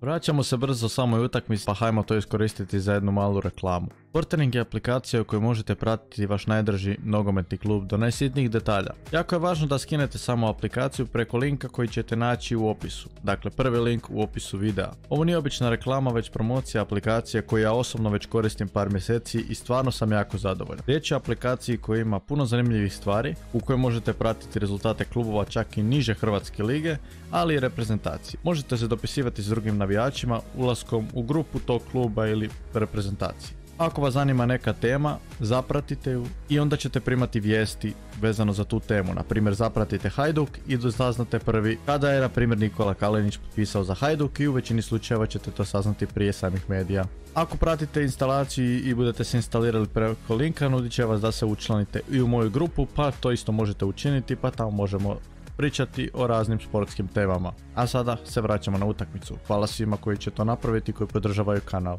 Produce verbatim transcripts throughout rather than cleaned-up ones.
Vraćamo se brzo samoj utakmici, pa hajmo to iskoristiti za jednu malu reklamu. Sportening je aplikacija u kojoj možete pratiti vaš najdraži nogometni klub do najsitnijih detalja. Jako je važno da skinete samo aplikaciju preko linka koji ćete naći u opisu. Dakle, prvi link u opisu videa. Ovo nije obična reklama, već promocija aplikacije koju ja osobno već koristim par mjeseci i stvarno sam jako zadovoljan. Riječ je o aplikaciji koja ima puno zanimljivih stvari u kojoj možete pratiti rezultate klubova čak i niže hrvatske lige, ali i reprezentacije. Možete se dopisivati s drugim navijačima ulaskom u grupu tog kluba ili reprezentacije. Ako vas zanima neka tema, zapratite ju i onda ćete primati vijesti vezano za tu temu. Na primjer, zapratite Hajduk i saznate prvi kada je na primjer Nikola Kalinić potpisao za Hajduk i u većini slučajeva ćete to saznati prije samih medija. Ako pratite instalaciju i budete se instalirali preko linka, nudit će vas da se učlanite i u moju grupu, pa to isto možete učiniti, pa tamo možemo pričati o raznim sportskim temama. A sada se vraćamo na utakmicu. Hvala svima koji će to napraviti i koji podržavaju kanal.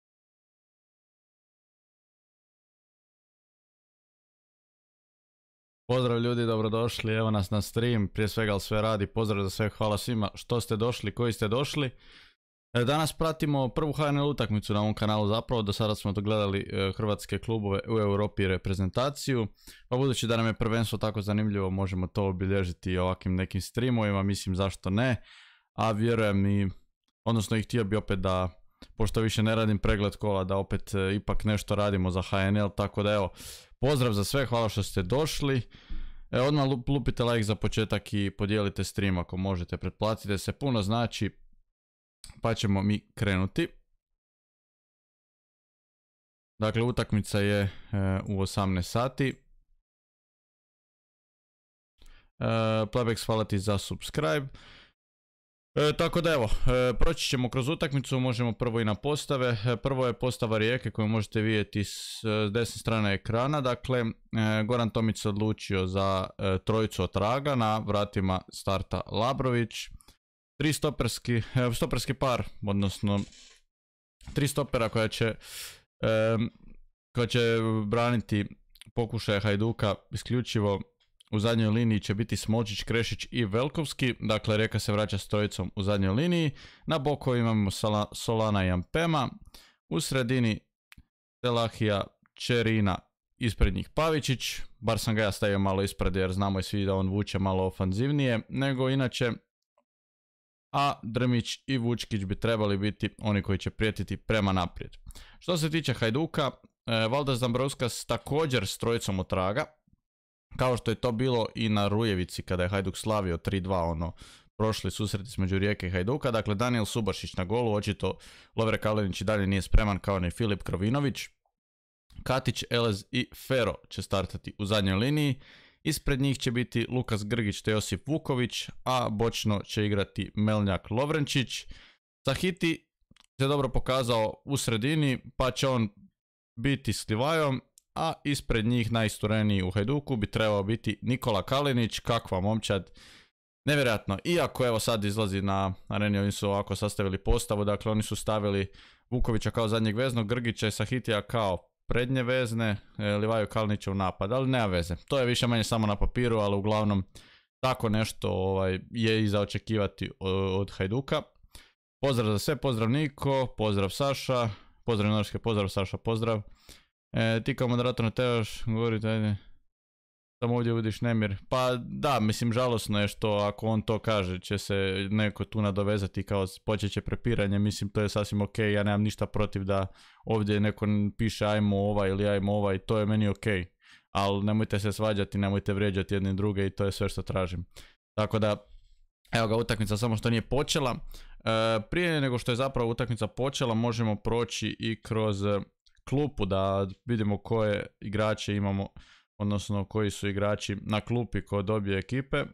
Pozdrav ljudi, dobrodošli, evo nas na stream, prije svega ali sve radi, pozdrav za sve, hvala svima što ste došli, koji ste došli. Danas pratimo prvu H N L utakmicu na ovom kanalu zapravo, do sada smo dogledali hrvatske klubove u Europi i reprezentaciju, pa budući da nam je prvenstvo tako zanimljivo možemo to obilježiti ovakvim nekim streamovima, mislim zašto ne, a vjerujem i, odnosno i htio bi opet da, pošto više ne radim pregled kola, da opet e, ipak nešto radimo za H N L, tako da evo, pozdrav za sve, hvala što ste došli. E, odmah lupite like za početak i podijelite stream ako možete, pretplatite se, puno znači, pa ćemo mi krenuti. Dakle, utakmica je e, u osamnaest sati. E, Plebex, hvala ti za subscribe. E, tako da evo, e, proći ćemo kroz utakmicu, možemo prvo i na postave. E, prvo je postava Rijeke koju možete vidjeti s, s desne strane ekrana. Dakle, e, Goran Tomić se odlučio za e, trojicu od traga, na vratima starta Labrović. Tri stoperski, e, stoperski par, odnosno tri stopera koja će, e, koja će braniti pokušaje Hajduka isključivo. U zadnjoj liniji će biti Smolčić, Krešić i Velkovski. Dakle, Rijeka se vraća s trojicom u zadnjoj liniji. Na boku imamo Sola, Solana i Ampema. U sredini Selahija, Čerina, ispred njih Pavičić. Bar sam ga ja stavio malo ispred jer znamo i svi da on vuče malo ofanzivnije. Nego inače, a Drmić i Vučkić bi trebali biti oni koji će prijetiti prema naprijed. Što se tiče Hajduka, e, Valdas Dambrauskas također s trojicom od traga. Kao što je to bilo i na Rujevici kada je Hajduk slavio tri dva, ono, prošli susret između Rijeke i Hajduka. Dakle, Daniel Subašić na golu, očito Lovre Kalinić i dalje nije spreman kao ni Filip Krovinović. Katić, Elez i Fero će startati u zadnjoj liniji. Ispred njih će biti Lukas Grgić te Josip Vuković, a bočno će igrati Melnjak Lovrenčić. Sahiti se dobro pokazao u sredini, pa će on biti s Livajom. A ispred njih najistureniji u Hajduku bi trebao biti Nikola Kalinić, kakva momčad, nevjerojatno. Iako evo sad izlazi na areni, oni su ovako sastavili postavu, dakle oni su stavili Vukovića kao zadnjeg veznog, Grgića i Sahitija kao prednje vezne, Livaju Kalinića u napad, ali nema veze. To je više manje samo na papiru, ali uglavnom tako nešto ovaj, je i za očekivati od Hajduka. Pozdrav za sve, pozdrav Niko, pozdrav Saša, pozdrav Norske, pozdrav Saša, pozdrav. E, ti kao moderator ne trebaš govoriti, ajde, samo ovdje vidiš nemir. Pa da, mislim žalosno je što ako on to kaže će se neko tu nadovezati kao počet će prepiranje, mislim to je sasvim ok, ja nemam ništa protiv da ovdje neko piše ajmo ovaj ili ajmo ovaj, to je meni ok. Ali nemojte se svađati, nemojte vrijeđati jedni druge i to je sve što tražim. Tako da, evo ga utakmica samo što nije počela. E, prije nego što je zapravo utakmica počela možemo proći i kroz klupu da vidimo koje igrače imamo, odnosno koji su igrači na klupi kod obje ekipe.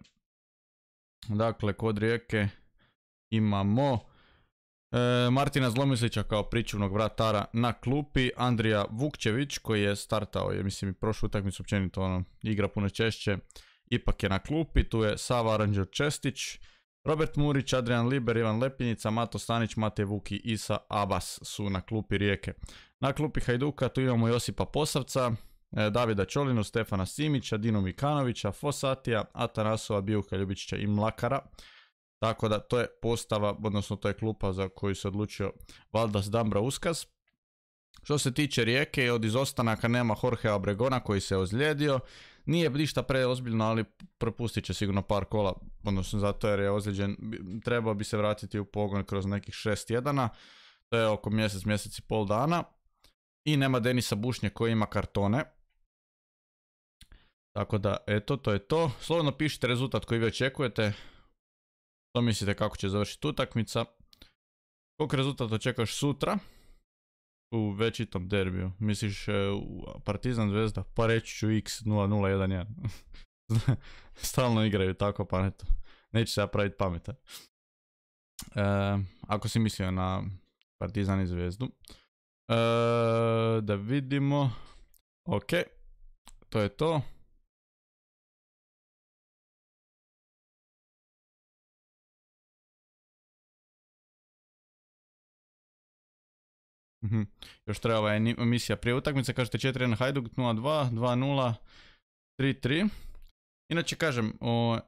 Dakle, kod Rijeke imamo e, Martina Zlomislića kao pričuvnog vratara na klupi, Andrija Vukčević koji je startao, je mislim i prošlu utakmicu općenito, ono, igra puno češće, ipak je na klupi. Tu je Sava Aranđer Čestić, Robert Murić, Adrian Liber, Ivan Lepinjica, Mato Stanić, Matej Vuki i Isa Abbas su na klupi Rijeke. Na klupi Hajduka tu imamo Josipa Posavca, Davida Čolinu, Stefana Simića, Dinu Mikanovića, Fosatija, Atanasova, Bijuka Ljubičića i Mlakara. Tako da to je postava, odnosno to je klupa za koju se odlučio Valdas Dambrauskas. Što se tiče Rijeke, od izostanaka nema Jorgea Obregona koji se ozlijedio. Nije ništa preozbiljno, ali propustit će sigurno par kola, odnosno zato jer je ozlijeđen. Trebao bi se vratiti u pogon kroz nekih šest tjedana. To je oko mjesec, mjesec i pol dana. I nema Denisa Bušnje koji ima kartone. Tako da, eto, to je to. Slobodno pišite rezultat koji vi očekujete. Što mislite kako će završiti utakmica? Koliko rezultat očekuješ sutra? U večitom derbiju. Misliš u Partizan Zvezda? Pa reći ću X nula nula jedan jedan. Stalno igraju tako, pa neto. Neće se ja praviti pametan. E, ako si mislio na Partizan i Zvezdu. E, da vidimo. Ok. To je to. Mhm. Još treba ova emisija prije utakmice, kažete četiri jedan Hajduk, nula dva, dva nula, tri tri. Inače kažem, o...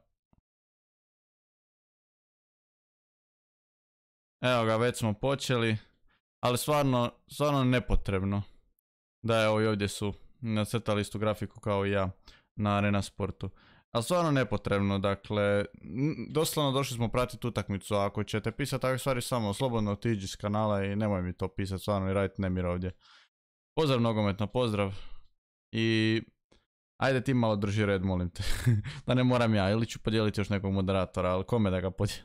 evo ga, već smo počeli, ali stvarno, stvarno nepotrebno. Da, evo i ovdje su nacrtali istu grafiku kao i ja na Arena Sportu. Ali stvarno nepotrebno, dakle, doslovno došli smo pratiti utakmicu, a ako ćete pisati takve stvari samo slobodno otiđi s kanala i nemoj mi to pisati, stvarno i raditi nemir ovdje. Pozdrav nogometno, pozdrav. I ajde ti malo drži red, molim te. Da ne moram ja, ili ću podijeliti još nekog moderatora, ali kome da ga podijelim?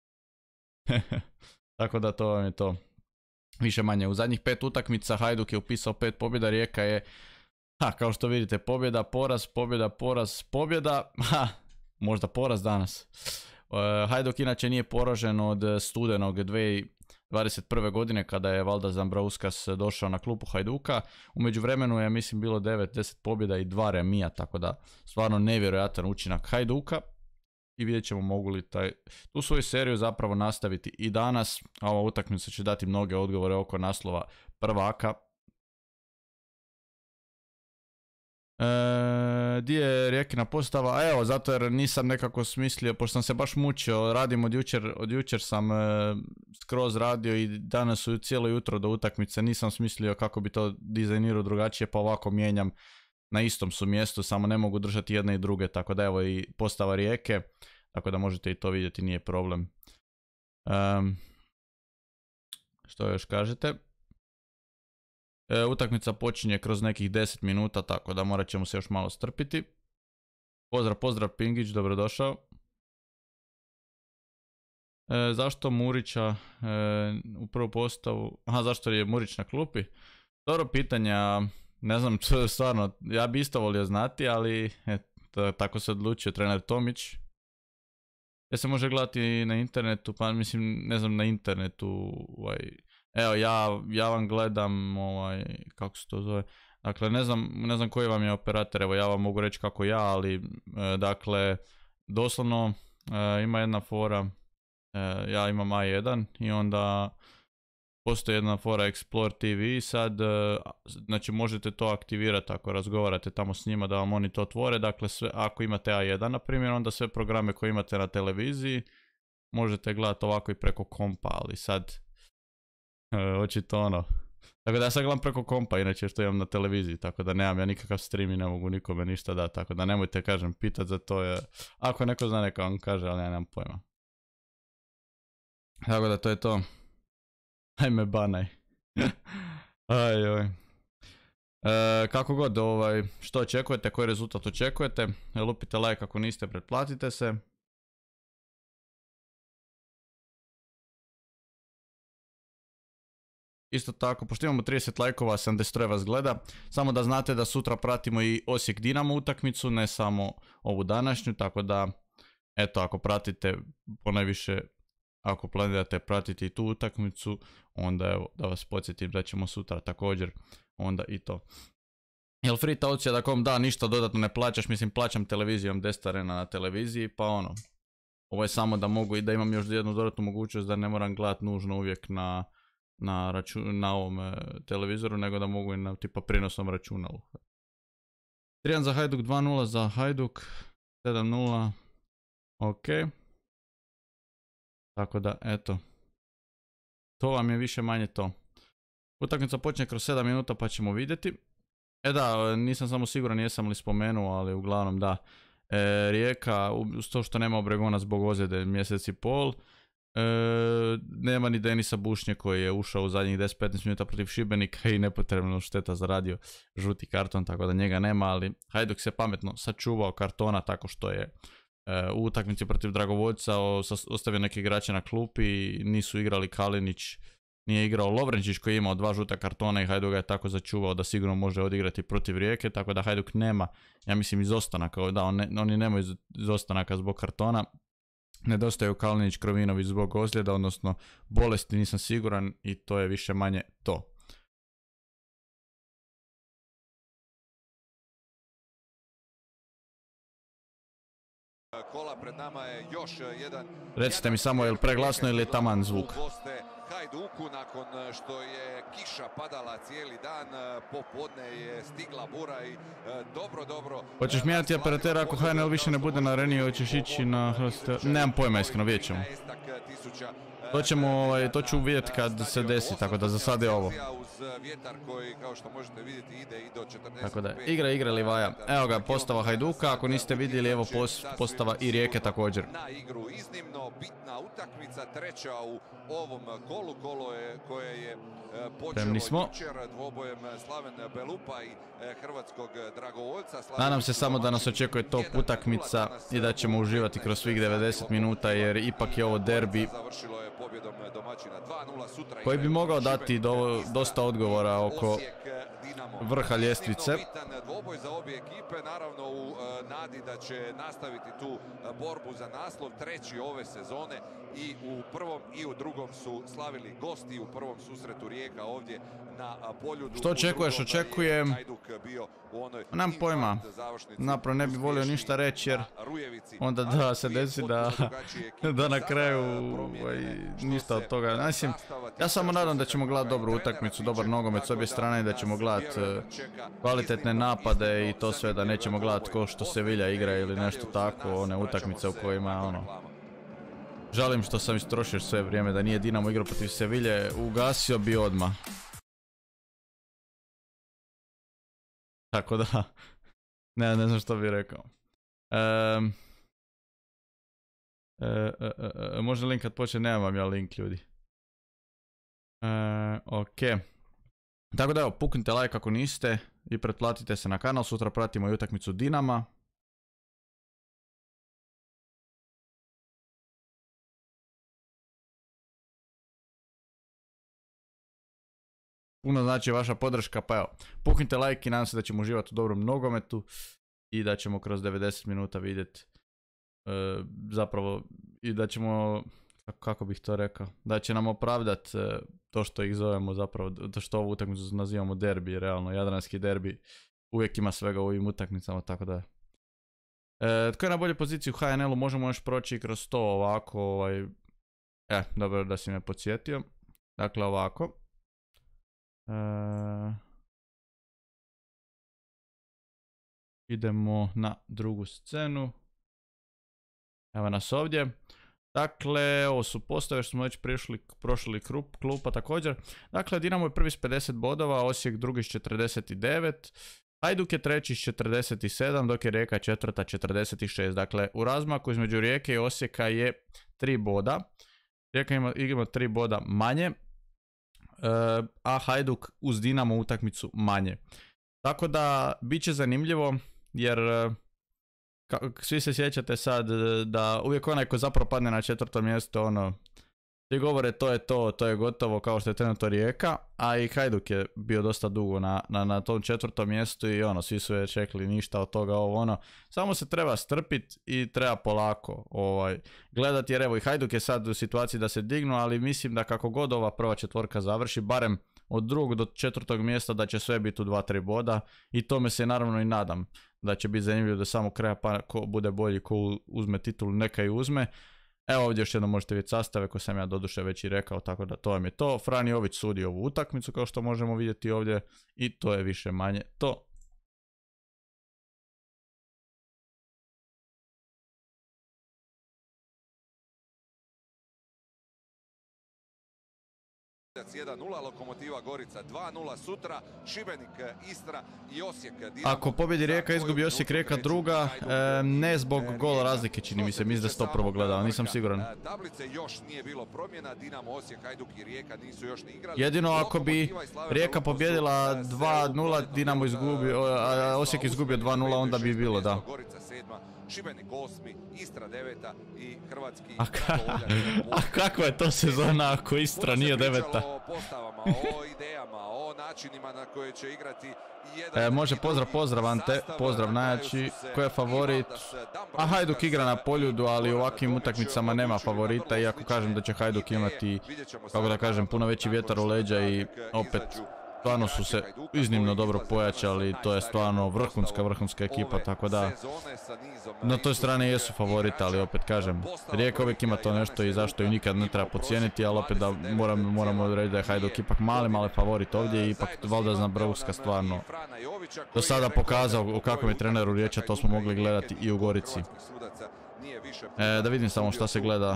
Tako da to vam je to. Više manje, u zadnjih pet utakmica Hajduk je upisao pet pobjeda, Rijeka je... ha, kao što vidite, pobjeda, poraz, pobjeda, poraz, pobjeda, ha, možda poraz danas. Uh, Hajduk inače nije poražen od studenog dvije tisuće dvadeset prve. godine kada je Valdas Dambrauskas došao na klupu Hajduka. U međuvremenu je, mislim, bilo devet deset pobjeda i dva remija, tako da stvarno nevjerojatan učinak Hajduka. I vidjet ćemo mogu li taj, tu svoju seriju zapravo nastaviti i danas, a ova utakmica će dati mnoge odgovore oko naslova prvaka. E, di je Rijekina postava? A evo, zato jer nisam nekako smislio, pošto sam se baš mučio, radim od jučer, od jučer sam e, skroz radio i danas su cijelo jutro do utakmice, nisam smislio kako bi to dizajnirao drugačije, pa ovako mijenjam, na istom su mjestu, samo ne mogu držati jedne i druge, tako da evo i postava Rijeke, tako da možete i to vidjeti, nije problem. Um, što još kažete? E, utakmica počinje kroz nekih deset minuta, tako da morat ćemo se još malo strpiti. Pozdrav, pozdrav Pingić, dobrodošao. E, zašto Murića e, u prvu postavu? Aha, zašto je Murić na klupi? Dobro pitanje, ne znam, stvarno, ja bi isto volio znati, ali eto, tako se odlučio trener Tomić. Ja se može gledati na internetu, pa mislim, ne znam, na internetu, ovaj... Evo, ja, ja vam gledam, ovaj, kako se to zove, dakle, ne znam, ne znam koji vam je operator, evo, ja vam mogu reći kako ja, ali, e, dakle, doslovno e, ima jedna fora, e, ja imam A jedan i onda postoji jedna fora Explore T V, sad, e, znači, možete to aktivirati ako razgovarate tamo s njima da vam oni to otvore, dakle, sve, ako imate A jedan, na primjer, onda sve programe koje imate na televiziji možete gledati ovako i preko kompa, ali sad... očito ono. Tako da ja sad gledam preko kompa, inače što imam na televiziji, tako da nemam ja nikakav stream i ne mogu nikome ništa dati, tako da nemojte, kažem, pitat za to, je... ako neko zna neka vam kaže, ali ja nemam pojma. Tako da to je to. Ajme banaj. Aj, oj. E, kako god, ovaj, što očekujete, koji rezultat očekujete, lupite like ako niste, pretplatite se. Isto tako, pošto imamo trideset lajkova, sedamdeset troje vas gleda, samo da znate da sutra pratimo i Osijek Dinamo utakmicu, ne samo ovu današnju, tako da, eto, ako pratite, ponajviše, ako planirate pratiti i tu utakmicu, onda evo, da vas podsjetim da ćemo sutra također, onda i to. Jel free taucija da kom da, ništa dodatno ne plaćaš, mislim, plaćam televizijom deset arena na televiziji, pa ono, ovo je samo da mogu i da imam još jednu dodatnu mogućnost da ne moram gledati nužno uvijek na... na, raču, na ovom e, televizoru, nego da mogu i na tipa prijenosnom računalu. tri jedan za Hajduk, dva nula za Hajduk, sedam nula, ok. Tako da, eto. To vam je više manje to. Utakmica počne kroz sedam minuta pa ćemo vidjeti. E da, nisam samo siguran jesam li spomenuo, ali uglavnom da. E, Rijeka, uz to što nema Obregona zbog ozljede mjesec i pol. E, nema ni Denisa Bušnje koji je ušao u zadnjih deset do petnaest minuta protiv Šibenika i nepotrebno šteta zaradio žuti karton, tako da njega nema, ali Hajduk se pametno sačuvao kartona tako što je e, u utakmici protiv Dragovoljca ostavio neke igrače na klupi, nisu igrali Kalinić, nije igrao Lovrenčić koji je imao dva žuta kartona i Hajduk ga je tako začuvao da sigurno može odigrati protiv Rijeke, tako da Hajduk nema, ja mislim, izostanaka, da on ne, oni nemaju izostanaka zbog kartona. Nedostaju Kalinić, Krovinović zbog ozljeda, odnosno bolesti, nisam siguran, i to je više manje to. Kola pred nama je još jedan. Recite mi samo, je li preglasno ili je taman zvuk? Hajduku, nakon što je kiša padala cijeli dan, popodne je stigla bura i dobro, dobro... Hoćeš mijenjati operatera ako H N L više ne bude na areni, hoćeš ići na... Nemam pojma, iskreno, vidjet ćemo. To ćemo, ovaj, to ću vidjeti kad se desi, tako da za sad je ovo. Tako da, igra, igra Livaja. Evo ga, postava Hajduka, ako niste vidjeli, evo postava i Rijeke također. Na igru iznimno bitna utakmica, treća u ovom kolu, kolo je koje je počelo jučer dvobojem Slaven Belupa i hrvatskog Dragovoljca. Nadam se samo da nas očekuje top utakmica i da ćemo uživati kroz svih devedeset minuta, jer ipak je ovo derbi koji bi mogao dati do, dosta odgovora oko vrha ljestvice. Dvoboj za obje ekipe, naravno u nadi da će nastaviti tu borbu za naslov, treći ove sezone, i u prvom i u drugom su slavili gosti, u prvom susretu Rijeka ovdje na Poljudu. Što očekuješ? Očekujem... Nemam pojma, napravo ne bi volio ništa reći, jer onda da se desi da, da na kraju ovaj, ništa od toga. Mislim, ja samo nadam da ćemo gledati dobru utakmicu, dobar nogomet s obje strane i da ćemo gledati uh, kvalitetne napade i to sve, da nećemo gledati ko što Sevilla igra ili nešto tako, one utakmice u kojima ono... Žalim što sam istrošio sve vrijeme, da nije Dinamo igrao protiv Seville, ugasio bi odmah. Tako da, ne, ne znam što bih rekao. Um, e, e, e, može link kad počne, nemam ja link, ljudi. E, ok. Tako da evo, puknite like ako niste i pretplatite se na kanal, sutra pratimo i utakmicu Dinama. Puno znači vaša podrška, pa evo, puknite like i nadam se da ćemo uživati u dobrom nogometu i da ćemo kroz devedeset minuta vidjeti e, zapravo, i da ćemo, kako bih to rekao, da će nam opravdati e, to što ih zovemo zapravo, to što ovu utakmicu nazivamo derbi, realno, jadranski derbi, uvijek ima svega u ovim utakmicama, tako da. E, tko je na bolje poziciji u H N L-u, možemo još proći kroz to ovako, ovaj, e, dobro da si me podsjetio, dakle ovako. Uh, idemo na drugu scenu. Evo nas ovdje. Dakle, ovo su postave što smo već prišli, prošli krup, klupa također. Dakle, Dinamo je prvi s pedeset bodova, Osijek drugi s četrdeset devet, Hajduk je treći s četrdeset sedam, dok je Rijeka četvrta četrdeset šest. Dakle, u razmaku između Rijeke i Osijeka je tri boda. Rijeka ima, ima tri boda manje. Uh, a Hajduk uz Dinamo utakmicu manje. Tako da bit će zanimljivo, jer uh, ka, svi se sjećate sad da uvijek onaj ko zapravo padne na četvrto mjesto, ono, svi govore to je to, to je gotovo, kao što je trenutno Rijeka, a i Hajduk je bio dosta dugo na, na, na tom četvrtom mjestu i ono, svi su već rekli ništa od toga, ovo ono, samo se treba strpiti i treba polako ovaj, gledati, jer evo i Hajduk je sad u situaciji da se dignu, ali mislim da kako god ova prva četvorka završi, barem od drugog do četvrtog mjesta, da će sve biti u dva tri boda i tome se naravno i nadam da će biti zanimljivo do samog kraja, pa ko bude bolji, ko uzme titulu neka i uzme. Evo ovdje još jednom možete vidjeti sastave koje sam ja doduše već i rekao, tako da to vam je to. Frani Jović sudi ovu utakmicu kao što možemo vidjeti ovdje i to je više manje to. jedan nula, Lokomotiva Gorica dva nula sutra, Šibenik, Istra i Osijek. Ako pobjedi Rijeka, izgubi Osijek, Rijeka druga, e, ne zbog gola razlike, čini mi se, mislim da se to prvo gledao, nisam siguran. Tablice još nije bilo promjena, Dinamo, Osijek, Hajduk i Rijeka nisu još ni igrali. Jedino ako bi Rijeka pobjedila dva nula, Dinamo izgubio, a Osijek izgubio dva nula, onda bi bilo, da. Gorica sedma, Šibenik osmi, Istra deveta i Hrvatski. A, ka, a kakva je to sezona ako Istra nije deveta? O postavama, o idejama, o načinima na koje će igrati. E, može pozdrav, pozdrav Ante, pozdrav najjači, ko je favorit? A Hajduk igra na Poljudu, ali u ovakvim utakmicama nema favorita, iako kažem da će Hajduk imati, kako da kažem, puno veći vjetar u leđa i opet stvarno su se iznimno dobro pojačali, to je stvarno vrhunska, vrhunska ekipa, tako da na toj strani jesu favorita, ali opet kažem, Rijeka uvijek ima to nešto i zašto ju nikad ne treba podcijeniti, ali opet da moram, moramo reći da je Hajduk ipak mali, mali favorit ovdje i ipak Valda Znabrovska stvarno do sada pokazao u kakvom je treneru riječ, to smo mogli gledati i u Gorici. E, da vidim samo šta se gleda.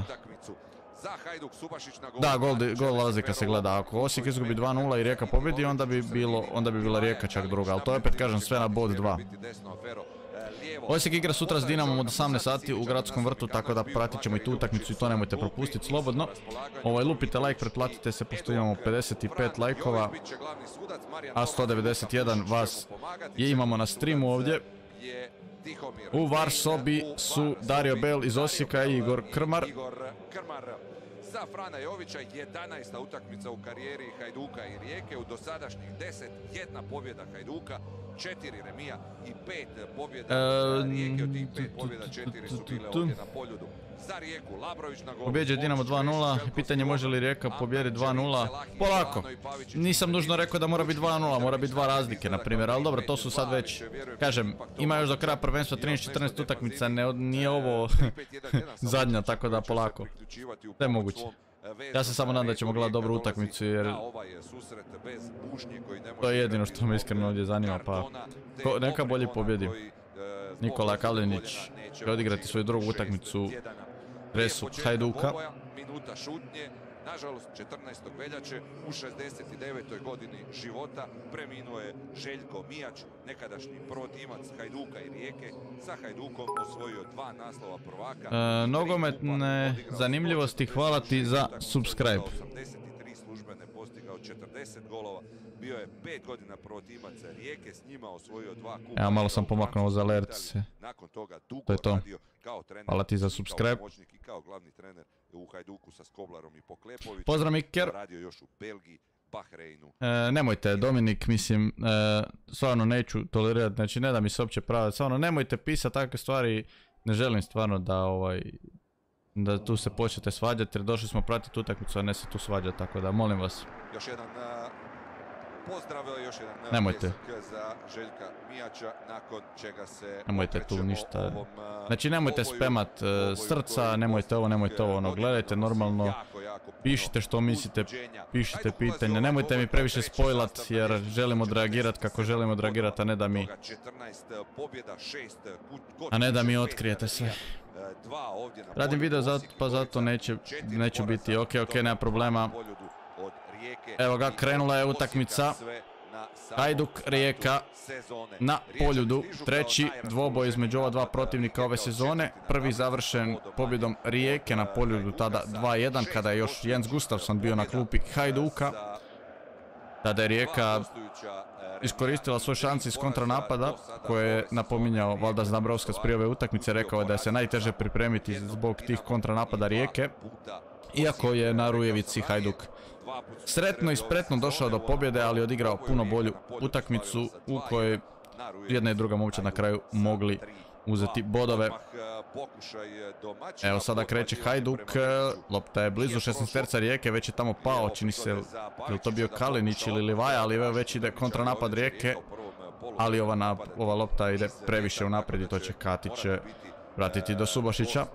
Da, gol, gol razlika se gleda. Ako Osijek izgubi dva nula i Rijeka pobjedi, onda bi bilo, onda bi bila Rijeka čak druga, ali to je opet kažem sve na bod dva. Osijek igra sutra s Dinamom od osamnaest sati u Gradskom vrtu, tako da pratit ćemo i tu utakmicu i to nemojte propustiti slobodno. Ovaj, lupite like, pretplatite se pošto imamo pedeset pet lajkova, a sto devedeset jedan vas je imamo na streamu ovdje. U var sobi su Dario Bel iz Osijeka i Igor Krmar. Za Frana Jovića jedanaesta utakmica u karijeri Hajduka i Rijeke, u dosadašnjih deset, jedna pobjeda Hajduka, četiri remija i pet pobjeda Rijeke, od tih pet pobjeda četiri su bile ovdje na Poljudu. Za Rijeku Labrović na golu. Pobjeđuje Dinamo dva nula, pitanje može li Rijeka pobjediti dva nula. Polako, nisam nužno rekao da mora biti dva nula, mora biti dva razlike na primjer, ali dobro, to su sad već, kažem, ima još do kraja prvenstva trinaest četrnaest utakmica, ne, nije ovo zadnja, tako da polako, sve je moguće. Ja se samo nadam da ćemo gledati dobru utakmicu jer to je jedino što me iskreno ovdje zanima, pa ko, neka bolje pobjedi. Nikola Kalinić će odigrati svoju drugu utakmicu dresu Hajduka. Minuta šutnje, nažalost četrnaestog veljače u šezdeset devetoj godini života preminuo je Željko Mijač, nekadašnji prvotimac Hajduka i Rijeke, sa Hajdukom osvojio dva naslova prvaka. E, nogometne zanimljivosti, hvala ti za subscribe. osamdeset tri službene, postigao četrdeset golova, bio je pet godina prvotimac Rijeke, s njima osvojio dva kupa. Evo, malo sam pomaknuo za alert se. Nakon toga dugo to je to. radio kao trener, hvala ti za subscribe. kao pomoćnik i kao glavni trener u Hajduku sa Skoblarom i Poklepovićem. Pozdrav Miker. Radio još u Belgiji, Bahreinu. E, nemojte, Dominik, mislim, e, stvarno neću tolerirati, znači ne da mi se uopće praviti, stvarno nemojte pisati takve stvari, ne želim stvarno da ovaj, da tu se počnete svađati jer došli smo pratiti utakmicu, a ne se tu svađati, tako da molim vas. Još jedan uh, pozdrav, još jedan nemojte. Za Željka Mijača, nakon čega se nemojte tu ništa, ovom, uh, znači nemojte spamat uh, srca, nemojte ovo, nemojte ovo, ono, gledajte normalno, jako, jako pišite što mislite, pišite pitanja, nemojte mi previše spojlat jer želimo odreagirati kako želimo odreagirati, a ne da mi, a ne da mi otkrijete sve. Radim video zato, pa zato neće, neću biti, ok, ok, nema problema. Evo ga, krenula je utakmica Hajduk Rijeka na Poljudu, treći dvoboj između ova dva protivnika ove sezone, prvi završen pobjedom Rijeke na Poljudu tada dva jedan kada je još Jens Gustafsson bio na klupi Hajduka. Tada je Rijeka iskoristila svoj šansi iz kontranapada koje je napominjao Valda Znabrovska s prije ove utakmice, rekao je da je se najteže pripremiti zbog tih kontranapada Rijeke, iako je na Rujevici Hajduk sretno i spretno došao do pobjede, ali odigrao puno bolju utakmicu u kojoj jedna i druga momčad na kraju mogli uzeti bodove. Evo sada kreće Hajduk, lopta je blizu šesnaesterca Rijeke, već je tamo pao, čini se, je li to bio Kalinić ili Livaja, ali već ide kontranapad Rijeke, ali ova, na, ova lopta ide previše unaprijed i to će Katić vratiti do Subašića.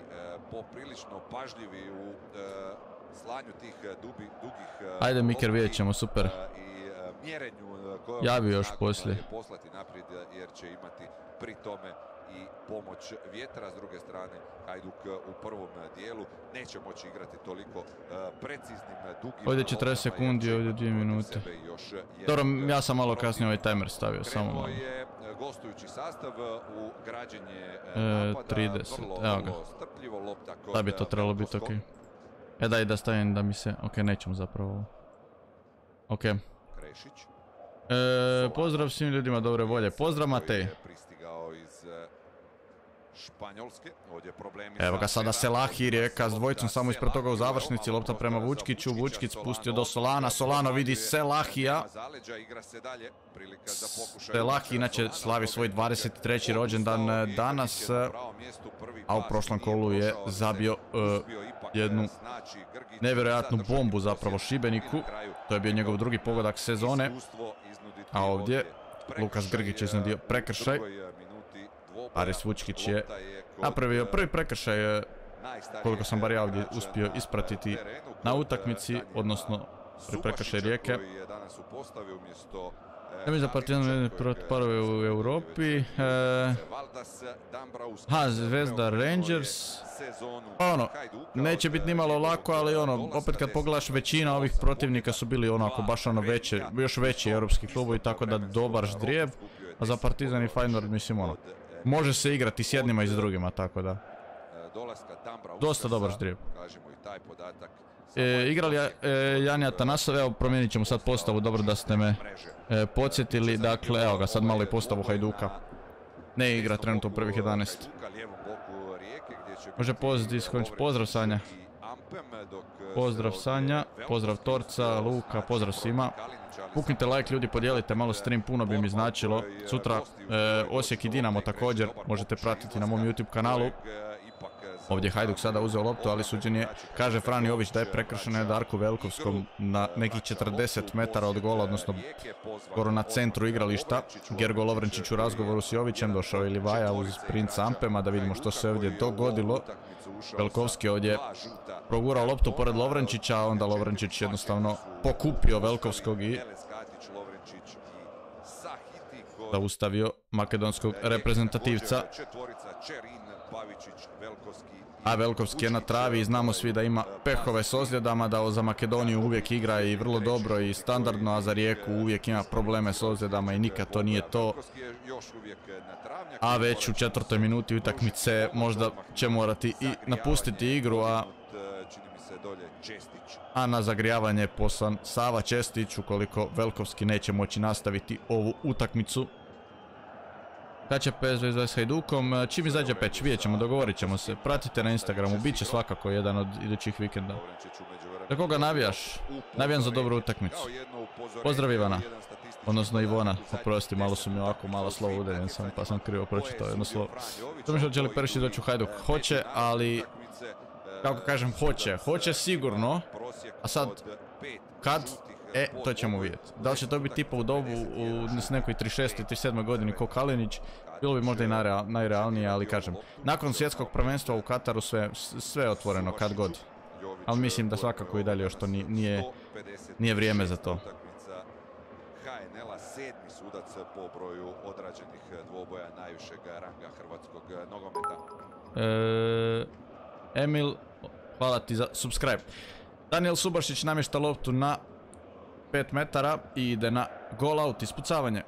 Ajde Miker, vidjet ćemo, super. Javi još poslije. i pomoć vjetra. S druge strane, Hajduk u prvom dijelu neće moći igrati toliko uh, preciznim, dugim. Ovdje četrdeset sekundi, ovdje dvije minute. Dobro, ja sam malo kasnije ovaj timer stavio, samo malo. Je gostujući sastav u građenje e, trideset, evo ga. Da bi to trebalo biti ok. E daj da stavim da mi se, ok, nećemo zapravo. Ok. E, pozdrav svim ljudima dobre volje, pozdrav Matej. Evo ga sada Selahi, Rijeka s dvojicom samo ispred toga u završnici, lopta prema Vučkiću, Vučkić spustio do Solana, Solano vidi Selahija. Selahi inače slavi svoj dvadeset treći rođendan danas, a u prošlom kolu je zabio uh, jednu nevjerojatnu bombu zapravo Šibeniku. To je bio njegov drugi pogodak sezone, a ovdje Lukas Grgić je iznudio prekršaj. Aris Vučkić je napravio prvi prekršaj, koliko sam bar ja ovdje uspio ispratiti na utakmici, odnosno prvi prekršaj Rijeke. Ja mi za Partizan parove u Europi. E, ha, Zvezda Rangers. Ono, neće biti nimalo lako, ali ono, opet kad pogledaš, većina ovih protivnika su bili onako baš ono veće, još veći europski klubovi, tako da dobar ždrijeb. A za Partizan i Feyenoord, mislim ono, može se igrati s jednima i s drugima, tako da. Dosta dobar ždrijeb. E, igrali e, Janija Tanasov, evo promijenit ćemo sad postavu, dobro da ste me e, podsjetili, dakle evo ga sad malo i postavu Hajduka. Ne igra trenutno u prvih jedanaest. Može pozdrav, pozdrav Sanja. Pozdrav Sanja, pozdrav Torca, Luka, pozdrav svima. Puknite like ljudi, podijelite malo stream, puno bi mi značilo. Sutra e, Osijek i Dinamo također možete pratiti na mom YouTube kanalu. Ovdje Hajduk sada uzeo loptu, ali suđen je, kaže Fran Jović da je prekršeno Darku Velkovskom na nekih četrdeset metara od gola, odnosno skoro na centru igrališta. Gergo Lovrenčić u razgovoru s Jovićem, došao je Livaja uz princa Ampema, da vidimo što se ovdje dogodilo. Velkovski ovdje progurao loptu pored Lovrenčića, a onda Lovrenčić jednostavno pokupio Velkovskog i zaustavio makedonskog reprezentativca. A Velkovski je na travi i znamo svi da ima pehove s ozljedama, da za Makedoniju uvijek igra i vrlo dobro i standardno, a za Rijeku uvijek ima probleme s ozljedama i nikad to nije to. A već u četvrtoj minuti utakmice možda će morati i napustiti igru, a, a na zagrijavanje je poslan Sava Čestić ukoliko Velkovski neće moći nastaviti ovu utakmicu. Kad će P S V s Hajdukom, čim izađe peć, vidjet ćemo, dogovorit ćemo se. Pratite na Instagramu, bit će svakako jedan od idućih vikenda. Za koga navijaš? Navijam za dobru utakmicu. Pozdrav Ivana. Odnosno Ivona, oprosti, malo su mi ovako, malo slovo udeljen sam, pa sam krivo pročitao jedno slovo. To mi će li Perišić doći u Hajduk? Hoće, ali... Kako kažem, hoće. Hoće sigurno. A sad, kad? E, to ćemo vidjeti. Da li će to biti tipa u dobu u nekoj trideset šestoj trideset sedmoj godini ko Kalinić, bilo bi možda i najrealnije, ali kažem, nakon svjetskog prvenstva u Kataru sve, sve je otvoreno kad god. Ali mislim da svakako i dalje još to nije, nije vrijeme za to. H N L-a sedmi sudac po broju odrađenih dvoboja najvišeg ranga hrvatskog nogometa. E, Emil, hvala ti za subscribe. Daniel Subašić namješta loptu na pet metara i ide na goal out, ispucavanje.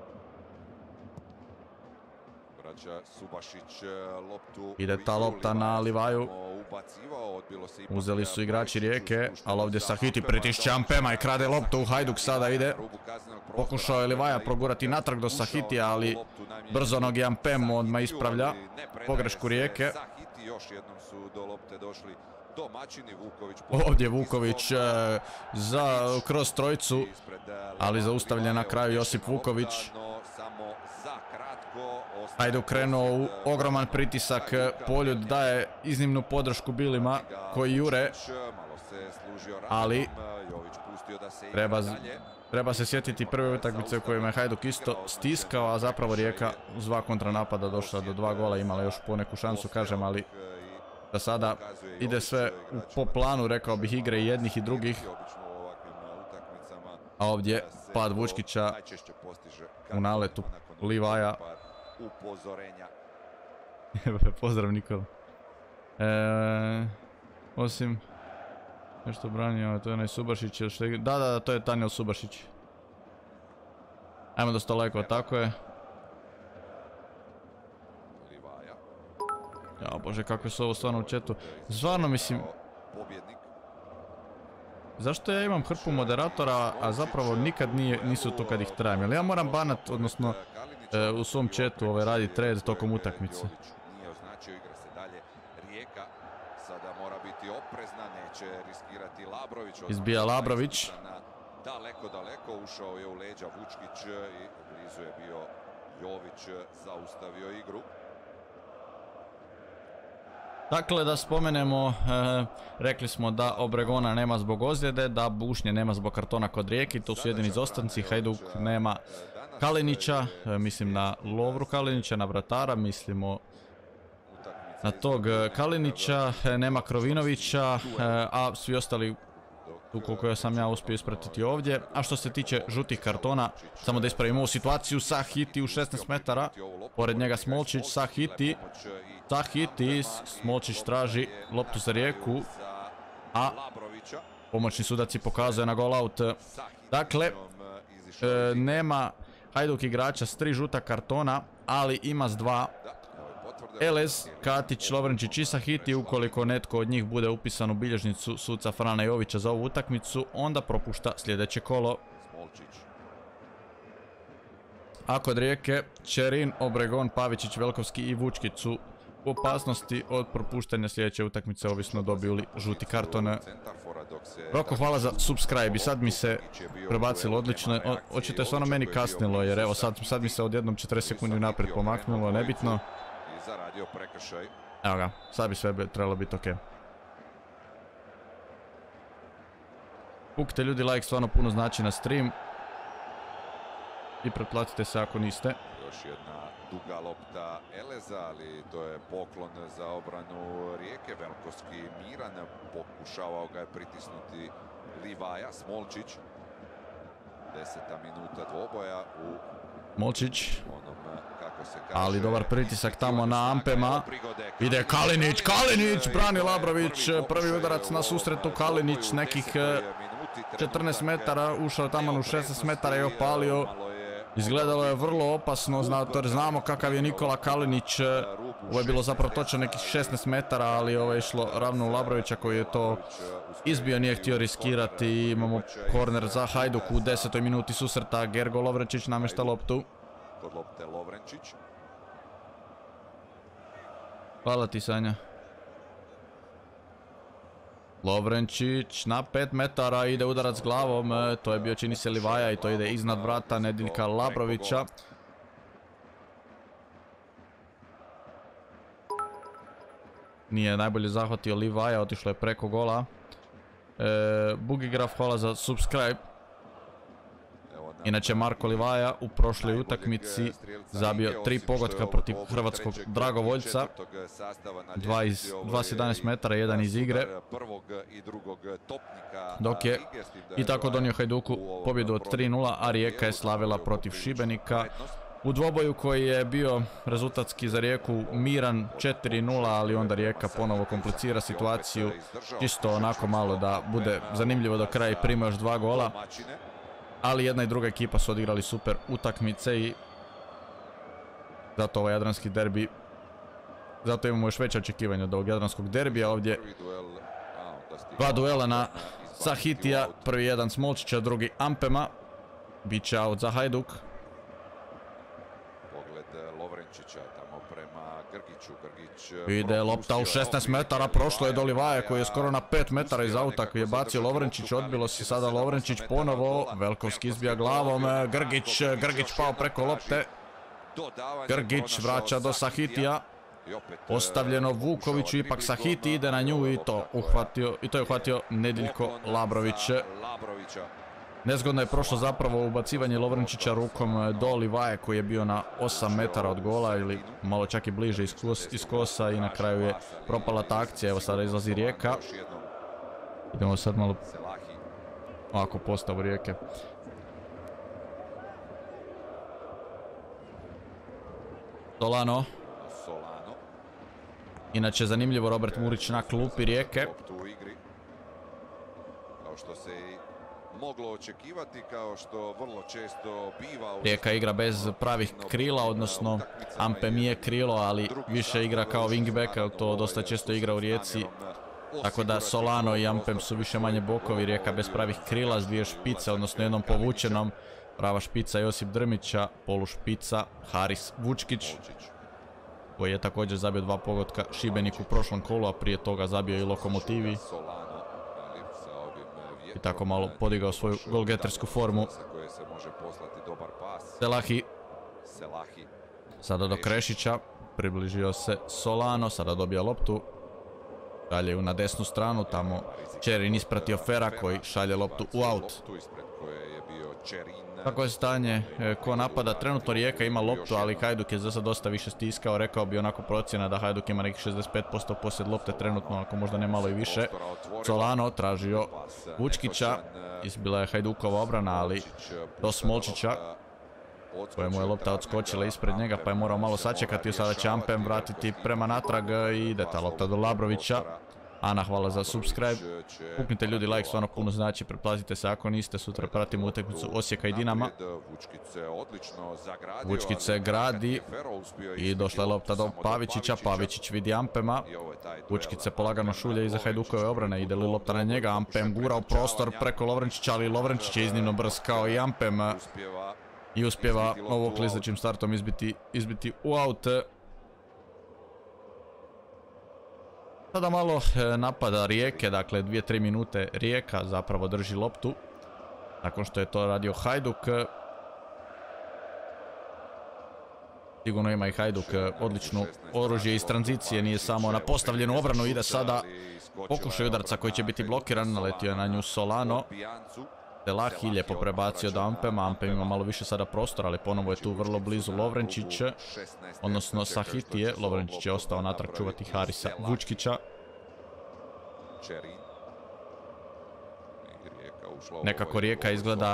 Ide ta lopta na Livaju. Uzeli su igrači Rijeke, ali ovdje Sahiti pritišće Ampema i krade loptu. Hajduk sada ide. Pokušao je Livaja progurati natrag do Sahitija, ali brzo nogi Ampem odmah ispravlja pogrešku Rijeke. Ovdje Vuković e, za kroz trojicu, ali zaustavljen na kraju Josip Vuković. Hajduk krenuo u ogroman pritisak, Poljud daje iznimnu podršku Bilima koji jure, ali treba, treba se sjetiti prve utakmice u kojima je Hajduk isto stiskao, a zapravo Rijeka uz dva kontranapada došla do dva gola, imala još poneku šansu, kažem, ali da sada ide sve po planu, rekao bih, igre i jednih i drugih. A ovdje pad Vučkića u naletu Livaja. Pozdrav Nikola. E, osim... Nešto branio, to je onaj Subašić ili što je... Da, da, da, to je Tanjel Subašić. Ajmo dosta leko, tako je. Ja, bože, kakve su ovo stvarno u chatu. Stvarno, mislim... Zašto ja imam hrpu moderatora, a zapravo nikad nije, nisu tu kad ih trebam? Jel ja moram banat, odnosno e, u svom chatu ovaj, radi thread tokom utakmice? Nije označio, igra se dalje. Rijeka sada mora biti oprezna, neće riskirati Labrović. Izbija Labrović. Daleko, daleko, ušao je u leđa Vučkić i blizu je bio Jović, zaustavio igru. Dakle, da spomenemo, e, rekli smo da Obregona nema zbog ozljede, da Bušnje nema zbog kartona kod Rijeki, to su jedini izostanci. Hajduk nema Kalinića, e, mislim na Lovru Kalinića, na vratara, mislimo na tog Kalinića, e, nema Krovinovića, e, a svi ostali tu koliko sam ja uspio ispratiti ovdje. A što se tiče žutih kartona, samo da ispravimo ovu situaciju, Sahiti u šesnaest metara, pored njega Smolčić, Sahiti, Sahiti, Smolčić traži loptu za Rijeku, a pomoćni sudac pokazuje na gol out. Dakle, e, nema Hajduk igrača s tri žuta kartona, ali ima s dva. Elez, Katić, Lovrenčić i Sahiti, ukoliko netko od njih bude upisan u bilježnicu suca Frana Jovića za ovu utakmicu, onda propušta sljedeće kolo. A kod Rijeke, Čerin, Obregon, Pavičić, Velkovski i Vučkić su u opasnosti od propuštanja sljedeće utakmice, ovisno dobiju li žuti karton. Roko, hvala za subscribe i sad mi se prebacilo odlično. Očito je stvarno meni kasnilo jer evo sad, sad mi se odjednom četrdeset sekundi naprijed pomaknulo, nebitno. Evo ga, sad bi sve trebalo biti ok. Pukite ljudi, like stvarno puno znači na stream. I pretplatite se ako niste. Još jedna duga lopta Eleza, ali to je poklon za obranu Rijeke. Velkovski Miran, pokušavao ga je pritisnuti Livaja, Smolčić. Deseta minuta dvoboja u Smolčić. onom, kako se kaže, ali dobar pritisak tamo na Ampema. Ide Kalinić, Kalinić, brani Labrović, prvi udarac na susretu, Kalinić nekih četrnaest metara, ušao tamo u šesnaest metara i opalio. Izgledalo je vrlo opasno, zato jer znamo kakav je Nikola Kalinić. Ovo je bilo zapravo točno nekih šesnaest metara, ali ovo je išlo ravno u Labrovića koji je to izbio, nije htio riskirati. Imamo korner za Hajduk u desetoj minuti susreta, Gergo Lovrenčić namješta loptu. Kod lopte Lovrenčić. Hvala ti, Sanja. Lovrenčić na pet metara, ide udarac glavom, to je bio čini se Livaja i to ide iznad vrata Nediljka Labrovića. Nije najbolje zahvatio Livaja, otišlo je preko gola. E, Bugigraf, hvala za subscribe. Inače Marko Livaja u prošloj utakmici zabio tri pogotka protiv hrvatskog dragovoljca. Dva iz jedanaest metara, jedan iz igre. Dok je i tako donio Hajduku pobjedu od tri nula, a Rijeka je slavila protiv Šibenika. U dvoboju koji je bio rezultatski za Rijeku miran četiri nula, ali onda Rijeka ponovo komplicira situaciju. Čisto onako malo da bude zanimljivo do kraja i prima još dva gola. Ali jedna i druga ekipa su odigrali super utakmice i zato ovaj jadranski derbi, zato imamo još veće očekivanja od ovog jadranskog derbija. Ovdje dva duela na Sahitija, prvi jedan Smolčića, drugi Ampema. Biće out za Hajduk. Pogled Lovrenčića tamo prema Grgiću. Grgić ide lopta u šesnaest metara, prošlo je do Livaja koji je skoro na pet metara iz auta koji je bacio Lovrenčić, odbilo se sada Lovrenčić ponovo, Velkovski izbija glavom, Grgić, Grgić pao preko lopte, Grgić vraća do Sahitija, ostavljeno Vukoviću, ipak Sahiti ide na nju i to uhvatio, i to je uhvatio Nediljko Labrović. Nezgodno je prošlo zapravo ubacivanje Lovrenčića rukom do Livaje koji je bio na osam metara od gola ili malo čak i bliže iz, kos, iz kosa i na kraju je propala ta akcija. Evo sada izlazi Rijeka. Idemo sad malo ovako postavu Rijeke. Solano. Inače, zanimljivo, Robert Murić na klupi Rijeke. Kao što se i moglo očekivati, kao što vrlo često biva. Rijeka igra bez pravih krila, odnosno Ampem je krilo, ali više igra kao wingback, to dosta često igra u Rijeci. Tako da Solano i Ampem su više manje bokovi, Rijeka bez pravih krila s dvije špice, odnosno jednom povučenom. Prava špica Josip Drmića, polu špica Haris Vučkić, koji je također zabio dva pogotka Šibenik u prošlom kolu, a prije toga zabio i Lokomotivi. I tako malo podigao svoju golgetersku formu. Selahi. Sada do Krešića. Približio se Solano, sada dobija loptu. Šalje ju na desnu stranu, tamo Čerin ispratio Fera koji šalje loptu u aut. Kako je stanje, ko napada? Trenutno Rijeka ima loptu, ali Hajduk je za sad dosta više stiskao. Rekao bi onako procjena da Hajduk ima nekih šezdeset pet posto posjed lopte trenutno, ako možda ne malo i više. Solano tražio Vučkića, izbila je Hajdukova obrana, ali do Smolčića, kojemu je lopta odskočila ispred njega, pa je morao malo sačekati. Sada će Ampem vratiti prema natrag i ide ta lopta do Labrovića. Ana, hvala za subscribe. Puknite ljudi like, stvarno puno znači, pretplatite se ako niste. Sutra pratimo utakmicu Osijeka i Dinama. Vučkić se gradi i došla je lopta do Pavičića. Pavičić vidi Ampema. Vučkić se polagano šulje iza Hajdukove obrane. Ide li lopta na njega? Ampem gura u prostor preko Lovrenčića, ali Lovrenčić je iznimno brz kao i Ampem. I uspjeva ovo klizećim startom izbiti, izbiti u aut. Sada malo napada Rijeke, dakle dvije tri minute Rijeka zapravo drži loptu. Nakon što je to radio Hajduk. Sigurno ima i Hajduk odlično oružje iz tranzicije, nije samo na postavljenu obranu, ide sada pokušaj udarca koji će biti blokiran, naletio je na nju Solano. Selahi lijepo prebacio do Ampema, Ampem ima malo više sada prostora, ali ponovo je tu vrlo blizu Lovrenčić, odnosno Sahitije. Lovrenčić je ostao natrag čuvati Harisa Vučkića. Nekako Rijeka izgleda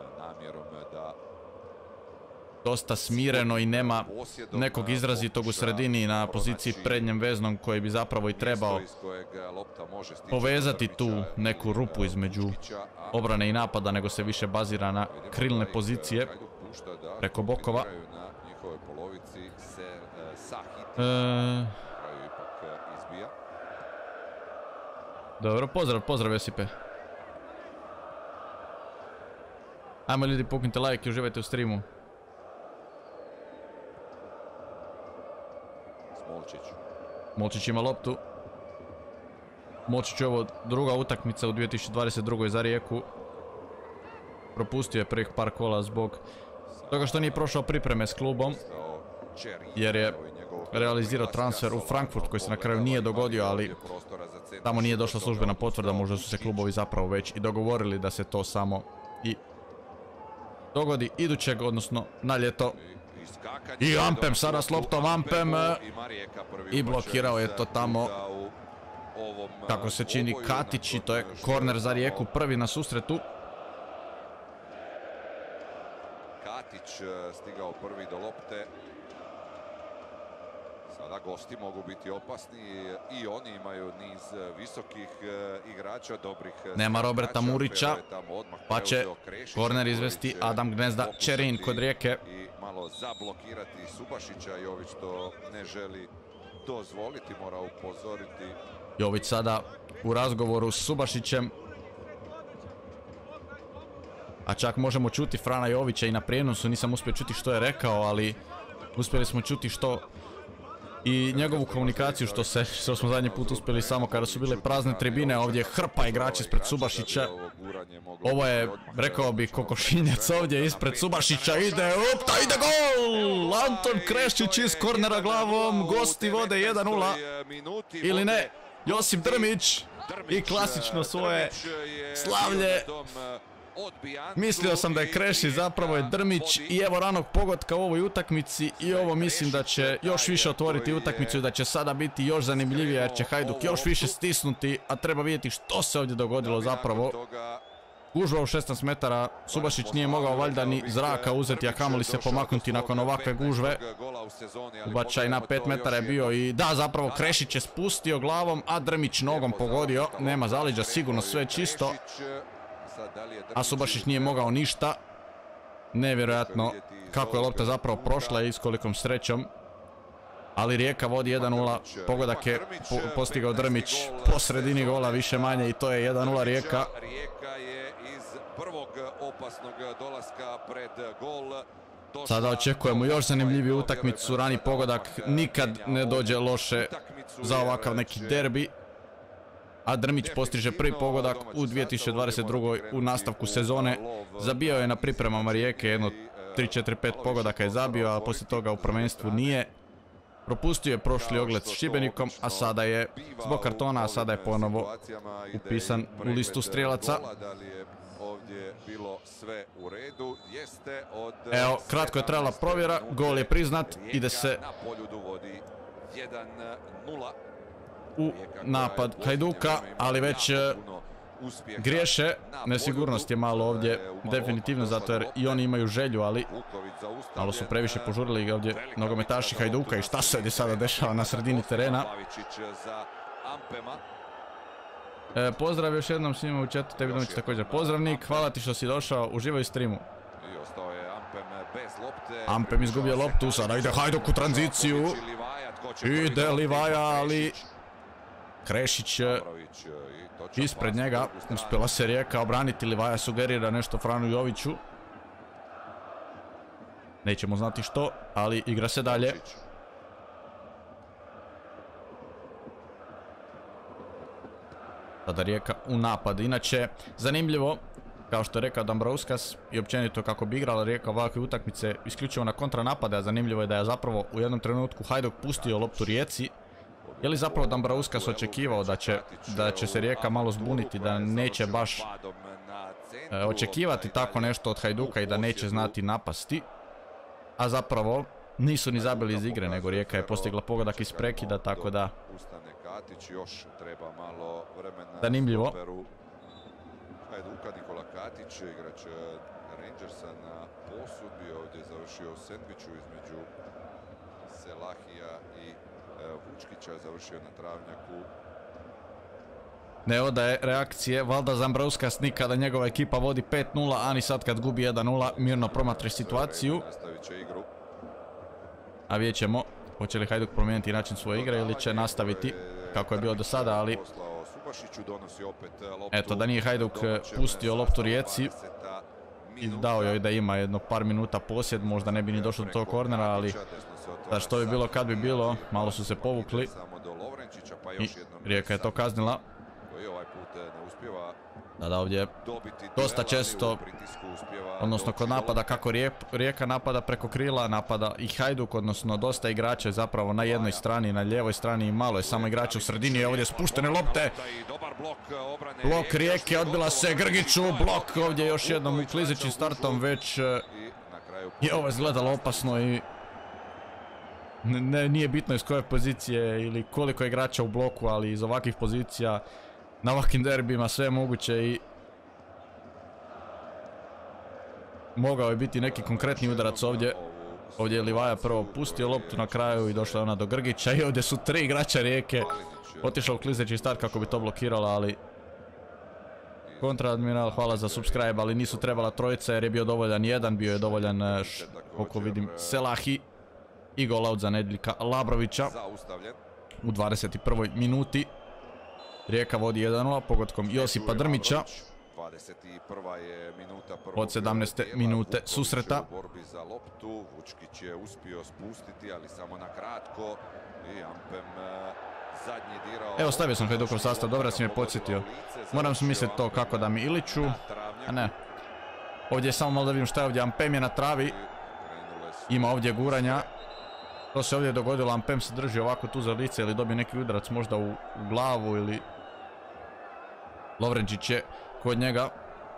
dosta smireno i nema nekog izrazitog u sredini na poziciji prednjem veznom koji bi zapravo i trebao povezati tu neku rupu između obrane i napada, nego se više bazira na krilne pozicije preko bokova. E... Dobro, pozdrav, pozdrav Josipe. Ajmo ljudi, puknite like i uživajte u streamu. Smolčić ima loptu. Smolčić je ovo druga utakmica u dvije tisuće dvadeset drugoj za Rijeku. Propustio je prvih par kola zbog toga što nije prošao pripreme s klubom, jer je realizirao transfer u Frankfurt koji se na kraju nije dogodio, ali tamo nije došla službena potvrda, možda su se klubovi zapravo već i dogovorili da se to samo i dogodi idućeg, odnosno na ljeto. I Ampem sada s loptom, Ampem i blokirao je to tamo, kako se čini, Katić, i to je korner za Rijeku, prvi na susretu. Katić stigao prvi do lopte. Sada gosti mogu biti opasni i oni imaju niz visokih igrača, dobrih. Nema Roberta Murića, pa će korner izvesti Adam Gnezda Čerin kod Rijeke. I malo zablokirati Subašića, Jović to ne želi dozvoliti, mora upozoriti. Jović sada u razgovoru s Subašićem. A čak možemo čuti Frana Jovića i na prijenosu, nisam uspio čuti što je rekao, ali uspjeli smo čuti što i njegovu komunikaciju, što se, što smo zadnji put uspjeli samo kada su bile prazne tribine. Ovdje hrpa igrači ispred Subašića. Ovo je, rekao bi, kokošinjac ovdje ispred Subašića. Ide, opta, ide gol! Anton Krešić iz kornera glavom, gosti vode jedan nula. Ili ne, Josip Drmić i klasično svoje slavlje. Mislio sam da je Krešić, zapravo je Drmić, i evo ranog pogotka u ovoj utakmici i ovo mislim da će još više otvoriti utakmicu i da će sada biti još zanimljivije jer će Hajduk još više stisnuti, a treba vidjeti što se ovdje dogodilo zapravo. Gužva u šesnaest metara, Subašić nije mogao valjda ni zraka uzeti, a kamoli se pomaknuti nakon ovakve gužve. Ubačaj na pet metara je bio i da, zapravo Krešić je spustio glavom, a Drmić nogom pogodio. Nema zaliđa, sigurno sve čisto. A Subašić nije mogao ništa. Nevjerojatno kako je lopta zapravo prošla i s kolikom srećom. Ali Rijeka vodi jedan nula, pogodak je po postigao Drmić po sredini gola više manje i to je jedan nula Rijeka. Rijeka je iz prvog opasnog dolaska pred gol. Sada očekujemo još zanimljiviju utakmicu, rani pogodak nikad ne dođe loše za ovakav neki derbi. A Drmić postiže prvi pogodak u dvije tisuće dvadeset drugoj u nastavku sezone. Zabio je na pripremama Rijeke, jedno tri četiri pet pogodaka je zabio, a poslije toga u prvenstvu nije. Propustio je prošli ogled s Šibenikom, a sada je zbog kartona, a sada je ponovo upisan u listu strijelaca. Evo, kratko je trajala provjera, gol je priznat, ide se u napad Hajduka, ali već griješe. Nesigurnost je malo ovdje, definitivno, zato jer i oni imaju želju, ali malo su previše požurili ovdje nogometaši Hajduka. I šta se ovdje sada dešava na sredini terena? E, pozdrav još jednom svima u chatu, tebi Domić također pozdravnik, hvala ti što si došao, uživaj u streamu. Ampem izgubio loptu, sada ide Hajduk u tranziciju, ide Livaja, ali Krešić ispred njega, uspjela se Rijeka obraniti, Livaja sugerira nešto Franu Joviću. Nećemo znati što, ali igra se dalje. Sada Rijeka u napad. Inače, zanimljivo, kao što je rekao Dambrauskas i općenito kako bi igrala Rijeka ovakve utakmice isključivo na kontranapade, a zanimljivo je da je zapravo u jednom trenutku Hajduk pustio loptu Rijeci. Je li zapravo Dambrauskas očekivao da će, da će se Rijeka malo zbuniti, da neće baš e, očekivati tako nešto od Hajduka i da neće znati napasti? A zapravo nisu ni zabili iz igre, nego Rijeka je postigla pogodak iz prekida, tako da zanimljivo. Hajduka Nikola Katić, igrač Rangersa na posudbi, ovdje je završio u sendviču između Selahija i Vučkića, završio na travnjaku. Ne odaje reakcije, valjda Dambrauskas nikada njegova ekipa vodi pet nula, a ni sad kad gubi jedan nula mirno promatra situaciju. A vidjet ćemo hoće li Hajduk promijeniti način svoje igre ili će nastaviti kako je bilo do sada, ali eto, da nije Hajduk pustio loptu Rijeci i dao joj da ima jedno par minuta posjed, možda ne bi ni došlo do tog kornera, ali da što bi bilo kad bi bilo, malo su se povukli i Rijeka je to kaznila. Da, da, ovdje dosta često, odnosno kod napada kako Rijeka napada preko krila, napada i Hajduk, odnosno dosta igrača je zapravo na jednoj strani, na lijevoj strani i malo je samo igrača u sredini. Ovdje spuštene lopte, blok Rijeke, odbila se Grgiću, blok ovdje još jednom u klizećim startom, već je ovo izgledalo opasno i ne, nije bitno iz koje pozicije ili koliko je igrača u bloku, ali iz ovakvih pozicija na ovakvim derbima sve je moguće i mogao je biti neki konkretni udarac ovdje. Ovdje je Livaja prvo pustio loptu na kraju i došla je ona do Grgića i ovdje su tri igrača Rijeke otišla u klizeći start kako bi to blokirala, ali Kontra Admiral, hvala za subscribe, ali nisu trebala trojica jer je bio dovoljan jedan, bio je dovoljan, koliko vidim, Selahi i gol out za Nedljika Labrovića u dvadeset i prvoj minuti. Rijeka vodi jedan nula pogodkom Josipa Drmića od sedamnaeste minute susreta. Vučkić je uspio spustiti, ali samo na kratko i Ampem zadnji dirao. Evo, stavio sam Hajdukov sastav, dobro si me podsjetio. Moram smisliti to kako da mi Iliću, a ne. Ovdje je samo malo da vidim šta je ovdje. Ampem je na travi, ima ovdje guranja. To se ovdje dogodilo, Ampem se drži ovako tu za lice ili dobije neki udarac možda u, u glavu ili Lovrenčić je kod njega.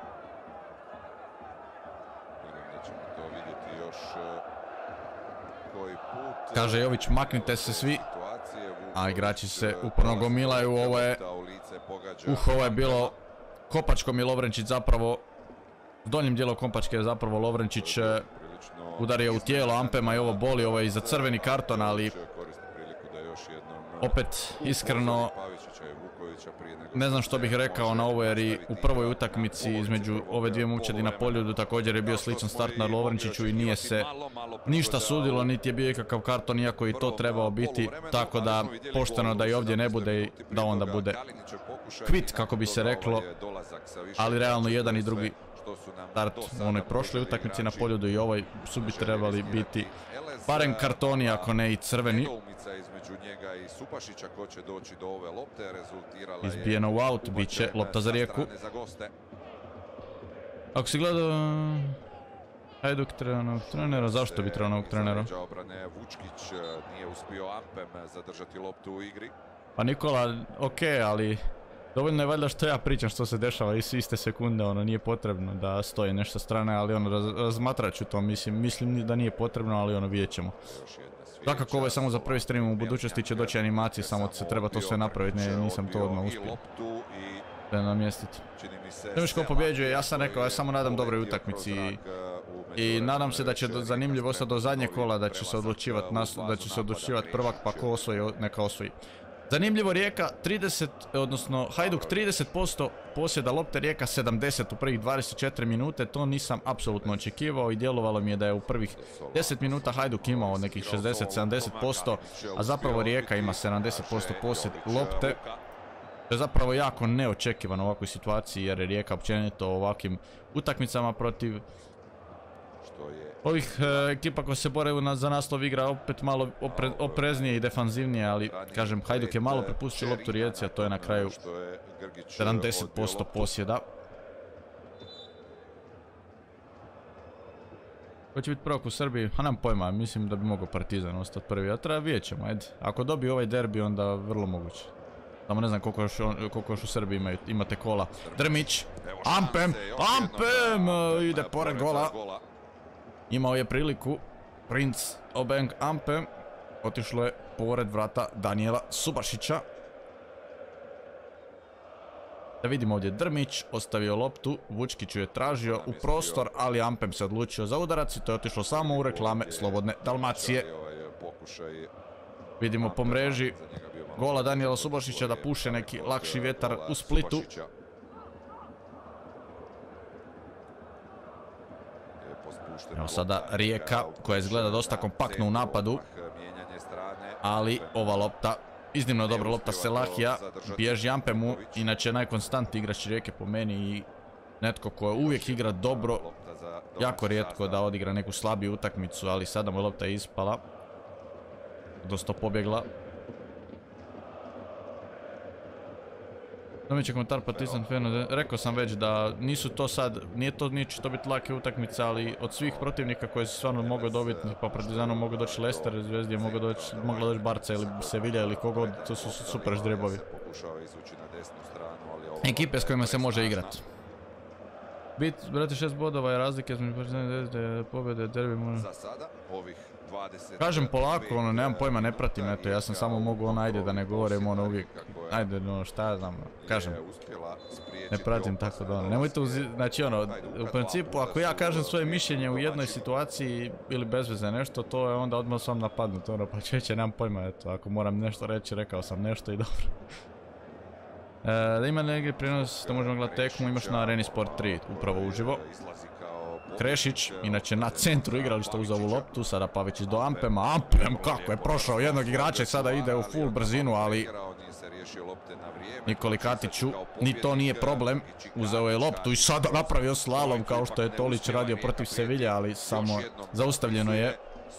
Kaže Jović, maknite se svi. A igrači se uporno gomilaju, ovo je... Uh, ovo je bilo kopačkom je Lovrenčić zapravo, s donjim dijelom kopačke je zapravo Lovrenčić udario u tijelo Ampema i ovo boli, ovo je i za crveni karton, ali opet iskreno ne znam što bih rekao na ovo, jer i u prvoj utakmici između ove dvije momčadi na Poljudu također je bio sličan start na Lovrenčiću i nije se ništa sudilo, niti je bio ikakav karton, iako i to trebao biti, tako da pošteno da i ovdje ne bude i da onda bude kvit, kako bi se reklo, ali realno jedan i drugi start u onoj prošloj utakmici na Poljudu i ovoj su bi trebali biti barem kartoni, ako ne i crveni. Izbijeno u out, bit će lopta za Rijeku. Ako si gledao Hajduk treba novog trenera, zašto bi trebao novog trenera? Pa Nikola, okej, ali dovoljno je valjda što ja pričam što se dešava i iste sekunde, ono nije potrebno da stoji nešto strane, ali ono raz, razmatrat ću to, mislim, mislim da nije potrebno, ali ono vidjet ćemo. Dakako ovo je samo za prvi stream, u budućnosti će doći animacije, samo se treba to sve napraviti, ne, nisam to odmah uspio da namjestiti. Nemiško pobjeđuje, ja sam rekao, ja samo nadam dobroj utakmici i, i nadam se da će do, zanimljivo ostati do zadnjeg kola, da će se odlučivati da će se odlučivati prvak, pa ko osvoji, neka osvoji. Zanimljivo, Rijeka trideset, odnosno Hajduk trideset posto posjeda lopte, Rijeka sedamdeset u prvih dvadeset četiri minute, to nisam apsolutno očekivao i djelovalo mi je da je u prvih deset minuta Hajduk imao nekih šezdeset do sedamdeset posto, a zapravo Rijeka ima sedamdeset posto posjed lopte. To je zapravo jako neočekivano u ovakvoj situaciji, jer je Rijeka općenito u ovakvim utakmicama protiv ovih e, ekipa koje se bore na, za naslov igra opet malo opre, opreznije i defanzivnije, ali kažem Hajduk je malo prepustio loptu Rijeci, a to je na kraju sedamdeset posto posjeda. Ko će biti prvak u Srbiji? Ha, nemam pojma, mislim da bi mogao Partizan ostati prvi, a treba vidjet ćemo, ajde. Ako dobije ovaj derbi, onda vrlo moguće. Samo ne znam koliko još, koliko još u Srbiji imaju, imate kola. Drmić, Ampem, Ampem, ide pored gola. Imao je priliku, Princ Obeng Ampem, otišlo je pored vrata Danijela Subašića. Da vidimo ovdje Drmić, ostavio loptu, Vučkiću je tražio u prostor, ali Ampem se odlučio za udarac i to je otišlo samo u reklame Slobodne Dalmacije. Vidimo po mreži gola Danijela Subašića da puše neki lakši vjetar u Splitu. Evo sada Rijeka koja izgleda dosta kompaktno u napadu, ali ova lopta, iznimno dobra lopta Selahija, bježi Ampemu, inače najkonstantniji igrač Rijeke po meni i netko ko uvijek igra dobro, jako rijetko da odigra neku slabiju utakmicu, ali sada mu lopta je ispala, dosta pobjegla. Domiće komentar Partizan fan, rekao sam već da nisu to sad, nije to niče to biti lake utakmice, ali od svih protivnika koje se stvarno mogu dobiti, pa Partizanu mogu doći Leicester, Zvezdi je mogu doći, mogla doći Barca ili Sevilla ili kogod, to su super ždrebovi. Ekipe s kojima se može igrati. Bit, brate, šest bodova je razlike između Partizana i pobjede, derbi može. Kažem polako, ono, nemam pojma, ne pratim, eto, ja sam samo mogu ono, ajde da ne govorim, ono, uvijek, ajde, no, šta ja znam, kažem, ne pratim tako da, ono, nemojte uzi, znači, ono, u principu, ako ja kažem svoje mišljenje u jednoj situaciji ili bez veze nešto, to je onda odmah sam napadnut, ono, pa čeće, nemam pojma, eto, ako moram nešto reći, rekao sam nešto i dobro. E, da ima negdje prijenos, da možemo gledati tekmu, imaš na Areni Sport tri, upravo uživo. Krešić, inače na centru igrališta uz ovu loptu, sada Pavičić do Ampema, Ampem kako je prošao jednog igrača i sada ide u full brzinu, ali Nikoli Katiću ni to nije problem, uzeo je loptu i sada napravio slalom kao što je Tolić radio protiv Sevilla, ali samo zaustavljeno je.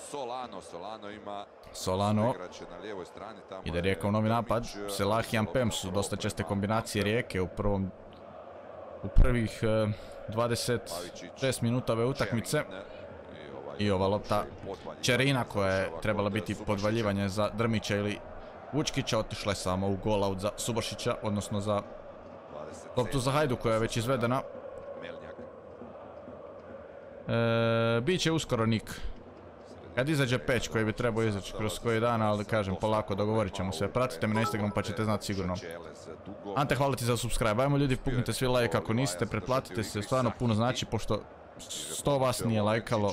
Solano, ide Rijeka u novi napad, Selah i Ampem su dosta česte kombinacije Rijeke u prvom, u prvih dvadeset šest minuta ove utakmice. I ova lopta Čerina koja je trebala biti podvaljivanje za Drmića ili Vučkića, otišla je samo u gol out za Subašića, odnosno za loptu za Hajduk koja je već izvedena. E, Biće uskoro Nik. Kad izađe peć koji bi trebao izaći kroz koji dan, ali kažem polako, dogovorit ćemo se. Pratite me na Instagramu pa ćete znati sigurno. Ante, hvala ti za subscribe. Ajmo ljudi, puknite svi like ako niste, pretplatite se, stvarno puno znači, pošto sto vas nije lajkalo.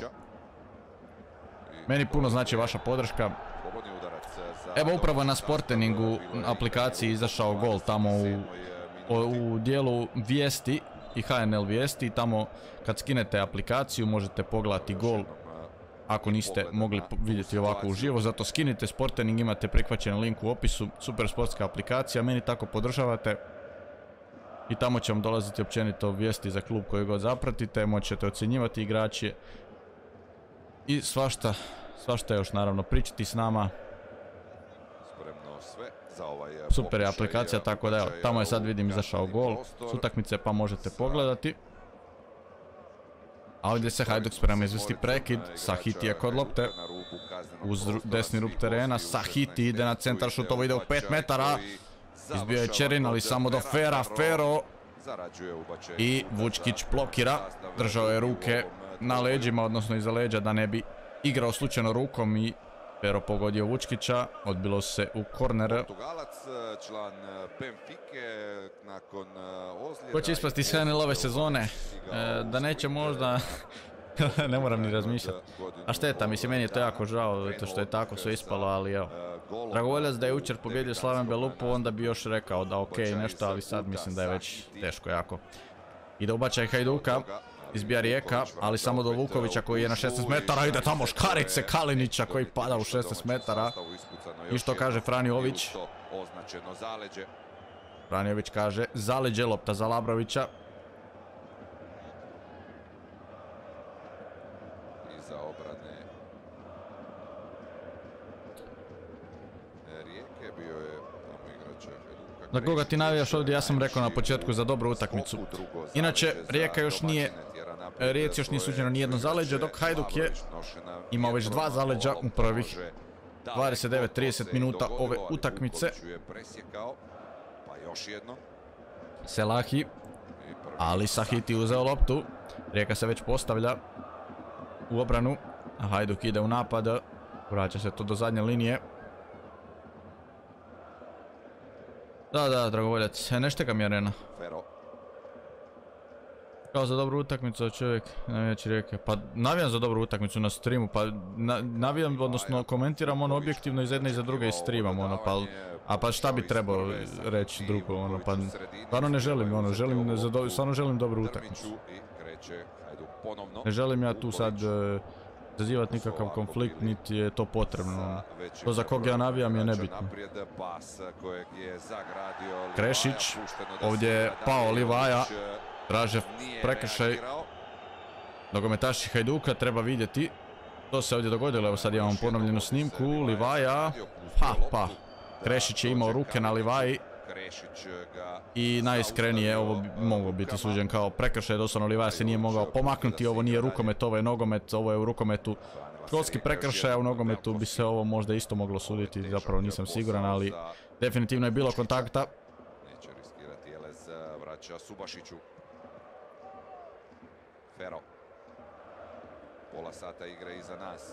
Meni puno znači vaša podrška. Evo upravo na Sporteningu aplikaciji izašao gol tamo u, u dijelu vijesti i H N L vijesti. Tamo kad skinete aplikaciju možete pogledati gol ako niste mogli vidjeti ovako uživo. Zato skinite Sportening, imate prihvaćen link u opisu. Super sportska aplikacija, meni tako podržavate. I tamo će vam dolaziti općenito vijesti za klub koji god zapratite. Moćete ocjenjivati igrače. I svašta, svašta još naravno pričati s nama. Super je aplikacija, tako da evo, tamo je sad vidim izašao gol s utakmice pa možete pogledati. A ovdje se Hajduk sprema izvesti prekid, Sahiti je kod lopte, uz desni rub terena, Sahiti ide na centar šut, ovo ide u pet metara, izbio je Čerin, ali samo do Fera, Fero i Vučkić blokira, držao je ruke na leđima, odnosno iza leđa da ne bi igrao slučajno rukom i Fero pogodio Vučkića, odbilo se u korner. Ko će ispasti iz H N L ove sezone? E, da neće možda... ne moram ni razmišljati. A šteta, mislim, meni je to jako žao, to što je tako sve ispalo, ali evo. Dragovoljac da je jučer pobjedio Slaven Belupu, onda bi još rekao da okej nešto, ali sad mislim da je već teško jako. Ide ubačaj Hajduka. Izbija Rijeka, ali samo do Vukovića koji je na šesnaest metara, ide tamo Škarice Kalinića koji pada u šesnaest metara. I što kaže Franjović? Franjović kaže zaleđe, lopta za Labrovića. Iza obrane Rijeke bio je tamo igrač. Za koga ti navijaš ovdje, ja sam rekao na početku za dobru utakmicu. Inače, Rijeka još nije, Rijeci još nije suđeno nijedno zaleđe, dok Hajduk je imao već dva zaleđa u prvih dvadeset devet trideset minuta ove utakmice. Selahi, ali Sahiti uzeo loptu. Rijeka se već postavlja u obranu, a Hajduk ide u napad. Vraća se to do zadnje linije. Da, da, Dragovoljac, ne šteka mi arena. Kao za dobru utakmicu čovjek, navijači Rijeke. Pa navijam za dobru utakmicu na streamu, pa na, navijam, odnosno komentiram ono objektivno iz jedne i za druge i streamam ono, pa... A pa šta bi trebao reći drugo, ono, pa... Stvarno ne želim, ono, želim, za do, stvarno želim dobru utakmicu. Ne želim ja tu sad... Uh, zazivati nikakav konflikt, niti je to potrebno. To za kog ja navijam je nebitno. Krešić, ovdje je pao Livaja, traže prekršaj. Nogometaši Hajduka treba vidjeti. To se ovdje dogodilo, evo sad imamo ponovljenu snimku, Livaja, ha pa, Krešić je imao ruke na Livaji. I najiskrenije ovo bi moglo biti suđen kao prekršaj, doslovno Livaja se nije mogao pomaknuti, ovo nije rukomet, ovo je nogomet, ovo je u rukometu školski prekršaj, a u nogometu bi se ovo možda isto moglo suditi, zapravo nisam siguran, ali definitivno je bilo kontakta. Neće riskirati Jelez, vraća Subašiću. Fero. Pola sata igre iza nas.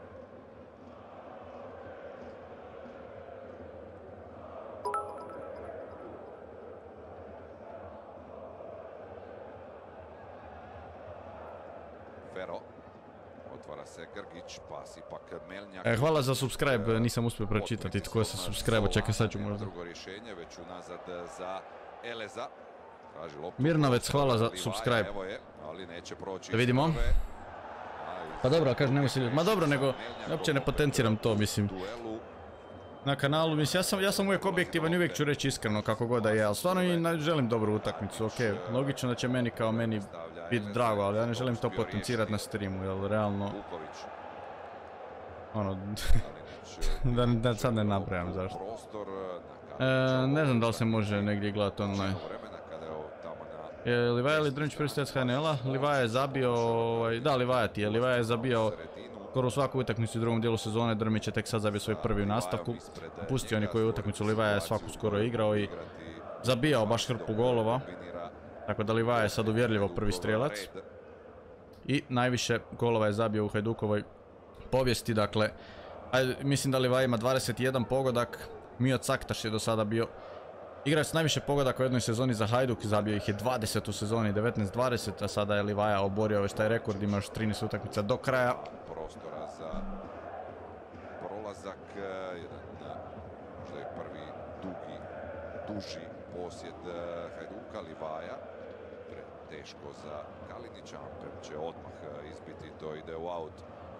Fero. Otvara se Grgić, pas ipak Melnjak. E, hvala za subscribe, nisam uspio pročitati tko se subscribe, čekaj sad ću možda. Drugo rješenje, već unazad za Eleza. Mirnavec, hvala za subscribe. Da vidimo. Pa dobro, kažem, nemoj se... Ma dobro, nego, uopće ne potenciram to, mislim. Na kanalu, mislim, ja sam, ja sam uvijek objektivan i uvijek ću reći iskreno kako god da je, ali stvarno i želim dobru utakmicu, okej. Logično da će meni kao meni biti drago, ali ja ne želim to potencirati na streamu, jel realno... Ono... da, da sad ne nabrajam zašto. E, ne znam da li se može negdje gledati online. Je Livaja ili Drnić prvi stec H N L-a? Livaja je zabio... Da, Livaja ti je. Livaja je zabio skoro u svaku utakmicu u drugom dijelu sezone. Drmić je tek sad zabio svoj prvi u nastavku. Pustio oni koji utakmicu, Livaja je svaku skoro igrao i zabijao baš hrpu golova. Tako da Livaja je sad uvjerljivo prvi strijelac. I najviše golova je zabio u Hajdukovoj povijesti, dakle, ajde, mislim da Livaja ima dvadeset jedan pogodak, Mio Caktaš je do sada bio igrač s najviše pogodaka u jednoj sezoni za Hajduk, zabio ih je dvadeset u sezoni, devetnaest dvadeset, a sada je Livaja oborio već taj rekord, ima još trinaest utakmica do kraja. Prostora za prolazak, jedan možda je prvi dugi, duži posjed Hajduka. Livaja, teško za Kalinića, Amper će odmah izbiti, to ide u aut.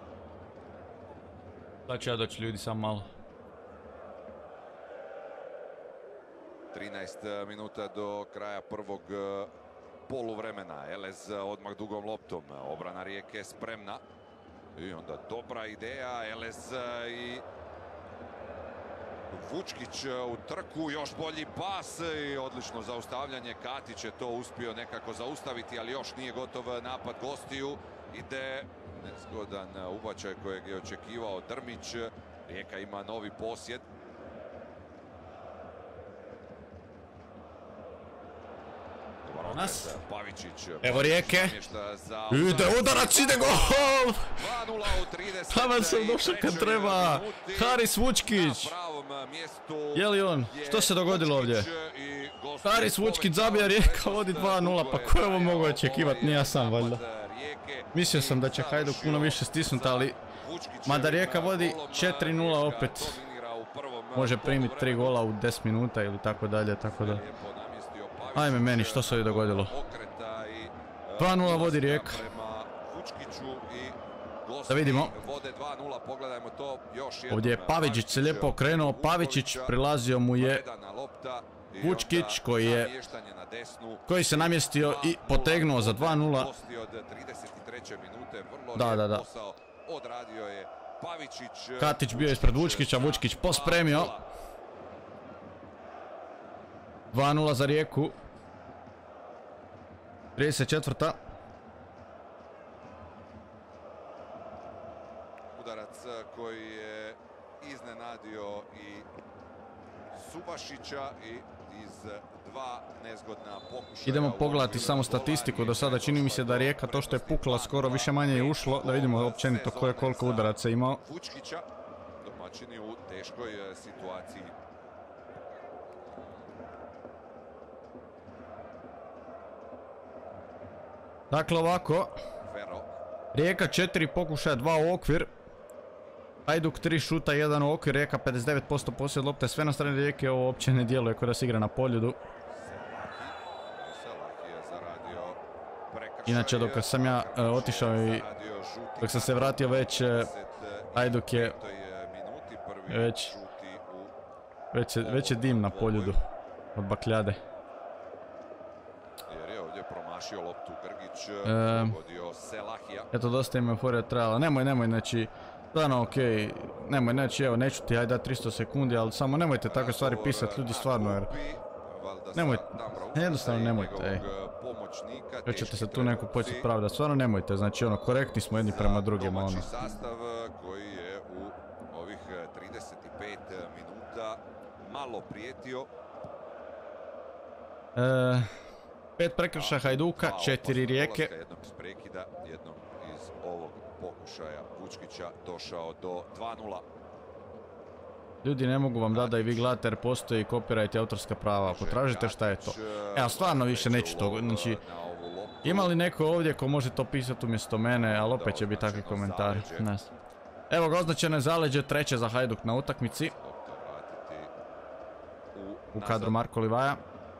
Da će ja doći ljudi sam malo. trinaest minuta do kraja prvog poluvremena. Elez odmah dugom loptom. Obrana Rijeke spremna. I onda dobra ideja. Elez i Vučkić u trku. Još bolji pas i odlično zaustavljanje. Katić je to uspio nekako zaustaviti, ali još nije gotov napad gostiju. Ide nezgodan ubačaj kojeg je očekivao Drmić. Rijeka ima novi posjed. Nas. Pavičić. Evo Rijeke. Ide udarac, ide gol! Taman sam došao kad treba. Haris Vučkić. Je li on? Što se dogodilo ovdje? Haris Vučkić zabija, Rijeka vodi dva nula. Pa ko je ovo mogu očekivati? Nije ja sam valjda. Mislio sam da će Hajduk puno više stisnuti, ali mada Rijeka vodi četiri nula opet. Može primiti tri gola u deset minuta ili tako dalje, tako da. Ajme meni, što se ovdje dogodilo? dva nula vodi Rijeka. Da vidimo. Ovdje je Pavičić se lijepo okrenuo. Pavičić prilazio mu je Vučkić koji je koji se namjestio i potegnuo za dva nula. Da, da, da. Katić bio ispred Vučkića, Vučkić pospremio. dva nula za Rijeku. trideset četvrta. Udarac koji je iznenadio i Subašića i iz dva nezgodna pokušaja. Idemo pogledati samo statistiku. Do sada čini mi se da Rijeka to što je pukla skoro više manje je ušlo. Da vidimo općenito ko je koliko udaraca imao. Vučkića, domaćini u teškoj situaciji. Dakle ovako, Rijeka četiri pokušaja, dva u okvir. Hajduk tri šuta, jedan u okvir, Rijeka pedeset devet posto posjed lopte, sve na strani Rijeke, ovo uopće ne djeluje kao da se igra na poljudu. Inače dok sam ja e, otišao i dok sam se vratio već, e, Hajduk je već, već, je, već je dim na poljudu od bakljade. Loptu Grgić, e, eto dosta im euforija trajala, nemoj, nemoj, znači, stvarno okej, okay. Nemoj, znači, evo, neću ti, ajde tristo sekundi, ali samo nemojte takve stvari pisati ljudi stvarno, jer, nemojte, jednostavno nemojte, ej, već ćete se tu neko početi pravdati, stvarno nemojte, znači, ono, korektni smo jedni prema drugima, ono. Sastav koji je u ovih trideset pet minuta malo prijetio. E, Pet prekršaja Hajduka, četiri Rijeke. Jednom iz prekida, jednom iz ovog pokušaja Vučkića došao do dva nula. Ljudi, ne mogu vam dati da i vi gledate jer postoji copyright i autorska prava. Potražite šta je to. Evo, stvarno više neću to. Znači, ima li neko ovdje ko može to pisati umjesto mene, ali opet će biti takvi komentari. Evo ga, označeno je zaleđe, treće za Hajduk na utakmici. U kadru Marko Livaja.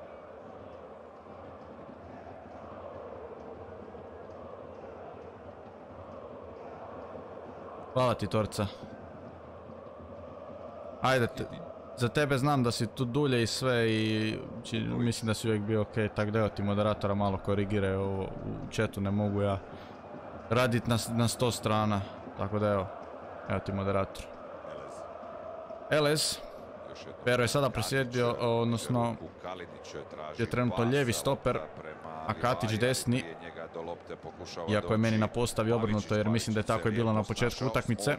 Hvala ti, Torca. Ajde, te, za tebe znam da si tu dulje i sve i či, mislim da si uvijek bio okej, okay, tako da evo ti moderatora malo korigiraj ovo u chatu, ne mogu ja radit na, na sto strana, tako da evo, evo ti moderator. Elez. Pero je sada presjedio, odnosno je trenutno lijevi stoper, a Katić desni. Iako je meni na postavi obrnuto jer mislim da je tako i bilo na početku utakmice.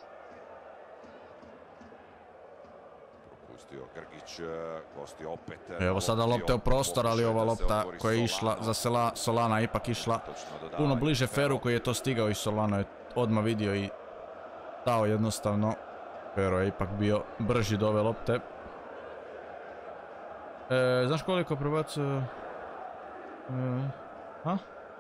Evo sada lopte u prostor, ali ova lopta koja je išla za Sela, Solana ipak išla puno bliže Feru koji je to stigao i Solano je odmah vidio i dao jednostavno. Pero je ipak bio brži do ove lopte. E, znaš koliko prebacuje? E, a?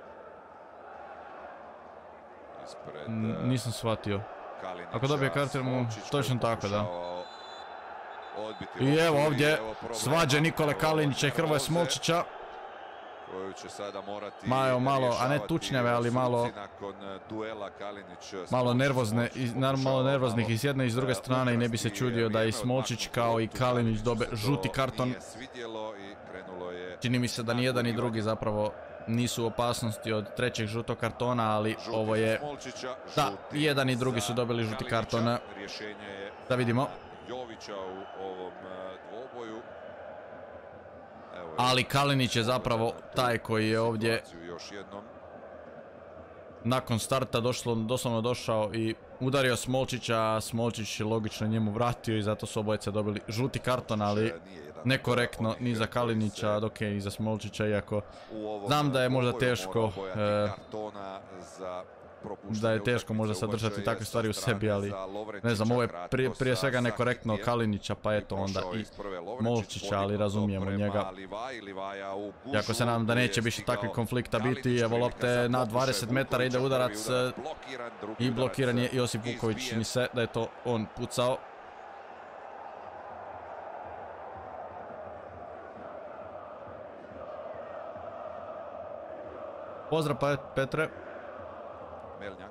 Ispred, N nisam shvatio. Kalinića, Ako dobije kartel mu, točno tako, da. Odbiti I evo loptu ovdje i evo problema. svađa Nikole Kalinića i Hrvoje Smolčića. Koju će sada morati Majo malo, a ne rješavati tučnjave, ali malo, suci nakon duela Kalinić, malo Smolčić. nervozne, Smolčić i, nar- malo pokušava nervoznih malo, i s jedne i s druge e, strane i ne bi se ukrasti čudio da i vrijeme, Smolčić odmaknuti kao i loptu. Kalinić dobe Kaliniću se žuti to karton. nije svidjelo i krenulo je Čini mi se da ni jedan ni drugi zapravo nisu u opasnosti od trećeg žutog kartona, ali žuti ovo za je... Smolčića, Da, žuti i jedan i drugi za su dobili žuti Kalinića. karton. Rješenje je Da vidimo. Jovića u ovom e, dvoboju. Evo je Ali Kalinić je zapravo taj koji je ovdje situaciju još jednom. nakon starta došlo, doslovno došao i udario Smolčića, a Smolčić je logično njemu vratio i zato su obojice dobili žuti karton, ali Nije jedan nekorektno onih ni za koji Kalinića, se dok je i za Smolčića, iako u ovom znam da je možda dvoboju teško, morao bojati e, kartona za propuštanje da je teško utakmice. možda Ubačaj sadržati je takve sa stvari u strane sebi, ali za Lovrenčića ne znam, ovo je kratko prije, prije sa svega nekorektno Sahitijem. Kalinića, pa eto onda Prošao i iz prve Lovrenčić, Smolčića, ali podignuto razumijemo prema njega. Livaji, Livaja u gušu, Iako se nadam da tu je neće više stigao takvih konflikta Kalinić, biti, evo prilika lopte za na pokušaj dvadeset metara ide Vukovića, udarac prvi udarac blokiran, drugi i udarac blokiran je Josip Vuković, izbijen. čini se da je to on pucao. Pozdrav pa Petre. Melnjak.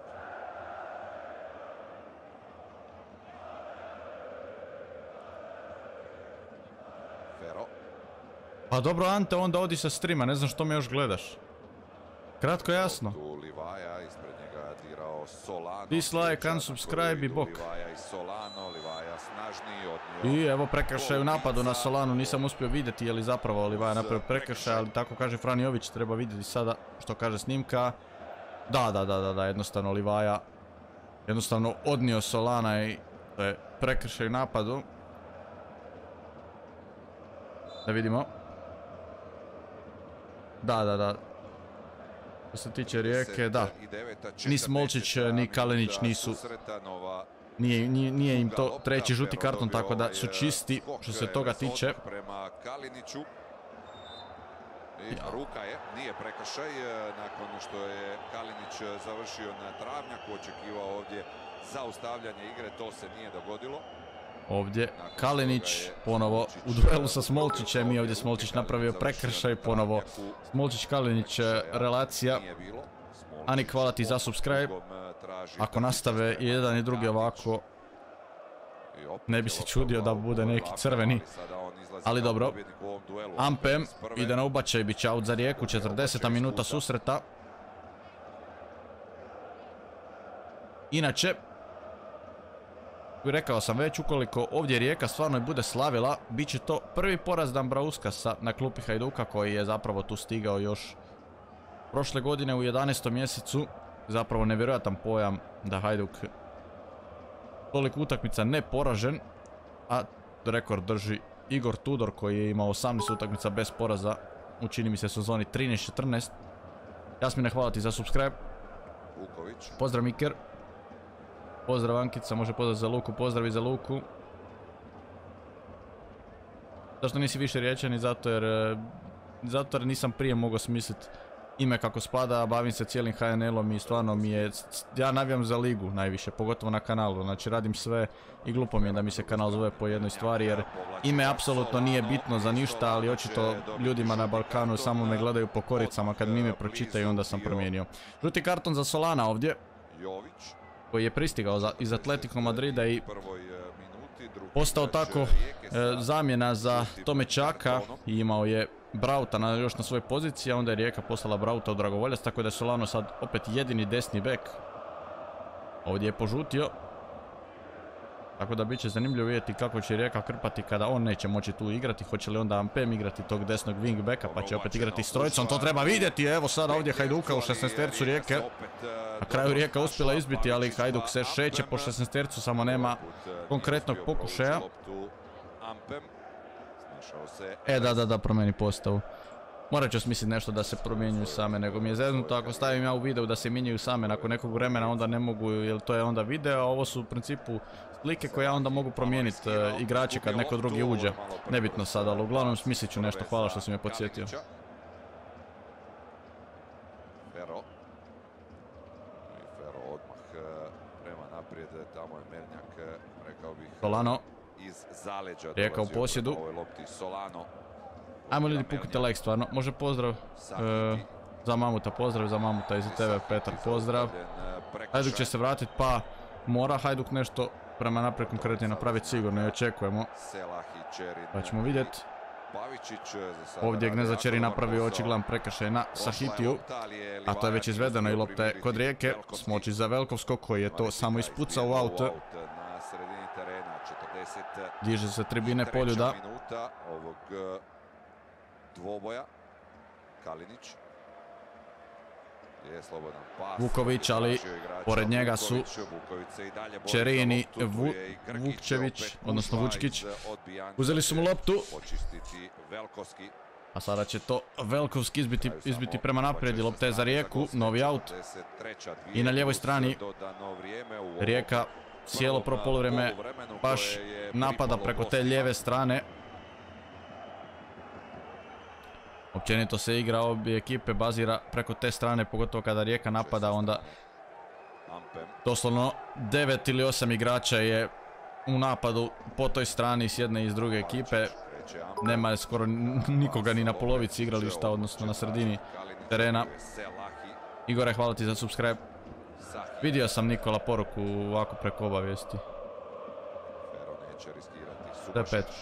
Fero. Pa dobro Ante, onda odi sa streama, ne znam što me još gledaš. Kratko jasno. Tu Livaja, ispred njega dirao Solano. Dislike, unsubscribe i bok. Livaja i Solano, Livaja snažniji odnio. I evo prekršaj u napadu na Solanu, nisam uspio vidjeti je li zapravo Livaja napravio prekršaj, ali tako kaže Fran Jović, treba vidjeti sada što kaže snimka. Da, da, da, da, da, jednostavno Livaja jednostavno odnio Solana i to je prekršaj u napadu. Da vidimo. Da, da, da. Što se tiče Rijeke, da. Ni Smolčić, ni Kalinić nisu, nije, nije, nije im to treći žuti karton, tako da su čisti što se toga tiče. Prema Kaliniću. I ruka je, nije prekršaj, nakon što je Kalinić završio na travnjaku, očekivao ovdje zaustavljanje igre, to se nije dogodilo. Ovdje Kalinić ponovo u duelu sa Smolčićem i ovdje Smolčić napravio prekršaj, ponovo Smolčić Kalinić relacija. Ani hvala ti za subscribe. Ako nastave i jedan i drugi ovako, ne bi se čudio da bude neki crveni. Ali dobro, Ampem ide na ubačaj, bit će out za Rijeku, četrdeseta minuta susreta. Inače, rekao sam već, ukoliko ovdje Rijeka stvarno bude slavila, bit će to prvi poraz Dambrauskasa na klupi Hajduka, koji je zapravo tu stigao još prošle godine u jedanaestom mjesecu. Zapravo nevjerojatan pojam da Hajduk toliko utakmica ne poražen, a rekord drži Igor Tudor koji je imao osamnaest utakmica bez poraza u, čini mi se, sezoni trinaest četrnaest. Jasmine, hvala ti za subscribe. Pozdrav Miker. Pozdrav Ankica, može pozdrav za Luku, pozdrav i za Luku. Zašto nisi više riječani? Zato jer, zato jer nisam prije mogao smisliti ime kako spada, bavim se cijelim H N L-om i stvarno mi je, ja navijam za ligu najviše, pogotovo na kanalu, znači radim sve i glupo mi je da mi se kanal zove po jednoj stvari jer ime apsolutno nije bitno za ništa, ali očito ljudima na Balkanu samo me gledaju po koricama, kad mi ime pročitaju onda sam promijenio. Žuti karton za Solana ovdje, koji je pristigao za, iz Atletico Madrida i postao tako e, zamjena za Tomečaka i imao je Brauta na, još na svojoj poziciji, a onda je Rijeka poslala Brauta u dragovoljac, tako da je Solano sad opet jedini desni bek. Ovdje je požutio. Tako da bit će zanimljivo vidjeti kako će Rijeka krpati kada on neće moći tu igrati. Hoće li onda Ampem igrati tog desnog wing backa, pa će opet igrati s trojicom, to treba vidjeti. Evo sada ovdje Hajduka u šesnaestercu Rijeke. Na kraju Rijeka uspjela izbiti, ali Hajduk se šeće po šesnaestercu, samo nema konkretnog pokušaja. E da, da, da, promeni postavu. Morat ću smisliti nešto da se promjenjuju same, nego mi je zeznuto ako stavim ja u videu da se mijenjaju same nakon nekog vremena, onda ne mogu, jer to je onda video, a ovo su u principu slike koje ja onda mogu promijeniti uh, igrače kad neko drugi uđe. Nebitno sad, ali uglavnom smislit ću nešto, hvala što si me podsjetio. Fero. I Fero odmah prema naprijed, tamo je Melnjak, rekao bih, Solano. iz zaleđa. Rijeka u posjedu. Solano. Ajmo ljudi, puknite like stvarno. Može pozdrav uh, za Mamuta, pozdrav za Mamuta i za tebe Petar, pozdrav. Hajduk će se vratiti, pa mora Hajduk nešto prema naprijed konkretnije napraviti sigurno i očekujemo. Pa ćemo vidjeti. Ovdje je Gnezačeri napravio očigledan prekršaj na Sahitiju, a to je već izvedeno i lopta je kod Rijeke. Smoči za Velkovskog koji je to samo ispucao u auto. Diže se tribine Poljuda. Dvoboja. Kalinić. Je slobodan pas. Vuković, ali pored njega su Čerini, Vu, Vukčević, odnosno Vučkić. Uzeli su mu loptu. A sada će to Velkovski izbiti, izbiti prema naprijed. Lopta je za Rijeku, novi aut. I na lijevoj strani Rijeka cijelo prvo poluvreme baš napada preko te lijeve strane. Općenito se igra obje ekipe bazira preko te strane, pogotovo kada Rijeka napada, onda doslovno devet ili osam igrača je u napadu po toj strani s jedne i s druge ekipe. Nema skoro nikoga ni na polovici igrališta, odnosno na sredini terena. Igore, hvala ti za subscribe. Vidio sam Nikola poruku ovako preko obavijesti. To je pet.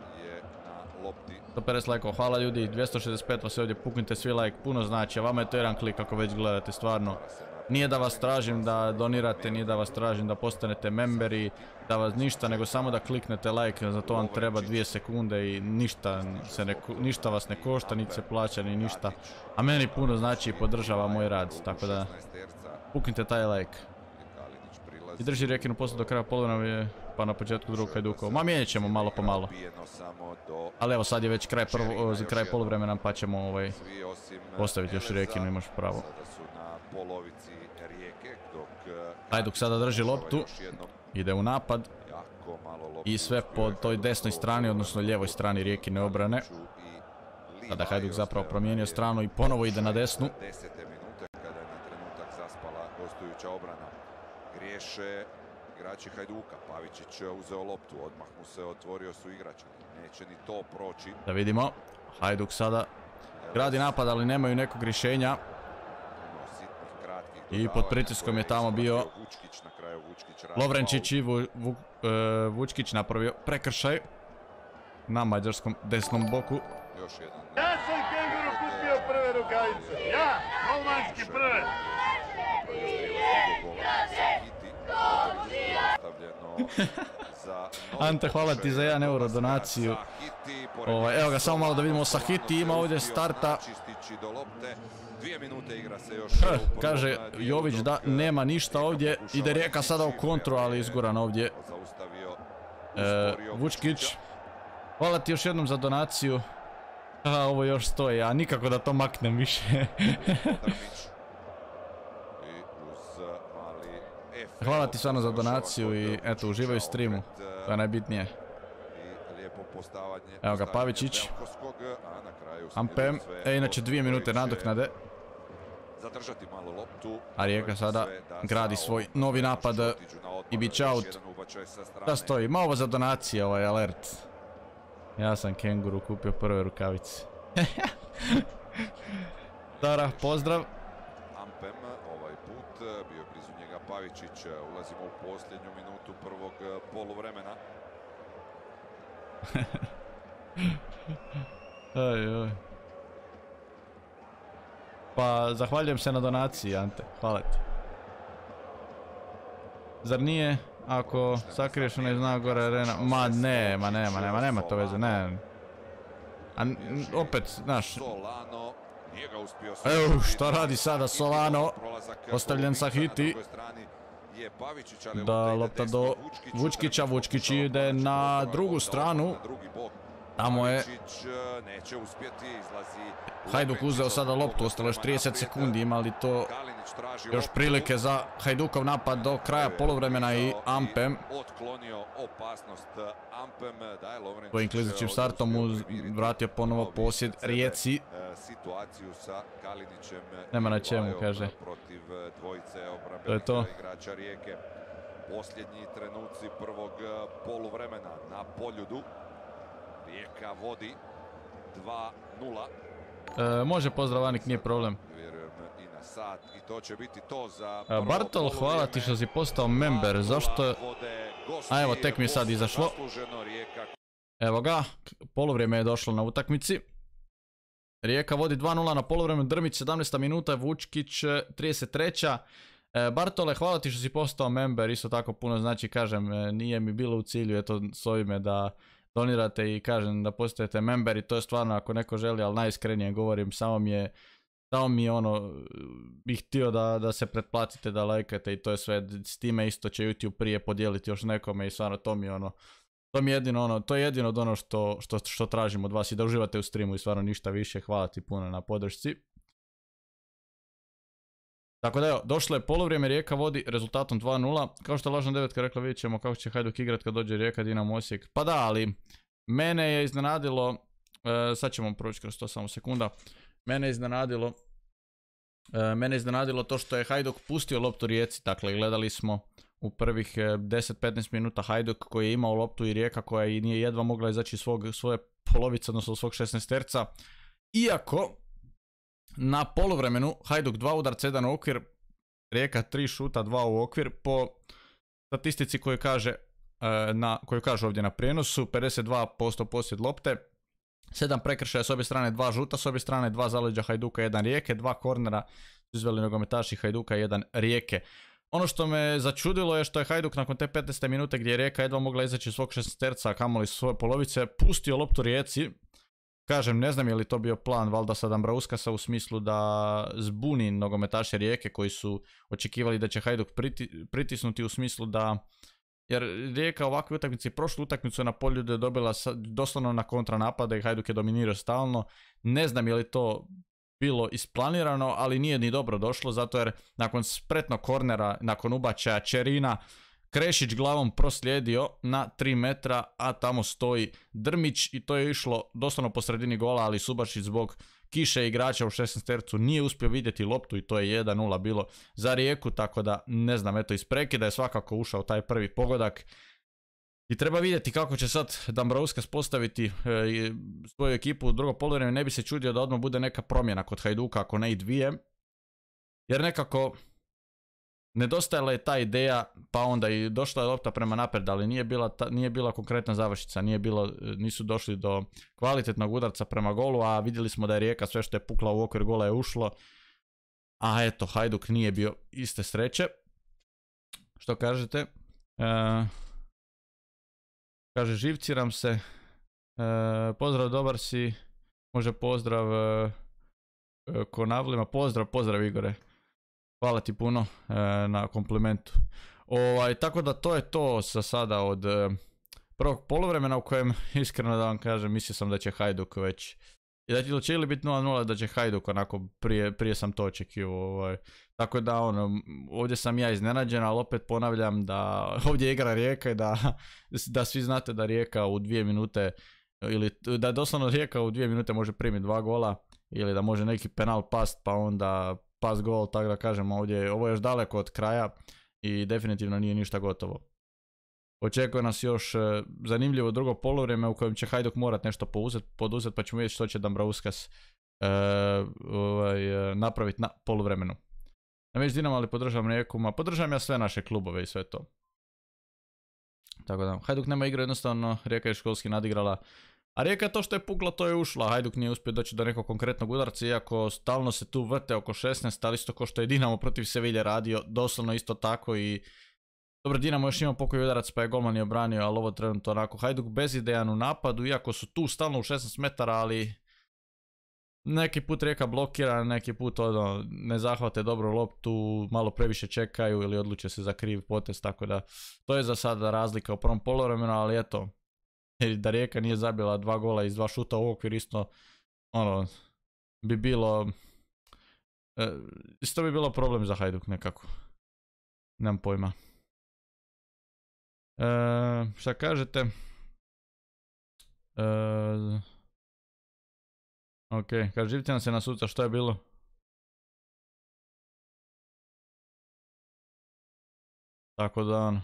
sto pedeset lajkova, hvala ljudi, dvjesto šezdeset pet vas je ovdje, puknite svi like, puno znači, a vama je to jedan klik ako već gledate, stvarno. Nije da vas tražim da donirate, nije da vas tražim da postanete memberi, da vas ništa, nego samo da kliknete like, za to vam treba dvije sekunde i ništa, se ne, ništa vas ne košta, niti se plaća, ni ništa. A meni puno znači i podržava moj rad, tako da puknite taj like. I drži Rijekinu poslu do kraja poluvremena, pa na početku drugog Hajdukova. Ma mijenjat ćemo malo po malo. Ali evo sad je već kraj, prvo, kraj poluvremena, pa ćemo ovaj, postaviti još Rijekinu, imaš pravo. Hajduk sada drži loptu, ide u napad. I sve po toj desnoj strani, odnosno lijevoj strani Rijekine obrane. Sada Hajduk zapravo promijenio stranu i ponovo ide na desnu. Griješe igrači Hajduka. Pavičić uzeo loptu, odmah mu se otvorio su igračani. Neće ni to proći. Da vidimo. Hajduk sada gradi napad, ali nemaju nekog rješenja. I pod pritiskom je tamo bio Lovrenčić i Vu, Vu, uh, Vučkić napravio prekršaj na mađarskom desnom boku. Još jedan. Ja sam Kenguru kupio prve rukavice. Ja, golmanski prve. Ante, hvala ti za jedan euro donaciju. Ovaj, evo ga, samo malo da vidimo, Sahiti ima ovdje starta. Kaže Jović da nema ništa ovdje. Ide Rijeka sada u kontru, ali izguran ovdje. E, Vučkić. Hvala ti još jednom za donaciju. Aha, ovo još stoji, a nikako da to maknem više. Hvala ti stvarno za donaciju i eto, uživaj u streamu. To je najbitnije. Evo ga, Pavičić. Ampem. E, inače dvije minute nadoknade. A Rijeka sada gradi svoj novi napad i bit će out. Da stoji, ima ovo za donacije, ovaj alert. Ja sam Kenguru kupio prve rukavice. Dara, pozdrav. Ampem ovaj put, bio blizu njega Pavičić, ulazimo u posljednju minutu prvog poluvremena. Oj, oj. Pa, zahvaljujem se na donaciji, Ante. Hvala ti. Zar nije, ako sakriješ onaj znak gore arena? Ma ne, ma ne, ma ne, ma nema to veze, ne. A opet, znaš... Evo, šta radi sada Solano? Ostavljen Sahiti. Da, lopta do Vučkića, Vučkić ide na drugu stranu. Tamo je neće uspjeti, izlazi. Hajduk uzeo sada loptu, ostalo još trideset sekundi, imali to još prilike za Hajdukov napad do kraja poluvremena i Ampem otklonio opasnost Ampem, da je Lovrenčić svojim klizićim startom vratio ponovo posjed Rijeci. Situaciju sa Kalinićem. Nema na čemu, kaže. Protiv dvojice To je to. obrambenika igrača Rijeke. Posljednji trenuci prvog poluvremena na Poljudu. Rijeka vodi dva nula. E, može pozdrav Anik, nije problem. Vjerujem i na sat i to će biti to za e, Bartol, hvala ti što si postao member, zašto? A evo, tek mi je sad izašlo. Evo ga, poluvrijeme je došlo na utakmici. Rijeka vodi dva nula na poluvremenu, Drmić sedamnaesta minuta, Vučkić trideset treća E, Bartole, hvala ti što si postao member, isto tako puno znači, kažem, e, nije mi bilo u cilju, eto, s ovime da donirate i kažem da postajete member i to je stvarno ako neko želi, ali najiskrenije govorim, samo mi je, samo mi je ono, bih htio da, da se pretplatite, da lajkate i to je sve, s time isto će YouTube prije podijeliti još nekome i stvarno to mi je ono, to mi je jedino ono, to je jedino od ono što, što, što tražim od vas i da uživate u streamu i stvarno ništa više, hvala ti puno na podršci. Tako da evo, došlo je poluvrijeme, Rijeka vodi rezultatom dva nula. Kao što je Lažna devetka rekla, vidjet ćemo kako će Hajduk igrat kad dođe Rijeka, Dinamo Osijek. Pa da, ali mene je iznenadilo, e, sad ćemo proći kroz to samo sekunda. Mene je iznenadilo, e, mene je iznenadilo to što je Hajduk pustio loptu Rijeci. Dakle, gledali smo u prvih deset do petnaest minuta Hajduk koji je imao loptu i Rijeka koja i nije jedva mogla izaći svog, svoje polovice, odnosno svog šesnaesterca. Iako na poluvremenu Hajduk dva udarca, jedan u okvir, Rijeka tri šuta, dva u okvir, po statistici koju kaže, na, koju kaže ovdje na prijenosu, pedeset dva posto posjed lopte, sedam prekršaja s obje strane, dva žuta s obje strane, dva zaleđa Hajduka, jedan Rijeke, dva kornera su izveli nogometaši Hajduka, jedan Rijeke. Ono što me začudilo je što je Hajduk nakon te petnaeste minute gdje je Rijeka jedva mogla izaći svog šesnaesterca, a kamoli su svoje polovice, pustio loptu Rijeci. Kažem, ne znam je li to bio plan Valda Dambrauskasa u smislu da zbuni nogometaše Rijeke koji su očekivali da će Hajduk priti, pritisnuti u smislu da, jer Rijeka ovakve utakmice, prošlu utakmicu je na Poljudu je dobila doslovno na kontranapade i Hajduk je dominirao stalno. Ne znam je li to bilo isplanirano, ali nije ni dobro došlo zato jer nakon spretnog kornera, nakon ubačaja Čerina, Krešić glavom proslijedio na tri metra, a tamo stoji Drmić i to je išlo doslovno po sredini gola, ali Subašić zbog kiše igrača u šesnaestercu nije uspio vidjeti loptu i to je jedan nula bilo za Rijeku, tako da ne znam, eto iz prekida je svakako ušao taj prvi pogodak. I treba vidjeti kako će sad Dambrauskas postaviti e, svoju ekipu u drugo poluvreme, ne bi se čudio da odmah bude neka promjena kod Hajduka, ako ne i dvije, jer nekako nedostajala je ta ideja, pa onda i došla je lopta prema naprijed, ali nije bila, ta, nije bila konkretna završnica, nije bilo, nisu došli do kvalitetnog udarca prema golu, a vidjeli smo da je Rijeka sve što je pukla u okvir gola je ušlo. A eto, Hajduk nije bio iste sreće. Što kažete? E, kaže, živciram se. E, pozdrav, dobar si. Može pozdrav e, Konavlima. Pozdrav, pozdrav Igore. Hvala ti puno e, na komplimentu. Ovaj, tako da to je to za sada od e, prvog poluvremena u kojem, iskreno da vam kažem, mislio sam da će Hajduk već, i da će ili biti nula nula, da će Hajduk onako, prije, prije sam to očekivao. Ovaj. Tako da ono, ovdje sam ja iznenađen, ali opet ponavljam da ovdje igra Rijeka i da, da svi znate da Rijeka u dvije minute, ili da doslovno Rijeka u dvije minute može primiti dva gola, ili da može neki penal past pa onda pas gol, tako da kažem ovdje, ovo je još daleko od kraja i definitivno nije ništa gotovo. Očekuje nas još e, zanimljivo drugo poluvrijeme u kojem će Hajduk morat nešto pouzet, poduzet, pa ćemo vidjeti što će Dambrauskas e, ovaj, e, napraviti na poluvremenu. Ne već Dinamo, ali podržavam Rijeku, ma podržavam ja sve naše klubove i sve to. Tako da, Hajduk nema igre, jednostavno Rijeka je školski nadigrala. A Rijeka to što je pukla, to je ušla. Hajduk nije uspio doći do nekog konkretnog udarca, iako stalno se tu vrte oko šesnaest, ali isto kao što je Dinamo protiv Sevilje radio, doslovno isto tako i... Dobro, Dinamo još ima pokoji udarac pa je golman je obranio, ali ovo trenutno onako Hajduk bezidejan u napadu, iako su tu stalno u šesnaest metara, ali... Neki put Rijeka blokira, neki put ono, ne zahvate dobro loptu, malo previše čekaju ili odluče se za kriv potez, tako da... To je za sada razlika u prvom poluvremenu, ali eto... Jer da Rijeka nije zabila dva gola iz dva šuta u okvir isto, ono, bi bilo, e, isto bi bilo problem za Hajduk nekako. Nemam pojma. E, šta kažete? E, ok, kaže, živite nam se na suca, što je bilo? Tako da ono.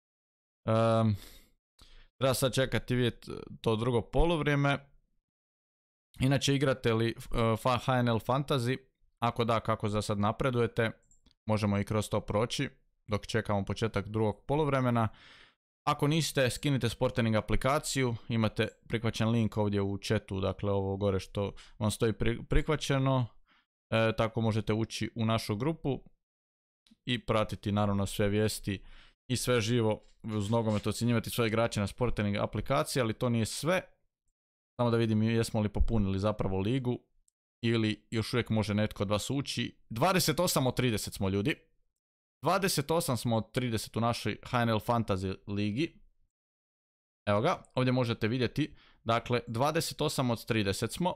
Um, treba sad čekati vidjeti to drugo poluvrijeme. Inače, igrate li uh, H N L Fantasy? Ako da, kako za sad napredujete, možemo i kroz to proći dok čekamo početak drugog poluvremena. Ako niste, skinite Sportening aplikaciju, imate prihvaćen link ovdje u chatu, dakle ovo gore što vam stoji pri, prihvaćeno. E, tako možete ući u našu grupu i pratiti naravno sve vijesti i sve živo uz nogomet, ocjenjivati svoje igrače na Sportening aplikaciji, ali to nije sve. Samo da vidim jesmo li popunili zapravo ligu ili još uvijek može netko od vas ući. dvadeset osam od trideset smo ljudi. dvadeset osam smo od trideset u našoj H N L Fantasy ligi. Evo ga, ovdje možete vidjeti. Dakle, dvadeset osam od trideset smo.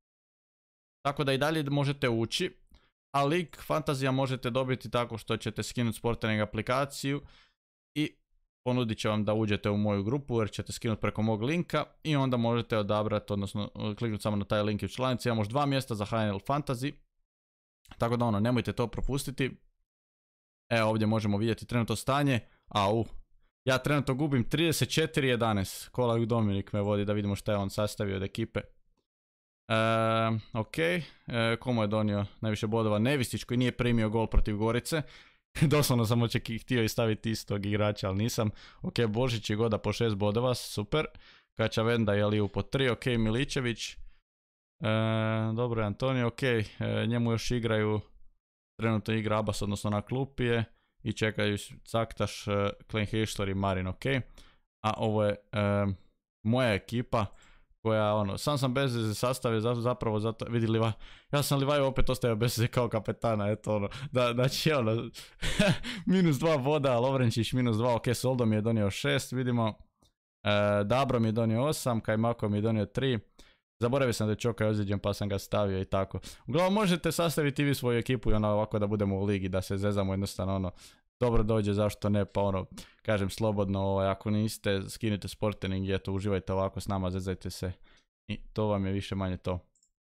Tako da i dalje možete ući. A lig Fantazija možete dobiti tako što ćete skinuti Sportening aplikaciju i ponudit će vam da uđete u moju grupu jer ćete skinuti preko mog linka i onda možete odabrati, odnosno kliknuti samo na taj link u članici. Imamo još dva mjesta za H N L Fantasy. Tako da ono, nemojte to propustiti. Evo ovdje možemo vidjeti trenutno stanje. Au, ja trenutno gubim trideset četiri jedanaest. Kolak Dominik me vodi da vidimo šta je on sastavio od ekipe. E, ok, e, komu je donio najviše bodova? Nevistić koji nije primio gol protiv Gorice. Doslovno sam očekivao htio i staviti istog igrača, ali nisam. Ok, Božić i Goda po šest bodova, super. Kača Venda i Aliju po tri, ok, Miličević. E, dobro je Antonio, ok, e, njemu još igraju, trenutno igra Abas, odnosno na klupi je. I čekaju Caktaš, e, Klein Hišler i Marin, ok. A ovo je e, moja ekipa koja, ono, sam sam bez veze sastavio, zapravo, zato, vidi Liva, ja sam Livaju opet ostavio bez veze kao kapetana, eto, ono, da, znači, ono, minus dva boda, Lovrenčić minus dva, ok, Soldo mi je donio šest, vidimo, e, Dabro mi je donio osam, Kajmako mi je donio tri, zaboravio sam da je Čoka ozlijeđen pa sam ga stavio i tako. Uglavnom, možete sastaviti vi svoju ekipu i ono ovako da budemo u ligi, da se zezamo jednostavno, ono, dobro dođe, zašto ne, pa ono, kažem slobodno, ovaj, ako niste, skinite Sportening i eto, uživajte ovako s nama, zezajte se i to vam je više manje to.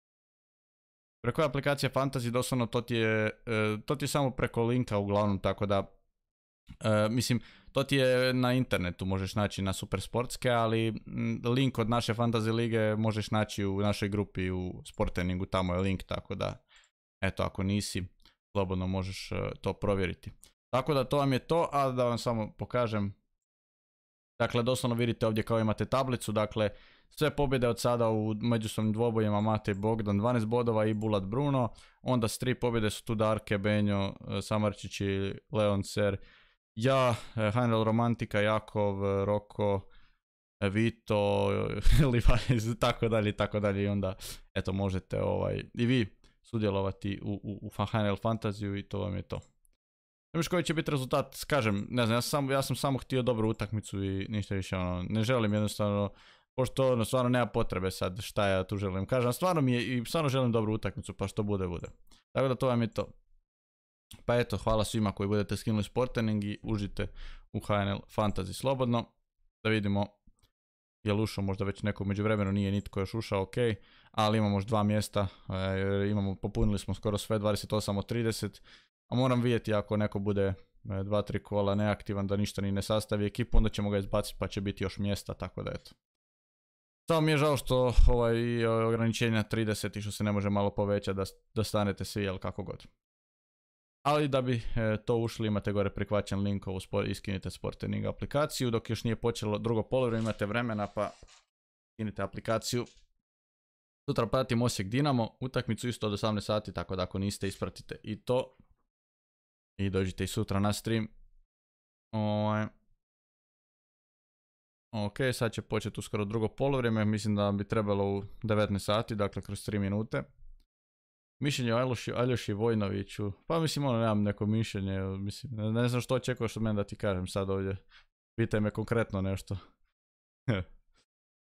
Preko aplikacije Fantasy, doslovno to ti je, to ti je samo preko linka uglavnom, tako da, e, mislim, to ti je na internetu, možeš naći na Supersportske, ali link od naše Fantasy lige možeš naći u našoj grupi u Sporteningu, tamo je link, tako da, eto, ako nisi, slobodno možeš to provjeriti. Tako da to vam je to, a da vam samo pokažem. Dakle, doslovno vidite ovdje kao imate tablicu, dakle, sve pobjede od sada u međusobnim dvobojima Mate Bogdan dvanaest bodova i Bulat Bruno. Onda s tri pobjede su tu Darke, Benjo, Samarčić i Leon Ser. Ja, H N L Romantika, Jakov, Roko, Vito, Livajz, tako dalje, tako dalje. I onda, eto, možete ovaj, i vi sudjelovati u, u, u H N L Fantasiju i to vam je to. Nemaš koji će biti rezultat, kažem, ne znam, ja sam, ja sam samo htio dobru utakmicu i ništa više, ono, ne želim jednostavno, pošto ono, stvarno nema potrebe sad šta ja tu želim. Kažem, stvarno mi je i stvarno želim dobru utakmicu, pa što bude, bude. Tako da to vam je to. Pa eto, hvala svima koji budete skinuli Sportening i užite u H N L Fantasy slobodno. Da vidimo, je li ušao, možda već neko među vremenu nije nitko još ušao, ok, ali imamo još dva mjesta, e, imamo, popunili smo skoro sve, dvadeset osam od trideset. A moram vidjeti ako neko bude dva tri kola neaktivan da ništa ni ne sastavi ekipu, onda ćemo ga izbaciti pa će biti još mjesta, tako da eto. Samo mi je žao što ovaj ograničenje na trideset i što se ne može malo povećati da, da stanete svi, jel kako god. Ali da bi e, to ušli imate gore prihvaćen link ovu spor, iskinite Sportening aplikaciju, dok još nije počelo drugo polovrijeme imate vremena pa iskinite aplikaciju. Sutra pratim Osijek Dinamo, utakmicu isto od osamnaest sati, tako da ako niste ispratite i to. I dođite i sutra na stream. O, ok, sad će početi uskoro drugo polovrijeme. Mislim da bi trebalo u devetnaest sati, dakle kroz tri minute. Mišljenje o Aljoši, Aljoši Vojnoviću. Pa mislim, ono, nemam neko mišljenje. Mislim, ne znam što očekuješ od mene da ti kažem sad ovdje. Pitaj me konkretno nešto.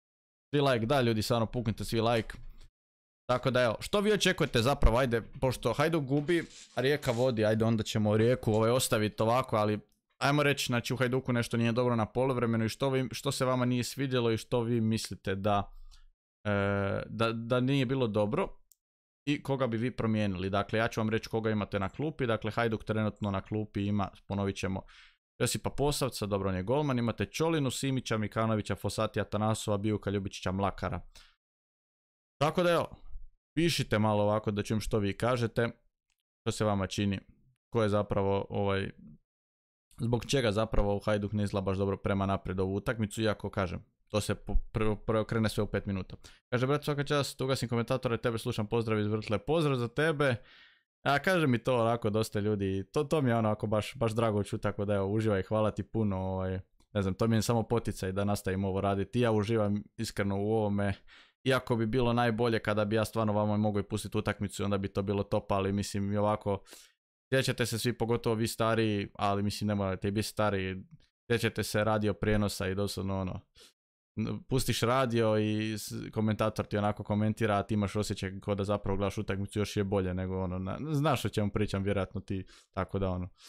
Svi like, da ljudi, stvarno puknite svi like. Tako da evo, što vi očekujete zapravo, ajde, pošto Hajduk gubi, a Rijeka vodi, ajde onda ćemo Rijeku ovaj, ostaviti ovako, ali ajmo reći, znači u Hajduku nešto nije dobro na poluvremenu i što, vi, što se vama nije svidjelo i što vi mislite da, e, da, da nije bilo dobro i koga bi vi promijenili. Dakle, ja ću vam reći koga imate na klupi, dakle Hajduk trenutno na klupi ima, ponovit ćemo, Josipa Posavca, dobro on je golman, imate Čolinu, Simića, Mikanovića, Fosatija, Tanasova, Bijuka, Ljubičića, Mlakara. Tako da evo, pišite malo ovako da čujem što vi kažete, što se vama čini, ko je zapravo ovaj, zbog čega zapravo Hajduk ne izgleda baš dobro prema naprijed ovu utakmicu, iako kažem, to se preokrene sve u pet minuta. Kaže, brat, svaka čast, ugasim komentatore, tebe slušam, pozdrav iz Vrtle, pozdrav za tebe. A kaže mi to onako dosta ljudi, to, to mi je onako baš, baš drago čuti, tako da evo, uživaj, hvala ti puno, ovaj, ne znam, to mi je samo poticaj da nastavim ovo raditi. Ja uživam iskreno u ovome, iako bi bilo najbolje kada bi ja stvarno vama mogao i pustiti utakmicu i onda bi to bilo top, ali mislim i ovako, sjećate se svi, pogotovo vi stariji, ali mislim ne morate i biti stariji, sjećate se radio prijenosa i doslovno ono, pustiš radio i komentator ti onako komentira, a ti imaš osjećaj kao da zapravo gledaš utakmicu, još je bolje nego ono, na, znaš o čemu pričam vjerojatno ti, tako da ono.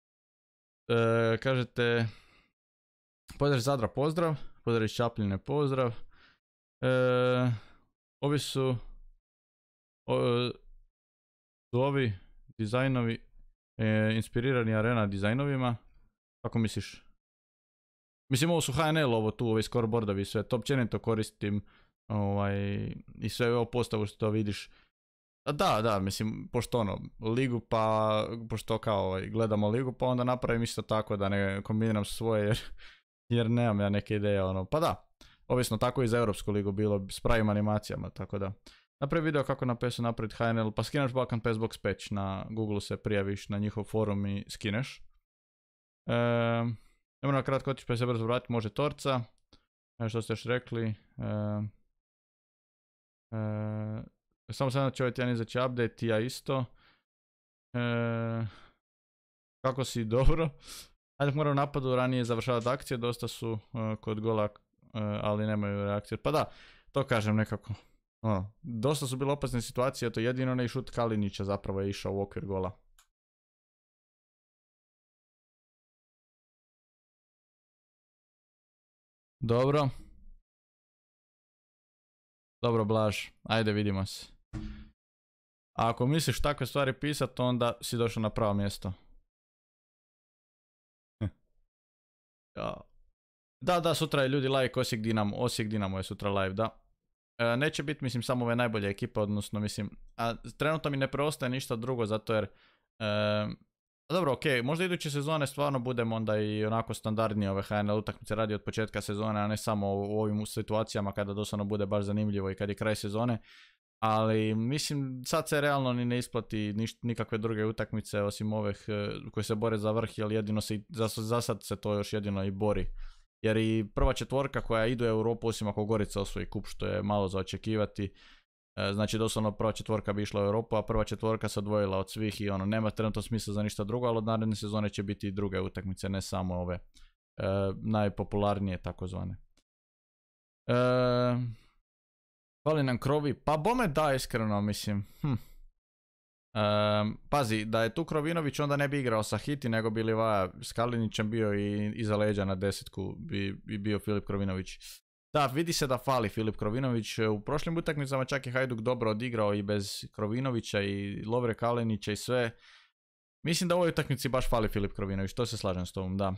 E, kažete, pozdrav Zadra, pozdrav, pozdrav iz Čapljine, pozdrav. E, ovi su, o, su ovi dizajnovi e, inspirirani arena dizajnovima, kako misliš? Mislim, ovo su H N L, ovo tu, ovi scoreboardovi i sve, to općenito koristim, ovaj, i sve ovo postavu što to vidiš. Da, da, mislim, pošto ono, ligu pa, pošto kao ovaj, gledamo ligu pa onda napravim isto tako da ne kombiniram svoje jer, jer nemam ja neke ideje, ono, pa da, ovisno tako i za Europsku ligu bilo s pravim animacijama, tako da. Napravi video kako na P S u napraviti H N L, pa skineš Balkan P S Box Patch, na Google se prijaviš na njihov forum i skineš. Eee... Nemo na kratko otići pa se brzo vratiti, može Torca. E, što ste još rekli. E, e, samo sada će ovaj tjedan izaći update i ja isto. E, kako si, dobro. Ajde, moram u napadu ranije završavati akcije, dosta su uh, kod gola, uh, ali nemaju reakcije. Pa da, to kažem nekako. Ono, dosta su bile opasne situacije, to jedino onaj šut Kalinića zapravo je išao u okvir gola. Dobro. Dobro, Blaž. Ajde, vidimo se. A ako misliš takve stvari pisati, onda si došao na pravo mjesto. Ja. Da, da, sutra je ljudi like Osijek Dinamo. Osijek Dinamo je sutra live, da. E, neće biti, mislim, samo ove najbolje ekipe, odnosno, mislim, a trenutno mi ne preostaje ništa drugo, zato jer... E, Dobro, ok, možda iduće sezone stvarno budemo onda i onako standardnije ove H N L utakmice radi od početka sezone, a ne samo u ovim situacijama kada doslovno bude baš zanimljivo i kad je kraj sezone. Ali mislim, sad se realno ni ne isplati niš, nikakve druge utakmice osim ovih koje se bore za vrh, jer jedino se, za, za sad se to još jedino i bori. Jer i prva četvorka koja ide u Europu, osim ako Gorica osvoji kup, što je malo za očekivati, znači doslovno prva četvorka bi išla u Europu, a prva četvorka se odvojila od svih i ono, nema trenutno smisla za ništa drugo, ali od naredne sezone će biti i druge utakmice, ne samo ove e, najpopularnije takozvane. E, Hvali nam Krovi, pa bome da, iskreno mislim. Hm. E, pazi, da je tu Krovinović onda ne bi igrao sa Hiti, nego bi Livaja s Kalinićem bio i iza leđa na desetku bi, bi bio Filip Krovinović. Da, vidi se da fali Filip Krovinović. U prošlim utakmicama čak je Hajduk dobro odigrao i bez Krovinovića i Lovre Kalinića i sve. Mislim da u ovoj utakmici baš fali Filip Krovinović, to se slažem s tobom, da.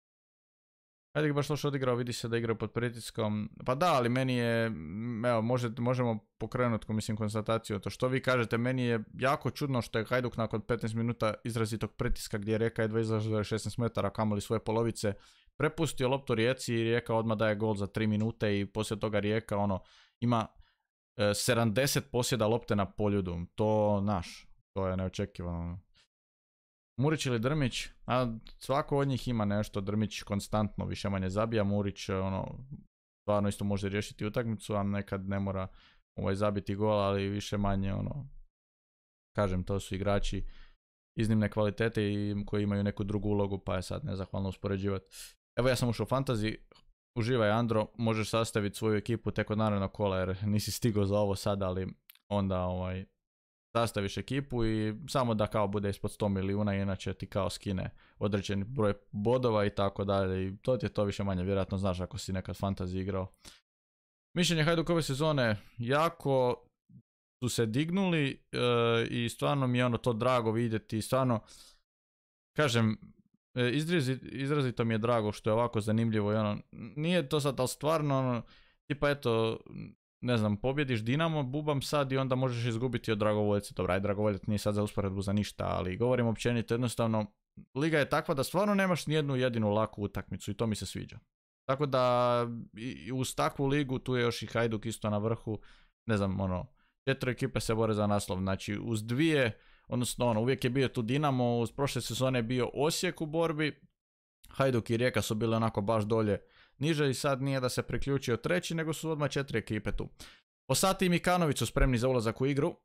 Hajduk baš loše odigrao, vidi se da igra pod pritiskom. Pa da, ali meni je, evo, može, možemo pokrenuti, mislim, konstataciju. To što vi kažete, meni je jako čudno što je Hajduk nakon petnaest minuta izrazitog pritiska gdje je Rijeka jedva izlažila šesnaest metara, kamoli svoje polovice, prepustio loptu Rijeci i Rijeka odmah daje gol za tri minute i poslije toga Rijeka ono, ima e, sedamdeset posjeda lopte na poljudu. To, naš, to je neočekivano. Murić ili Drmić, a svako od njih ima nešto. Drmić konstantno više manje zabija, Murić ono, stvarno isto može riješiti utakmicu, a nekad ne mora ovaj, zabiti gol, ali više manje ono, kažem, to su igrači iznimne kvalitete i koji imaju neku drugu ulogu, pa je sad nezahvalno uspoređivati. Evo, ja sam ušao u fantasy, uživaj Andro, možeš sastaviti svoju ekipu tek od narednog kola jer nisi stigao za ovo sad, ali onda ovaj, sastaviš ekipu i samo da kao bude ispod sto milijuna, inače ti kao skine određeni broj bodova i tako dalje. I to ti je to više manje, vjerojatno znaš ako si nekad fantasy igrao. Mišljenje Hajduk ove sezone, jako su se dignuli e, i stvarno mi je ono to drago vidjeti, stvarno, kažem, e, izrazi, izrazito mi je drago što je ovako zanimljivo i ono, nije to sad, ali stvarno, ono, tipa eto, ne znam, pobjediš Dinamo, bubam sad i onda možeš izgubiti od Dragovoljca. Dobra, aj Dragovoljac nije sad za usporedbu za ništa, ali govorim općenito, jednostavno, liga je takva da stvarno nemaš nijednu jedinu laku utakmicu i to mi se sviđa. Tako da, i uz takvu ligu, tu je još i Hajduk isto na vrhu, ne znam, ono, četiri ekipe se bore za naslov, znači uz dvije, odnosno ono, uvijek je bio tu Dinamo, uz prošle sezone je bio Osijek u borbi, Hajduk i Rijeka su bili onako baš dolje niže i sad nije da se priključio treći, nego su odmah četiri ekipe tu. Fosati i Mikanović su spremni za ulazak u igru.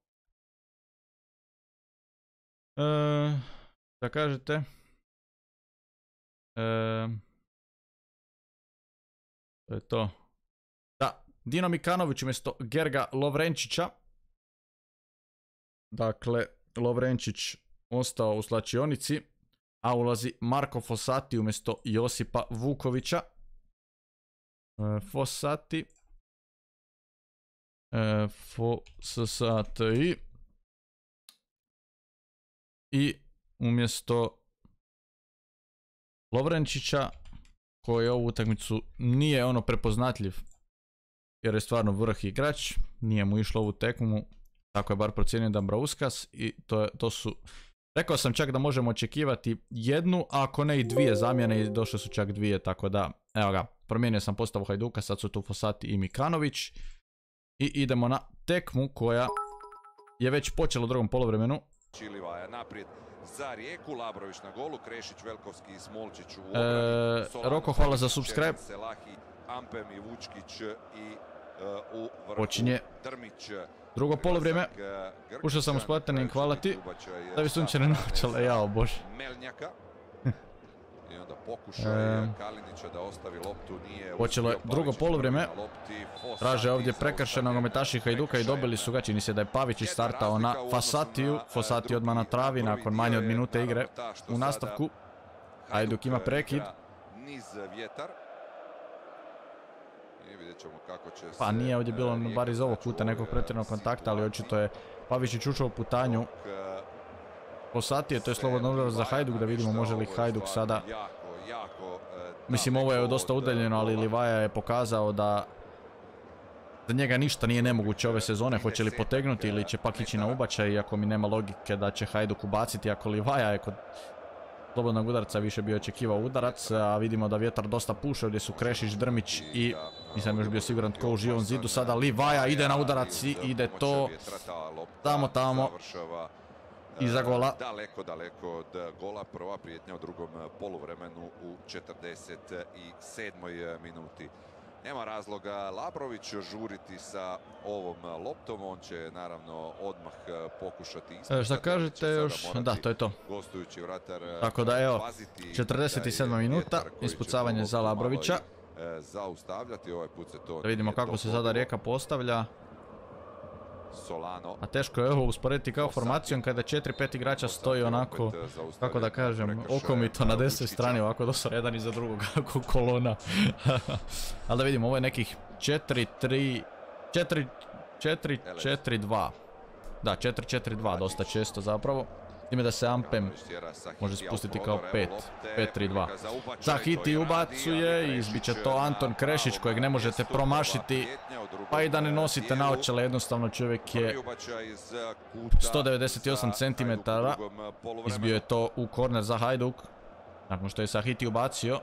E, da kažete? E, to je to. Da, Dino Mikanović umjesto Gerga Lovrenčića. Dakle, Lovrenčić ostao u slačionici, a ulazi Marko Fosati umjesto Josipa Vukovića. E, Fosati. E, Fosati. I umjesto Lovrenčića, koji ovu utakmicu nije ono prepoznatljiv, jer je stvarno vrh igrač, nije mu išlo ovu tekmu, tako je bar procijenio Dambrauskas i to, je, to su, rekao sam čak da možemo očekivati jednu, a ako ne i dvije zamjene i došle su čak dvije, tako da, evo ga, promijenio sam postavu Hajduka, sad su tu Fosati i Mikanović i idemo na tekmu koja je već počela u drugom poluvremenu. Čilivaja naprijed za Rijeku, Labrović na golu, Krešić, Velkovski i Smolčić u obrani. E, Roko, hvala za subscribe. Selahi, Ampem i Vučkić i uh, u vrhu počinje Drmić. drugo poluvrijeme. Ušao sam u Spartanin, hvala ti. Da bi sunčane naočale, jao bože. Melnjaka. I onda pokušaj Kalinića da ostavi loptu, nije počelo je drugo poluvrijeme. Traže ovdje prekršaj nogometaši Hajduka i dobili su ga. Čini se da je Pavić startao na Fosatiju. Fosati odmah na travi nakon manje od minute igre u nastavku. Hajduk ima prekid. Niz vjetar. I vidjet ćemo kako će se... Pa nije ovdje bilo bar iz ovog kuta nekog pretjeranog kontakta, ali očito je Pavić učušao u putanju Fosatije, to je slobodno udarac za Hajduk, da vidimo može li Hajduk sada... Mislim, ovo je dosta udaljeno, ali Livaja je pokazao da za njega ništa nije nemoguće ove sezone. Hoće li potegnuti ili će pak ići na ubačaj, iako mi nema logike da će Hajduk ubaciti, ako Livaja je kod slobodnog udarca više bi očekivao udarac, a vidimo da vjetar dosta puše, gdje su Krešić, Drmić i nisam još bio siguran tko u živom zidu. Sada Livaja ide na udarac i ide to tamo tamo iza gola. Daleko, daleko od gola. Prva prijetnja u drugom poluvremenu u četrdeset sedmoj minuti. Nema razloga Labrović žuriti sa ovom loptom, on će naravno odmah pokušati ispitati. E, šta kažete još? Da, to je to. Gostujući vratar. Tako da evo, četrdeset sedma minuta, ispucavanje za Labrovića. Zaustavljati, ovaj put se to... Da vidimo kako se sada Rijeka postavlja. Solano. A teško je ovo usporediti kao formacijom kada četiri pet igrača stoji onako, kako da kažem, okomito na desnoj strani, ovako dosta jedan iza drugog, kako kolona. Ali da vidimo, ovo je nekih četiri tri, četiri četiri dva. Da, četiri četiri dva, dosta često zapravo. Time da se Ampem može spustiti kao pet tri dva. Zahiti ubacuje i izbit će to Anton Krešić kojeg ne možete promašiti. Pa i da ne nosite naočale, jednostavno čovjek je sto devedeset osam centimetara. Izbio je to u korner za Hajduk. Nakon što je Zahiti ubacio.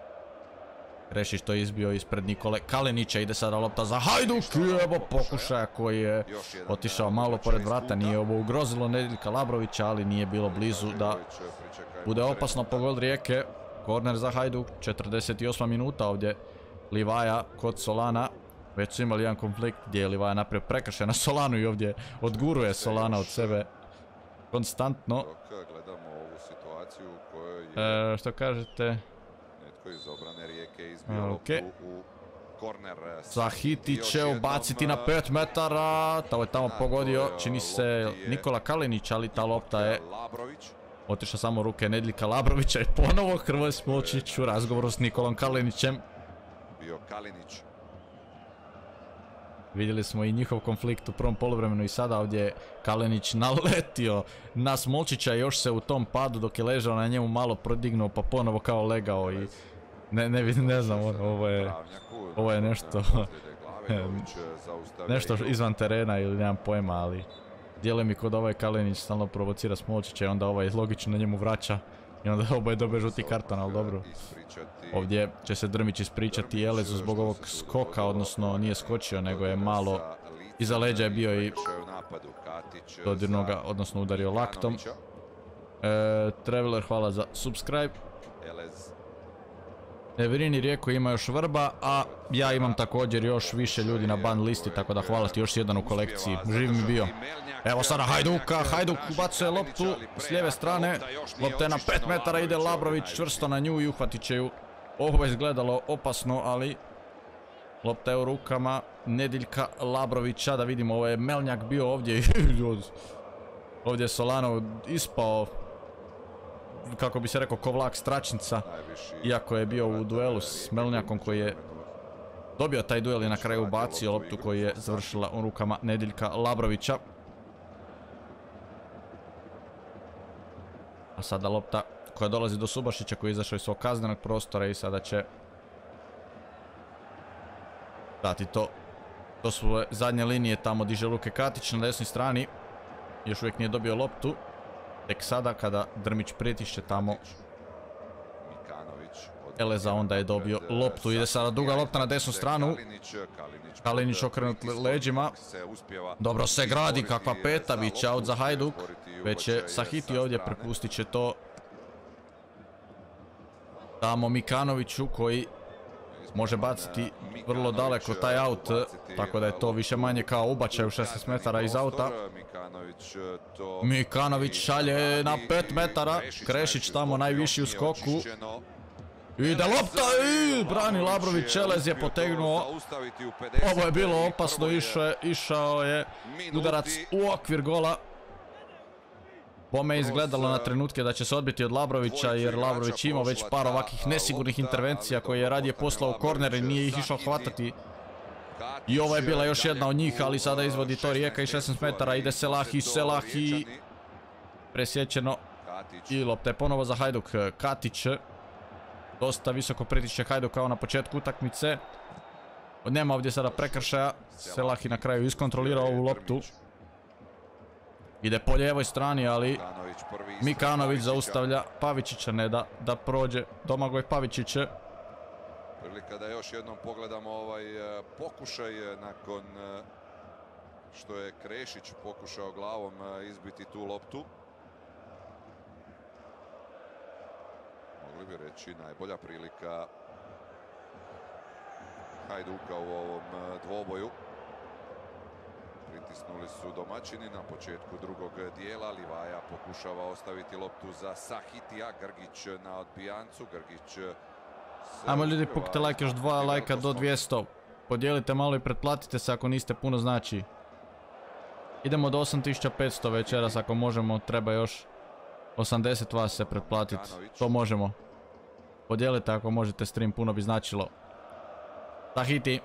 Krešić to je izbio ispred Nikole Kalinića, ide sada lopta za Hajduk, evo pokušaja koji je otišao malo pored vrata, nije ovo ugrozilo Nedeljka Labrovića, ali nije bilo blizu da bude opasno po gol Rijeke. Korner za Hajduk, četrdeset osma minuta ovdje Livaja kod Solana, već su imali jedan konflikt gdje je Livaja napravio prekršaj na Solanu i ovdje odguruje Solana od sebe konstantno. E, što kažete? Netko iz obrane Rijeke izbio okay. loptu u korner. Sahiti će ubaciti na pet metara. Tamo je tamo pogodio, čini se Nikola Kalinić, ali ta lopta je otišla samo u ruke Nediljka Labrovića i ponovo Hrvoje Smolčić u razgovoru s Nikolom Kalinićem. Bio Kalinić. Vidjeli smo i njihov konflikt u prvom poluvremenu i sada ovdje je Kalinić naletio na Smolčića i još se u tom padu dok je ležao na njemu malo prodignuo pa ponovo kao legao i ne, ne vidim, ne znam, ovo je, ovo je nešto, nešto izvan terena ili nemam pojma, ali djeluje mi kod ovaj Kalinić stalno provocira Smolčića i onda ovaj logično njemu vraća i onda oboje dobe žuti karton, ali dobro. Ovdje će se Drmić ispričati Elezu zbog ovog skoka, odnosno nije skočio nego je malo iza leđa je bio i dodirnuo ga, odnosno udario laktom. E, Traveler, hvala za subscribe. Everin i Rijeko ima još Vrba, a ja imam također još više ljudi na ban listi, tako da hvala ti još jedan u kolekciji. Živ mi bio. Evo sada Hajduka, Hajduk ubacuje loptu s lijeve strane. Lopta je na pet metara, ide Labrović čvrsto na nju i uhvatit će ju. Ovo je izgledalo opasno, ali lopta je u rukama Nediljka Labrovića. Da vidimo, ovo je Melnjak bio ovdje. Ovdje je Solanov ispao, kako bi se rekao, ko vlak stračnica. Iako je bio u duelu s Melnjakom koji je dobio taj duel i na kraju ubacio loptu koji je završila u rukama Nediljka Labrovića. A sada lopta koja dolazi do Subašića koji je izašao iz svog kaznenog prostora i sada će dati to. To su zadnje linije, tamo diže Luke Katić na desnoj strani. Još uvijek nije dobio loptu. Tek sada kada Drmić pritišće tamo Eleza, onda je dobio loptu. Ide sada duga lopta na desnu stranu. Kalinić okrenut leđima. Dobro se gradi, kakva peta, bit će out za Hajduk. Već je Sahiti ovdje, prepustit će to tamo Mikanoviću koji može baciti vrlo daleko taj aut, tako da je to više manje kao ubačaj u šesnaest metara iz auta. Mikanović šalje na pet metara, Krešić tamo najviši u skoku. Ide lopta i brani Labrović, Elez je potegnuo. Ovo je bilo opasno, išao je udarac u okvir gola. Bome je izgledalo na trenutke da će se odbiti od Labrovića jer Labrović imao već par ovakvih nesigurnih intervencija koje je radije poslao u korner i nije ih išao hvatati. I ovo je bila još jedna od njih, ali sada izvodi to Rijeka i šesnaest metara, ide Selahi, Selahi presjećeno i lopta je ponovo za Hajduk. Katić dosta visoko pritišće Hajduk kao na početku utakmice. Nema ovdje sada prekršaja, Selahi na kraju iskontrolirao ovu loptu. Ide po lijevoj strani, ali Mikanović zaustavlja Pavičića, ne da, da prođe Domagoj Pavičić. Prilika da još jednom pogledamo ovaj pokušaj nakon što je Krešić pokušao glavom izbiti tu loptu. Mogli bi reći najbolja prilika Hajduka u ovom dvoboju. Pritisnuli su domaćini na početku drugog dijela. Livaja pokušava ostaviti loptu za Sahitija. Grgić na odbijancu. Grgić... Ajmo ljudi, pukite like, još dva lajka do dvjesto. Podijelite malo i pretplatite se ako niste puno, znači. Idemo do osam tisuća petsto večeras, ako možemo, treba još osamdeset vas se pretplatiti. To možemo. Podijelite ako možete stream, puno bi značilo. Sahiti.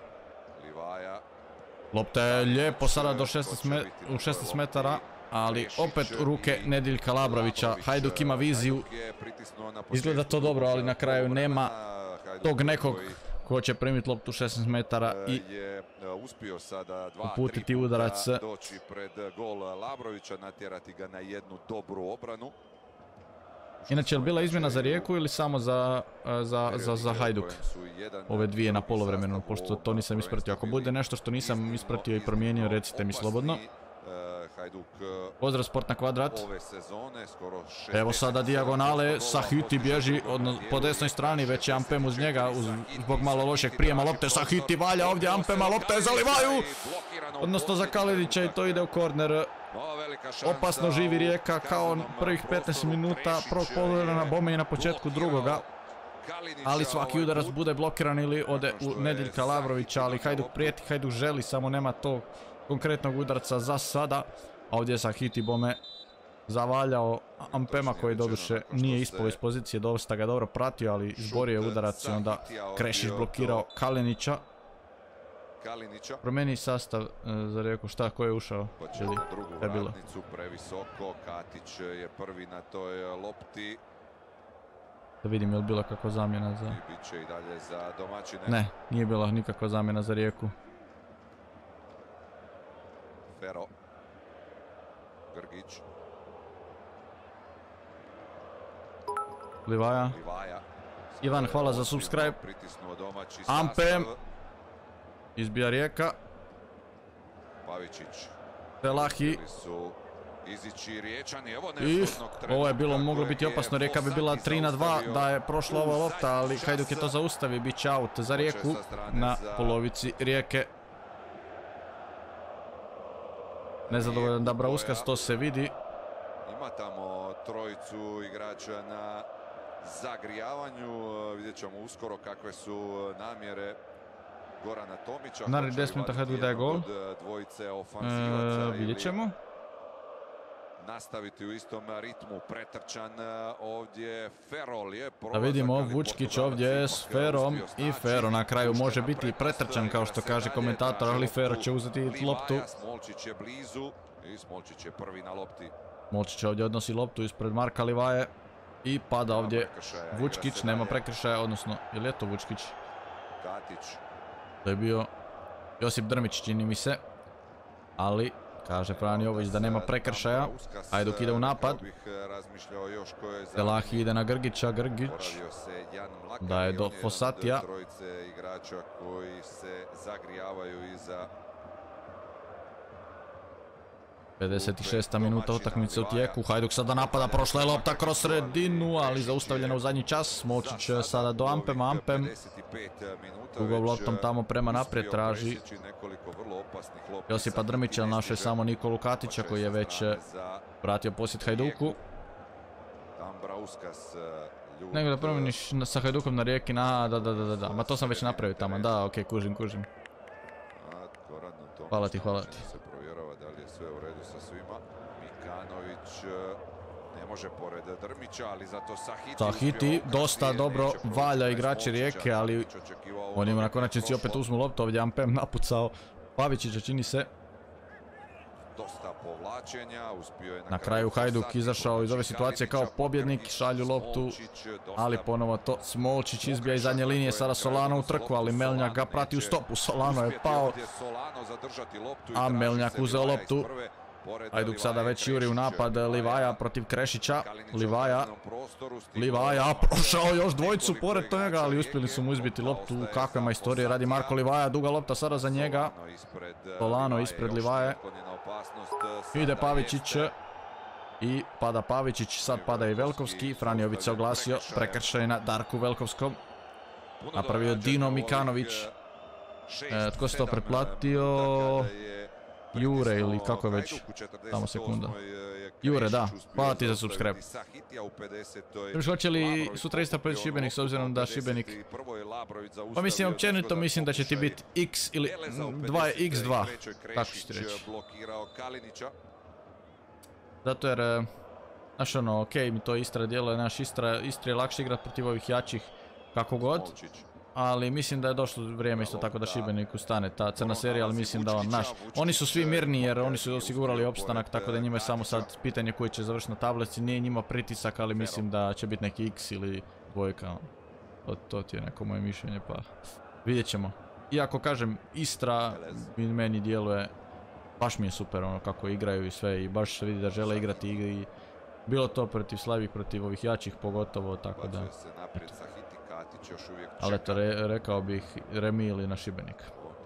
Lopta je lijepo sada do šesnaest metara, ali opet u ruke Nediljka Labrovića. Hajduk ima viziju. Izgleda to dobro, ali na kraju nema tog nekog ko će primiti loptu šesnaest metara i uputiti udarac. Doći pred gol Labrovića, natjerati ga na jednu dobru obranu. Inače, je li bila izmjena za Rijeku ili samo za, za, za, za Hajduk? Ove dvije na polovremenu, pošto to nisam ispratio. Ako bude nešto što nisam ispratio i promijenio, recite mi slobodno. Pozdrav Sport na kvadrat. Evo sada dijagonale, Sahiti bježi po desnoj strani, već je Ampem uz njega, uz, zbog malo lošeg prijema lopte. Sahiti valja ovdje Ampema, lopta je za Livaju, odnosno za Kalinića i to ide u korner. Opasno živi Rijeka kao prvih petnaest minuta prvog poluvremena, bome i na početku drugoga. Kalinića. Ali svaki ovaj udarac put. bude blokiran ili ode Nakon što u je Nedeljka Lavrovića, ali Sahiti Hajduk loptu. prijeti, Hajduk želi, samo nema tog konkretnog udarca za sada. A ovdje je Sahiti bome zavaljao Ampema koji doduše nije ispao iz pozicije, dosta ga dobro pratio, ali izborio je udarac i onda Krešić blokirao Kalinića. Kalinića. Promeni sastav e, za Rijeku, šta, ko je ušao? Pa će Ili, na drugu šta je bilo? vratnicu, previsoko. Katić je prvi na toj lopti. Da vidim je li bila kakva zamjena za... I bit će i dalje za domaćine. Ne, nije bila nikakva zamjena za Rijeku. Fero. Grgić. Livaja. Livaja. Ivan, hvala za subscribe. Pritisnuo domaći Ampem. sastav. Izbija Rijeka. Pavičić. Telahi. Htjeli su izići Riječani. Evo I nezgodnog trenutka ovo je bilo, moglo kojeg biti je opasno, Rijeka bi bila Fossati tri na dva zaustavio da je prošla ova u lopta, ali zadnji Hajduk je to čas. zaustavio, bit će out za Rijeku sa strane na za- polovici Rijeke. Nezadovoljan Dabrauskas, to se vidi. Ima tamo trojicu igrača na zagrijavanju. Vidjet ćemo uskoro kakve su namjere Gorana Tomića. Narednih Hoće li deset minuta vaditi Hajduk daje jednog gol. od dvojice ofanzivaca E, ili vidjet ćemo. nastaviti u istom ritmu. Pretrčan ovdje Ferol je Da prolazak, vidimo, ali Vučkić Portugalac ovdje je ipak s Ferom uspio i snaći. Fero na kraju može Puštena biti i prepast, pretrčan kao što igra se kaže dalje, komentator, traži ali Fero loptu će uzeti Livaja, loptu. Smolčić je blizu i Smolčić je prvi na lopti. Molčić ovdje odnosi loptu ispred Marka Livaje i pada ovdje prekršaja, igra Vučkić, se nema dalje. prekršaja, odnosno, je li je to Vučkić? Katić. To je bio Josip Drmić, čini mi se, ali kaže Frani Jović da nema prekršaja. Hajduk ide u napad. Telahi ide na Grgića, Grgić daje do Fossatija. Trojice igrača koji se zagrijavaju iza pedeset šesta minuta utakmice u tijeku. Hajduk sada napada, prošla je lopta kroz sredinu, ali zaustavljena u zadnji čas. Molčić sada do Ampema, Ampem dugom loptom tamo prema naprijed traži Josipa Drmića, ali našao je samo Nikolu Katića koji je već vratio posjet Hajduku. Nego da promjeniš sa Hajdukom na Rijeki, na, da, da, da, da, da, ma to sam već napravio tamo, da, okej, kužim, kužim. Hvala ti, hvala ti. Se provjerava da li je sve u redu sa svima. Mikanović ne može pored Drmića, ali zato Sahiti... Sahiti dosta dobro valja igrači Rijeke, ali on ima na konačnici opet uzmu loptu, ovdje Ampem napucao Pavičića, čini se. Dosta povlačenja, uspio je Na kraju Hajduk izašao iz ove situacije kao pobjednik, šalju loptu, ali ponovo to Smolčić izbija iz zadnje linije, sada Solano u trku, ali Melnjak ga prati u stopu, Solano je pao, a Melnjak uzeo loptu. Hajduk sada već juri u napad, Livaja protiv Krešića, Livaja, Livaja, prošao još dvojicu pored toga, ali uspjeli su mu izbiti loptu, kakve majstorije radi Marko Livaja, duga lopta sada za njega, Solano ispred Livaje, ide Pavičić i pada Pavičić, sad pada i Velkovski, Franjović se oglasio, prekršaj na Darku Velkovskom, napravio Dino Mikanović, e, tko se to pretplatio? Jure ili kako je već, samo sekunda. Jure, da, hvala ti za subscribe. Još hoće li sutra isto proći Šibenik s obzirom da Šibenik... Pa mislim općenito mislim da će ti biti X ili dva je X dva, tako ću ti reći. Zato jer, znaš ono, okej mi to Istra djeluje, naš Istra, Istra je lakše igrat protiv ovih jačih kako god. Ali mislim da je došlo vrijeme isto tako da Šibeniku stane ta crna serija, ali mislim da on, naš, oni su svi mirni jer oni su osigurali opstanak, tako da njima je samo sad pitanje koji će završiti na tablici, nije njima pritisak, ali mislim da će biti neki X ili dvojka. To, to ti je neko moje mišljenje, pa vidjet ćemo. Iako kažem, Istra meni djeluje, baš mi je super ono kako igraju i sve i baš se vidi da žele igrati i bilo to protiv slabih, protiv ovih jačih pogotovo, tako da... Ali eto, re, rekao bih remi ili na Šibenik.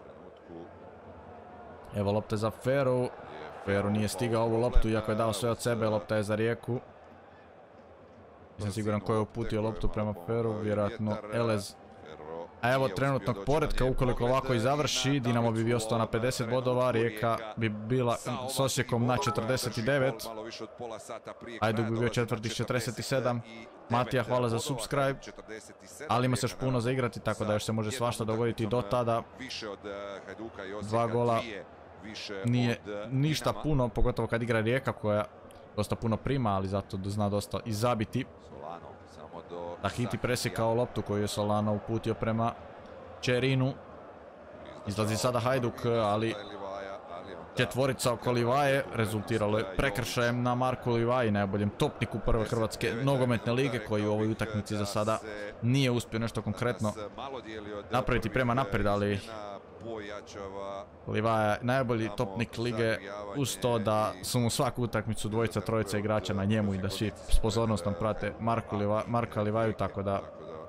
Evo lopte za Feru. Feru nije stigao ovu loptu iako je dao sve od sebe, lopta je za Rijeku. Nisam siguran ko je uputio loptu prema Feru, vjerojatno Elez. A evo trenutnog poretka, ukoliko ovako i završi, Dinamo bi bio ostao na pedeset bodova, Rijeka bi bila s Osijekom na četrdeset devet, Hajduk bi bio četvrti s četrdeset sedam, Matija hvala za subscribe, ali ima se još puno za igrati, tako da još se može svašta dogoditi do tada. Dva gola nije ništa puno, pogotovo kad igra Rijeka koja dosta puno prima, ali zato zna dosta i zabiti. Tahiti presjekao loptu koju je Solano uputio prema Čerinu. Izlazi sada Hajduk, ali četvorica oko Livaje rezultiralo je prekršajem na Marku Livaji, najboljem topniku prve hrvatske nogometne lige, koji u ovoj utakmici za sada nije uspio nešto konkretno napraviti prema naprijed, ali Livaja je najbolji topnik lige, uz to da su mu svaku utakmicu dvojica, trojica igrača na njemu i da svi s pozornostom prate Marka Livaju, tako da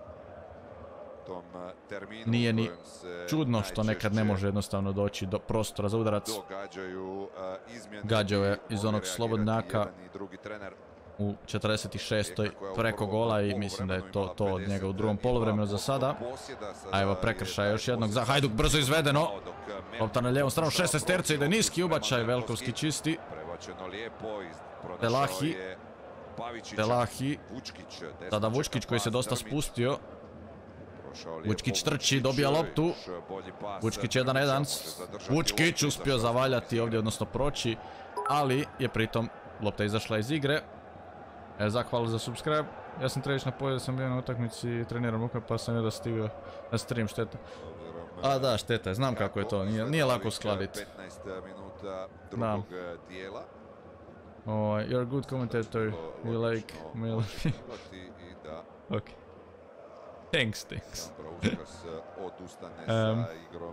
nije ni čudno što nekad ne može jednostavno doći do prostora za udarac. Gađao je iz onog slobodnjaka u četrdeset šestoj preko gola i mislim da je to to od njega u drugom poluvremenu za sada. A evo prekršaj još jednog za Hajduk, brzo izvedeno. Lopta na lijevom stranu, šesnaesterca, ide niski ubačaj, Velkovski čisti. Telahi. Telahi. Sada Vučkić koji se dosta spustio. Vučkić trči, dobija loptu. Vučkić jedan jedan. Vučkić uspio zavaljati ovdje, odnosno proći, ali je pritom lopta izašla iz igre. E, zahvala za subscribe. Ja sam treći na polju, sam bio na utakmici i treniram Luka, pa sam jedva stigao na stream, šteta. A da, šteta je, znam kako je to, nije, nije lako uskladiti. Da. Oh, you're a good commentator, you like me. Ok. Thanks, thanks. um,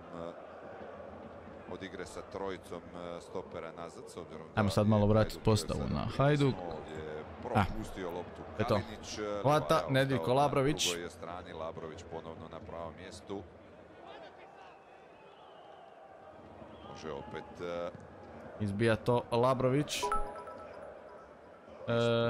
od igre sa trojicom stopera nazad, s obzirom da ajmo sad malo vratiti postavu na Hajduk. Ah, eto, hvata Nedjeljko Labrović. Na drugoj strani Labrović ponovno na pravom mjestu. Može opet izbija to Labrović. E,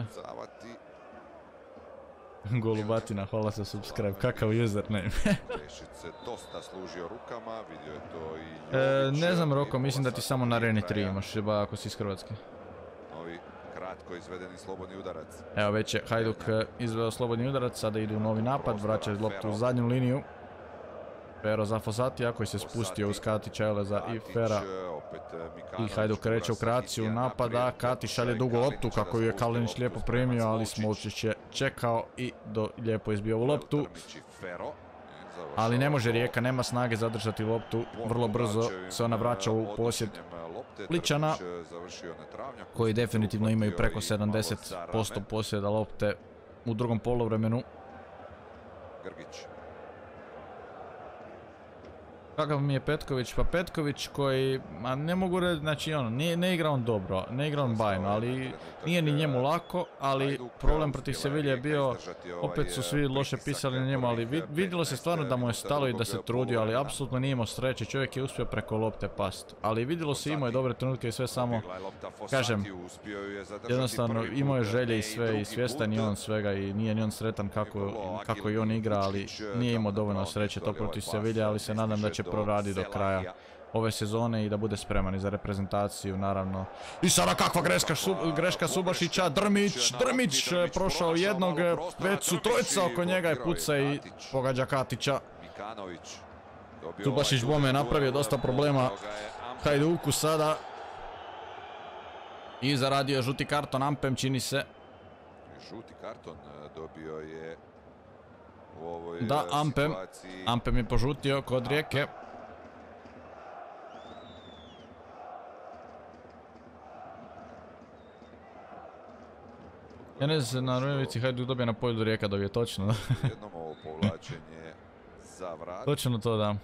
Golubatina, hvala za subscribe, kakav username. Rešice dosta služio rukama, vidio je to i Jović. E, ne znam Roko, mislim da ti samo na Areni tri imaš, ba ako si iz Hrvatske. Novi kratko izvedeni slobodni udarac. Evo već je Hajduk izveo slobodni udarac, sada idu u novi napad, vraćaju loptu u zadnju liniju. Fero za Fosatija koji se spustio uz Katića, Eleza i Fera. I Hajduk kreće u kreaciju napada, Katić šalje dugu loptu kako ju je Kalinić lijepo primio, ali Smolčić je čekao i do, lijepo izbio u loptu. Ali ne može Rijeka, nema snage zadržati loptu, vrlo brzo se ona vraća u posjed Pličana, koji definitivno imaju preko sedamdeset posto posjeda lopte u drugom poluvremenu. Kakav mi je Petković? Pa Petković koji, a ne mogu reći, znači ono, nije, ne igra on dobro, ne igra on bajno, ali nije ni njemu lako, ali problem protiv Sevilje je bio, opet su svi loše pisali na njemu, ali vid, vidjelo se stvarno da mu je stalo i da se trudio, ali apsolutno nije imao sreće, čovjek je uspio preko lopte past. Ali vidjelo se, imao je dobre trenutke i sve, samo, kažem, jednostavno imao je želje i sve i svjestan i on svega i nije ni on sretan kako, kako i on igra, ali nije imao dovoljno sreće to protiv Sevilje, ali se nadam da će proradi do kraja ove sezone i da bude spreman i za reprezentaciju, naravno. I sada kakva greška, sub, greška Subašića, Drmić, Drmić prošao jednog, već su trojica oko njega i puca i pogađa Katića. Subašić bome je napravio dosta problema Hajduku sada. I zaradio žuti karton Ampem, čini se. Žuti karton dobio je u ovoj da, Ampem. situaciji. Ampem je požutio kod Rijeke. Ja ne znam, na Rujevici Hajduk dobije na polju Rijeka dobije, točno. Jednom ovo povlačenje za vrat. Točno to, da.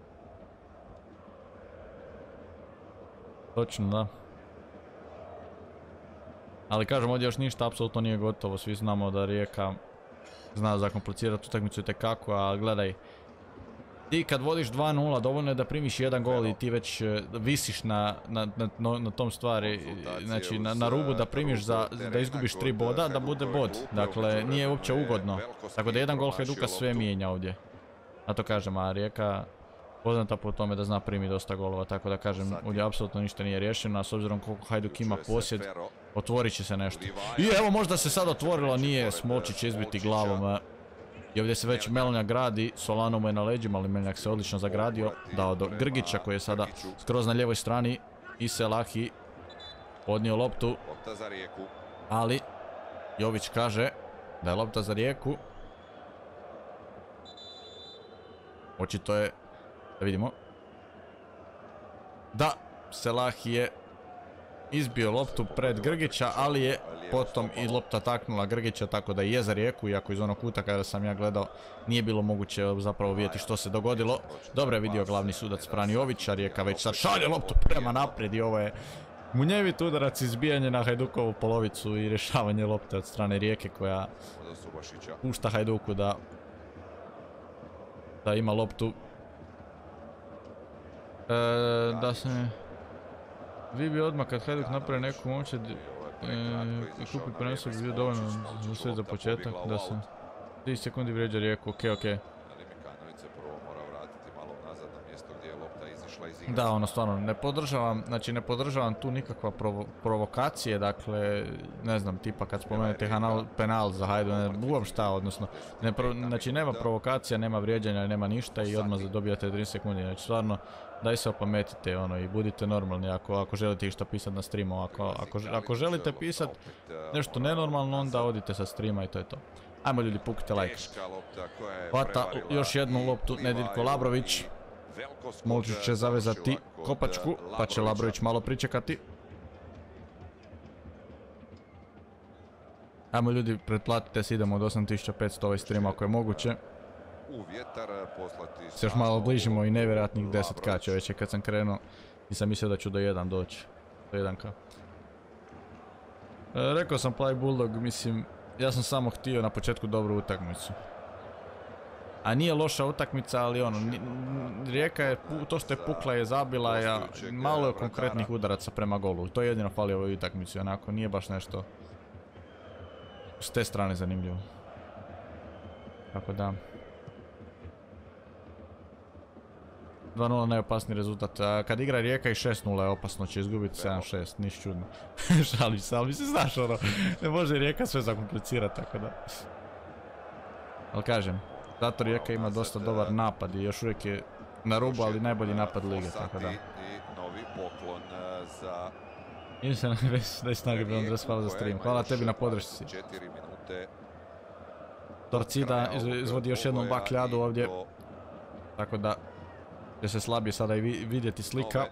Točno, da. Ali kažem, ovdje još ništa apsolutno nije gotovo, svi znamo da Rijeka zna zakomplicirati utakmicu itekako, a gledaj, ti kad vodiš dva nula dovoljno je da primiš jedan gol i ti već visiš na, na, na, na tom stvari, znači na, na rubu da primiš za, da izgubiš tri boda, da bude bod, dakle nije uopće ugodno, tako da jedan gol Hajduka sve mijenja ovdje. A to kažem, a Rijeka poznata po tome da zna primi dosta golova, tako da kažem, ovdje apsolutno ništa nije riješeno, a s obzirom koliko Hajduk ima posjed, otvorit će se nešto. I evo možda se sad otvorilo, nije, Smolčić će izbiti glavom. I ovdje se već Melnja gradi, Solano mu je na leđima, ali Melnjak se odlično zagradio. Dao do Grgića koji je sada skroz na lijevoj strani. I Selahi odnio loptu. Ali Jović kaže da je lopta za Rijeku. Očito je, da vidimo. Da, Selahi je izbio loptu pred Grgića, ali je potom i lopta taknula Grgića, tako da je za Rijeku, iako iz onog kuta kada sam ja gledao nije bilo moguće zapravo vidjeti što se dogodilo. Dobro je vidio glavni sudac Pranjović, a Rijeka već sad šalje loptu prema naprijed i ovo je munjevit udarac, izbijanje na Hajdukovu polovicu i rješavanje lopte od strane Rijeke koja pušta Hajduku da da ima loptu. E, da se vi bi odmah kad Hajduk napravi neku momčad i kupi prenosu bi bio dovoljno za sve za početak da se tri sekundi vrijeđa Rijeku. Ok, ok. Da, ono stvarno ne podržavam, znači ne podržavam tu nikakva provo provokacije, dakle ne znam, tipa kad spomenete kanal, penal za Hajduk, ne buvam šta, odnosno ne pro, znači nema provokacija, nema vrijeđanja, nema ništa i odmah dobijate tri sekundi, znači stvarno daj se opametite ono i budite normalni ako, ako želite išta pisati na streamu, ako, ako, ako želite pisati nešto nenormalno onda odite sa streama i to je to. Ajmo ljudi, pukite like. Hvata još jednu loptu Nediljko Labrović. Smolčić će zavezati kopačku, pa će Labrović malo pričekati. Ajmo ljudi, pretplatite se, idemo od osam tisuća petsto ovaj stream ako je moguće. Se još malo bližimo i nevjerojatnih deset ka čovječe, kad sam krenuo nisam mislio da ću do jedan doći. Do jedan ka. E, rekao sam Plavi Bulldog, mislim, ja sam samo htio na početku dobru utakmicu. A nije loša utakmica, ali ono, Rijeka je, to što je pukla je zabila, ja, malo je konkretnih udaraca prema golu. To je jedino fali ovoj utakmici, onako, nije baš nešto s te strane zanimljivo. Tako da. dva nula najopasniji rezultat. A kad igra Rijeka i šest nula je opasno, će izgubiti sedam šest, niš čudno. Šalim se, ali mislim, znaš ono, ne može Rijeka sve zakomplicirati, tako da. Ali kažem, zato Rijeka ima dosta dobar napad i još uvijek je na rubu, ali najbolji napad lige, tako da. Idem se na već daj snage, bi Andres, hvala za stream. Hvala tebi na podršci. Torcida izvodi još jednu bakljadu ovdje, tako da će se slabije sada i vidjeti slika.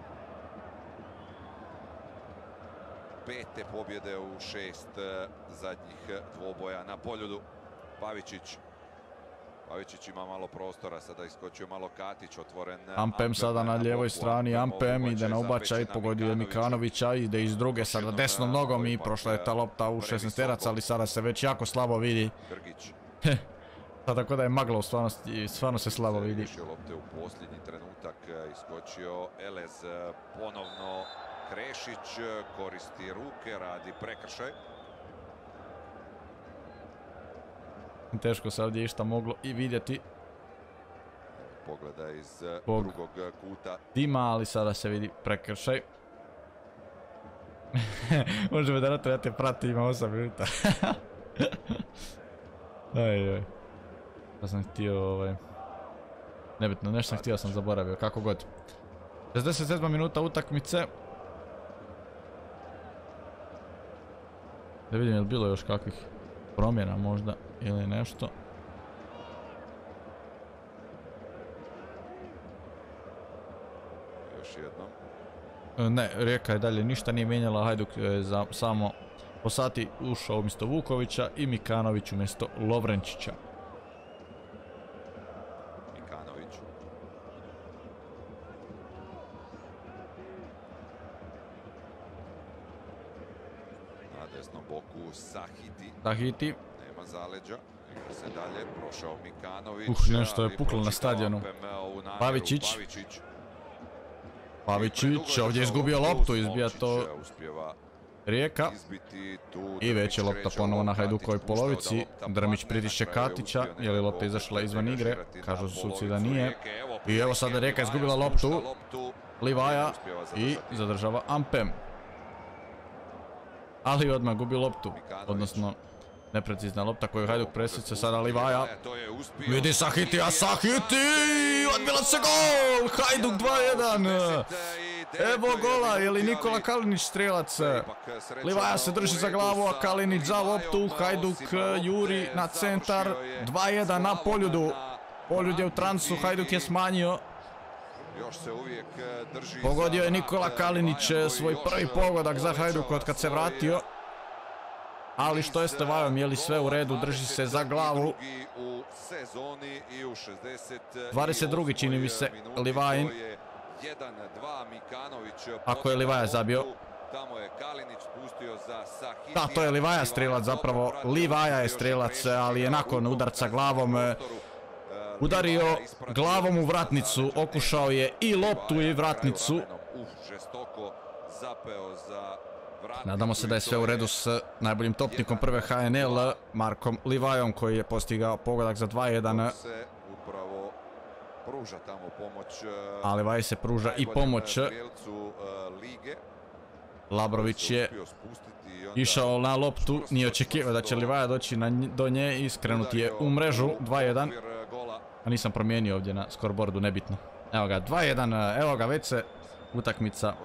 Pete pobjede u šest zadnjih dvoboja na Poljudu. Pavičić. Pavičić ima malo prostora, sada iskočio malo Katić, otvoren. Ampem sada na lijevoj strani, Ampem ide na ubačaj, pogodio je Mikanovića, ide iz druge sada desnom nogom i prošla je ta lopta u šesnaesterac, ali sada se već jako slabo vidi. Sada tako da je magla u stvarnosti, stvarno se slabo vidi. Lopte u posljednji trenutak, iskočio Elez, ponovno Krešić, koristi ruke, radi prekršaj. Teško se ovdje išta moglo i vidjeti. Pogleda iz drugog kuta. Dima, ali sada se vidi prekršaj. Može me da rata, ja te pratim, ima osam minuta. Aj, aj. Ja sam htio, ovaj... Nebitno, nešto sam htio, sam zaboravio, kako god. šezdeset sedma minuta utakmice. Da vidim je li bilo još kakvih promjena možda ili nešto. Još jednom. Ne, Rijeka je dalje ništa nije mijenjala, Hajduk je za samo po sati ušao umjesto Vukovića i Mikanović umjesto Lovrenčića. Mikanović. Na desnom boku Sahiti. Sahiti. Nema zaleđa. Igra se dalje. Prošao Mikanović. Uh, nešto je puklo na stadionu. Pavičić. Pavičić ovdje izgubio loptu, izbija to. Uspjeva Rijeka. izbiti tu. I već je Drmić lopta kreće ponovo ovo, na Katić Hajdukovoj pušta da polovici. lopta Drmić padne, pritišće na kraju je Katića uspio jer je lopta nekako izašla izvan opet igre. angažirati na Kažu suci da polovicu nije. Rijeke. Evo I evo sada Rijeka Livaja izgubila spušta loptu. loptu. Livaja Uspijeva i zadržati. zadržava Ampem. Ali odmah gubi loptu. Mikanović. Odnosno neprecizna lopta koju Hajduk presjeca. Sada Livaja. To je uspio. Vidi Sahitija, Sahiti! Odbila se gol! Hajduk dva jedan! Evo gola, je li Nikola Kalinić strelac? Livaja se drži za glavu, a Kalinić za loptu. Hajduk juri na centar. dva jedan na Poljudu. Poljud je u transu, Hajduk je smanjio. Još se uvijek drži. Pogodio je Nikola Kalinić svoj prvi pogodak za Hajduk od kad se vratio. Ali što je s Livajom, je li sve u redu, drži se za glavu. dvadeset drugi čini mi se Livajin. Ako je Livaja zabio. Da, to je Livaja strelac zapravo. Livaja je strelac, ali je nakon udarca glavom udario glavom u vratnicu. Okušao je i loptu i vratnicu. Nadamo se da je sve u redu s najboljim topnikom prve H N L, Markom Livajom, koji je postigao pogodak za dva jedan. A Livaji se pruža i pomoć. Labrović je išao na loptu, nije očekivao da će Livaja doći na, do nje i skrenuti je u mrežu. dva jedan. A nisam promijenio ovdje na scoreboardu, nebitno. Evo ga, dva jedan, evo ga, već se utakmica.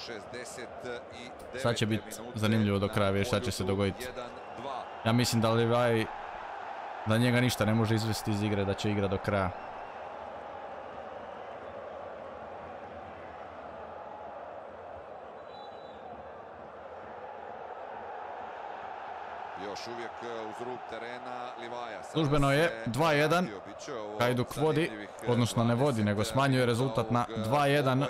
Sad će biti zanimljivo do kraja, vidjeti šta će se dogoditi. Ja mislim da Livaj, da njega ništa ne može izvesti iz igre, da će igra do kraja. Još uvijek uz rub terena Livaja. Službeno je dva jedan. Hajduk vodi, odnosno ne vodi, nego smanjuje rezultat na dva jedan.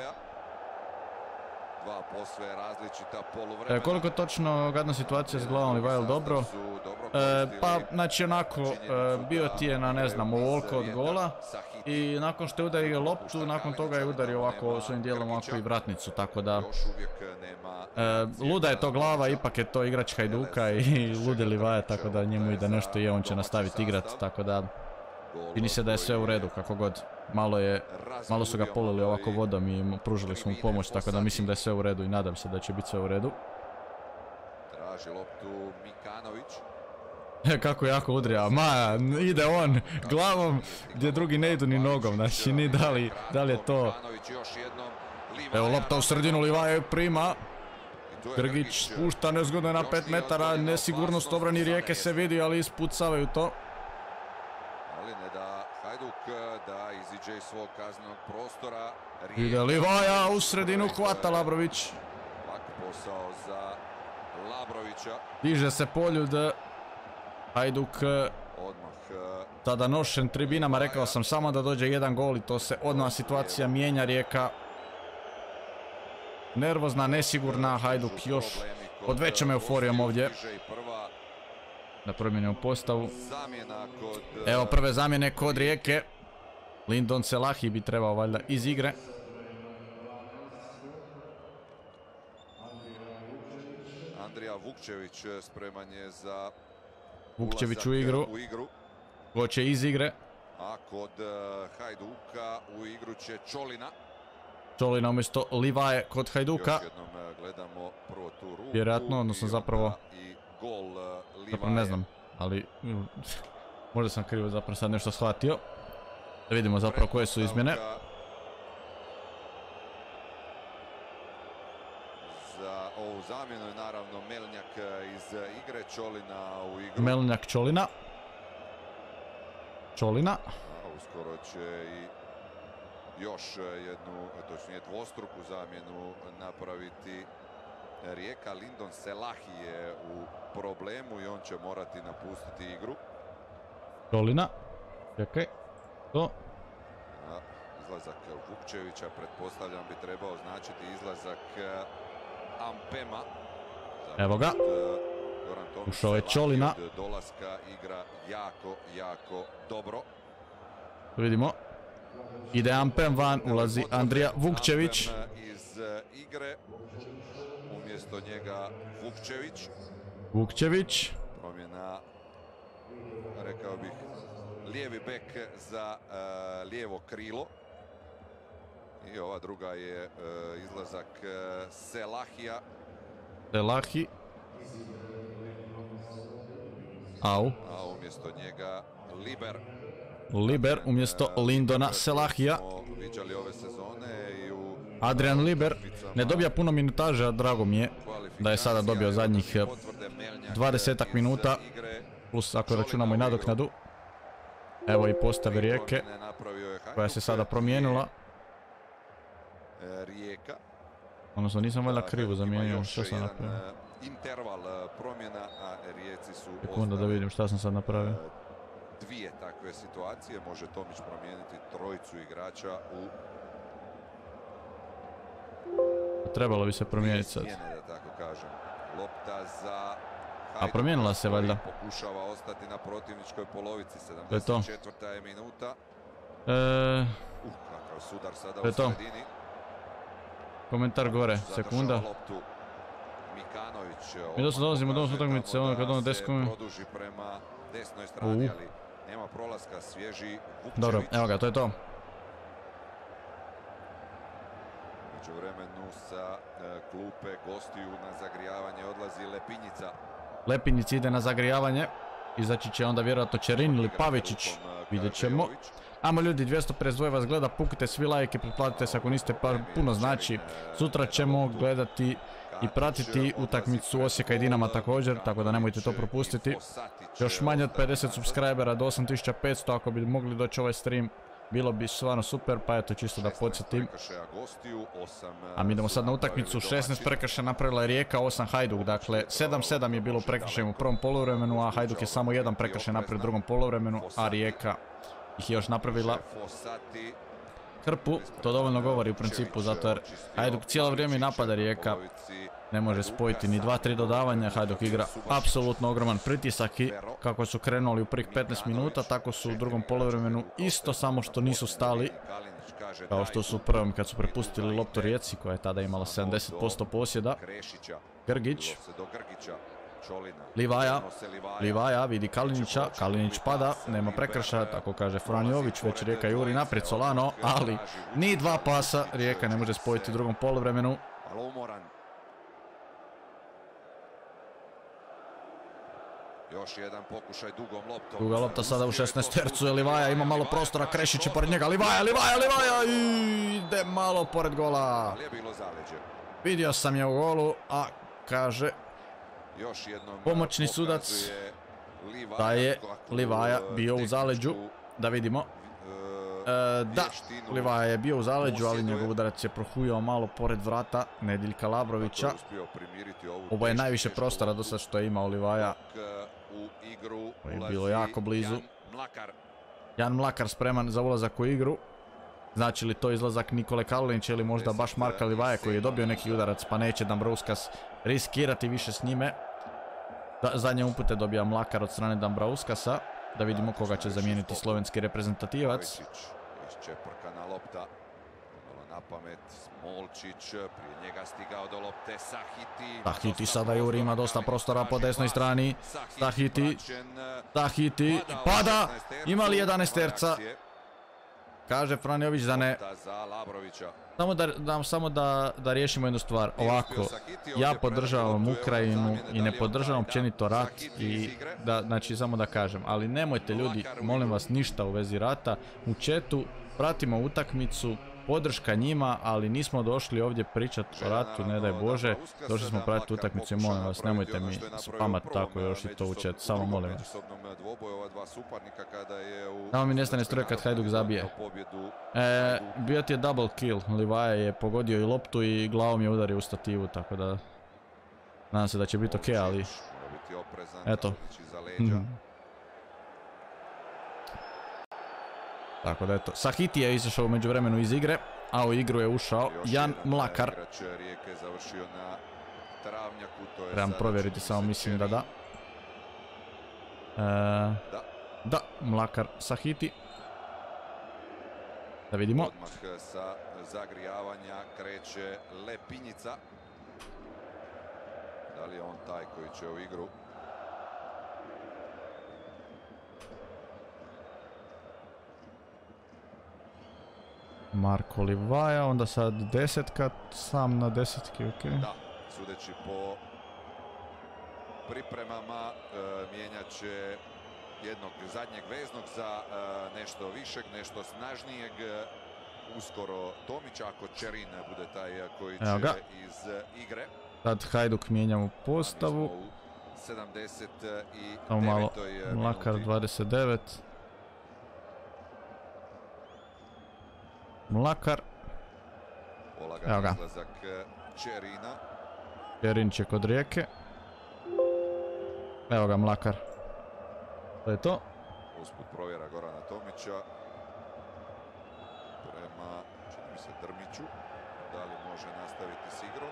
Dva posve različita poluvremena. E, koliko točno gadna situacija s glavom Livaja, dobro? E, pa, znači onako, e, bio ti je na, ne znam, ovoliko od gola. I nakon što je udario loptu, nakon toga je udario ovako svojim dijelom ovako i vratnicu, tako da... E, luda je to glava, ipak je to igrač Hajduka i ludi Livaja, tako da njemu i da nešto je, on će nastaviti igrat, tako da... Čini se da je sve u redu, kako god. Malo je, malo su ga polili ovako vodom i pružili su mu pomoć, tako da mislim da je sve u redu i nadam se da će biti sve u redu. Traži loptu Mikanović. Kako jako udrija, ma ide on glavom gdje drugi ne idu ni nogom, znači ni da li, da li je to... Evo lopta u sredinu, Livaja prima. Grgić spušta nezgodno na pet metara, nesigurnost obrani Rijeke se vidi, ali ispucavaju to. Ali ne da Hajduk da iziđe iz svog kaznenog prostora. Ide Livaja u sredinu, hvata Labrović. Lak posao za Labrovića. Diže se Poljud. Hajduk Odmah tada nošen tribinama, rekao sam samo da dođe jedan gol i to se odmah situacija mijenja. Rijeka nervozna, nesigurna, Hajduk još pod većom euforijom ovdje. Da promijenimo postavu. Evo prve zamjene kod Rijeke. Lindon Selahi bi trebao valjda iz igre. Andrija Vukčević spreman je za Vukčević u igru. Hoće iz igre. A kod Hajduka u igru će Čolina. Čolina umjesto Livaje kod Hajduka. Još jednom gledamo prvo tu ruku. Vjerojatno, odnosno zapravo... Gol zapravo ne znam, ali... Možda sam krivo zapravo sad nešto shvatio. Da vidimo zapravo koje su izmjene. Za ovu zamjenu je naravno Melnjak iz igre, Čolina u igru. Melnjak Čolina. Čolina. A uskoro će i još jednu, točnije dvostruku zamjenu napraviti Rijeka. Lindon Selahi je u problemu i on će morati napustiti igru. Čolina. Čekaj. To. A izlazak Vukčevića, pretpostavljam, bi trebao značiti izlazak Ampema. Evo ga. Ušao je Čolina. Dolaska igra jako, jako dobro. Vidimo. Ide Ampem van, ulazi Andrija Vukčević. Iz igre. umjesto njega Vukčević. Vukčević. Promjena, rekao bih, lijevi bek za uh, lijevo krilo. I ova druga je uh, izlazak uh, Selahija. Selahi. Au. A umjesto njega Liber. Liber umjesto Lindona Selahija. Viđali ove sezone i u Adrian Liber ne dobija puno minutaža, drago mi je da je sada dobio zadnjih dvadesetak minuta, plus ako računamo i nadoknadu. Evo i postave Rijeke, koja se sada promijenila. Rijeka. Odnosno nisam valjda krivo zamijenio, što sam napravio? Interval promjena, a Rijeci su Sekunda da vidim šta sam sad napravio. Dvije takve situacije, može Tomić promijeniti trojicu igrača u... Trebalo bi se promijeniti sad. Smjene, da tako kažem. Lopta za A promijenila se valjda. Pokušava ostati na protivničkoj polovici, To je to. sedamdeset četvrta je minuta. E, Uh, kakav sudar sada To je u to. sredini. komentar gore, sekunda. Zadržava loptu Mikanović. Mi dosta dolazimo do ovom utakmice, ono kad ono deskom. Produži prema desnoj strani, Uh. ali nema prolaska, svježi Vukčević. Dobro, evo ga, to je to. Među vremenu sa e, klupe gostiju na zagrijavanje odlazi Lepinjica. Lepinjic ide na zagrijavanje. Izaći će onda vjerojatno Čerin ili Pavičić. Vidjet ćemo. Amo ljudi, dvjesto pedeset dva vas gleda, pukite svi like i pretplatite se ako niste, pa puno znači. Sutra ćemo gledati i pratiti utakmicu Osijeka i Dinama također, tako da nemojte to propustiti. Još manje od pedeset subscribera do osam tisuća petsto, ako bi mogli doći ovaj stream, bilo bi stvarno super, pa eto čisto da podsjetim. A mi idemo sad na utakmicu, šesnaest prekršaja napravila je Rijeka, osam Hajduk, dakle sedam sedam je bilo prekršajem u prvom poluvremenu, a Hajduk je samo jedan prekršaj napravio u drugom poluvremenu, a Rijeka ih je još napravila hrpu. To dovoljno govori u principu, zato jer Hajduk cijelo vrijeme napada, Rijeka ne može spojiti ni dva tri dodavanja. Hajduk igra apsolutno ogroman pritisak i kako su krenuli u prvih petnaest minuta, tako su u drugom poluvremenu isto, samo što nisu stali kao što su u prvom kad su prepustili loptu Rijeci, koja je tada imala sedamdeset posto posjeda. Grgić, Livaja, Livaja vidi Kalinića, Kalinić pada, nema prekršaja, tako kaže Franjović, već Rijeka juri naprijed Solano, ali ni dva pasa Rijeka ne može spojiti u drugom poluvremenu. Još jedan pokušaj dugom loptom. Duga lopta sada u šesnaest tercu je Livaja, ima malo prostora, Krešić je pored njega, Livaja, Livaja, Livaja i ide malo pored gola. Vidio sam je u golu, a kaže pomoćni sudac da je Livaja bio u zaleđu, da vidimo. E, da, Livaja je bio u zaleđu, ali njegov udarac je prohujao malo pored vrata Nediljka Labrovića. Ovo je najviše prostora do sad što je imao Livaja. Ovo je bilo jako blizu. Jan Mlakar spreman za ulazak u igru. Znači li to izlazak Nikole Kalinića ili možda baš Marka Livaja koji je dobio neki udarac, pa neće Dambrauskas riskirati više s njime. Da, zadnje upute dobija Mlakar od strane Dambrauskasa. Da vidimo koga će zamijeniti slovenski reprezentativac. Iščeprkana lopta. Na pamet Smolčić, prije njega stigao do lopte Sahiti. Sahiti sada juri, ima dosta prostora po desnoj strani. Sahiti, Sahiti, pada, ima li jedanaest terca? Kaže Franjović da ne. Samo da, da, samo da, da riješimo jednu stvar. Ovako, ja podržavam Ukrajinu i ne podržavam općenito rat i da, znači samo da kažem, ali nemojte ljudi, molim vas, ništa u vezi rata. U chatu pratimo utakmicu, podrška njima, ali nismo došli ovdje pričati o ratu, ne daj Bože. Došli smo pratiti utakmicu i molim vas, nemojte mi spamat tako još i to u chat, samo molim vas. Samo mi nestane struje kad Hajduk zabije. E, bio ti je double kill, Livaja je pogodio i loptu i glavom je udario u stativu, tako da nadam se da će biti ok, ali eto. Tako da eto, Sahiti je izašao među vremenu iz igre, a u igru je ušao Jan Mlakar. Trebam provjeriti, samo mislim da da. E, da, Mlakar, Sahiti. Da vidimo. Odmah sa zagrijavanja kreće Lepinjica. Da li je on taj koji će u igru? Marko Livaja, onda sad desetka, sam na desetki, ok. Da, sudeći po pripremama, e, mijenjat će jednog zadnjeg veznog za e, nešto višeg, nešto snažnijeg. Uskoro Tomić, ako Čerin bude taj koji će iz e, igre. Sad Hajduk mijenjamo postavu. sedamdeset devetoj Samo malo, Mlakar dvadeset devet. Mlakar. Evo ga. Čerina. Čerin će kod Rijeke. Evo ga Mlakar. To je to. Usput provjera Gorana Tomića. Prema, čini mi se, Drmiću. Da li može nastaviti s igrom?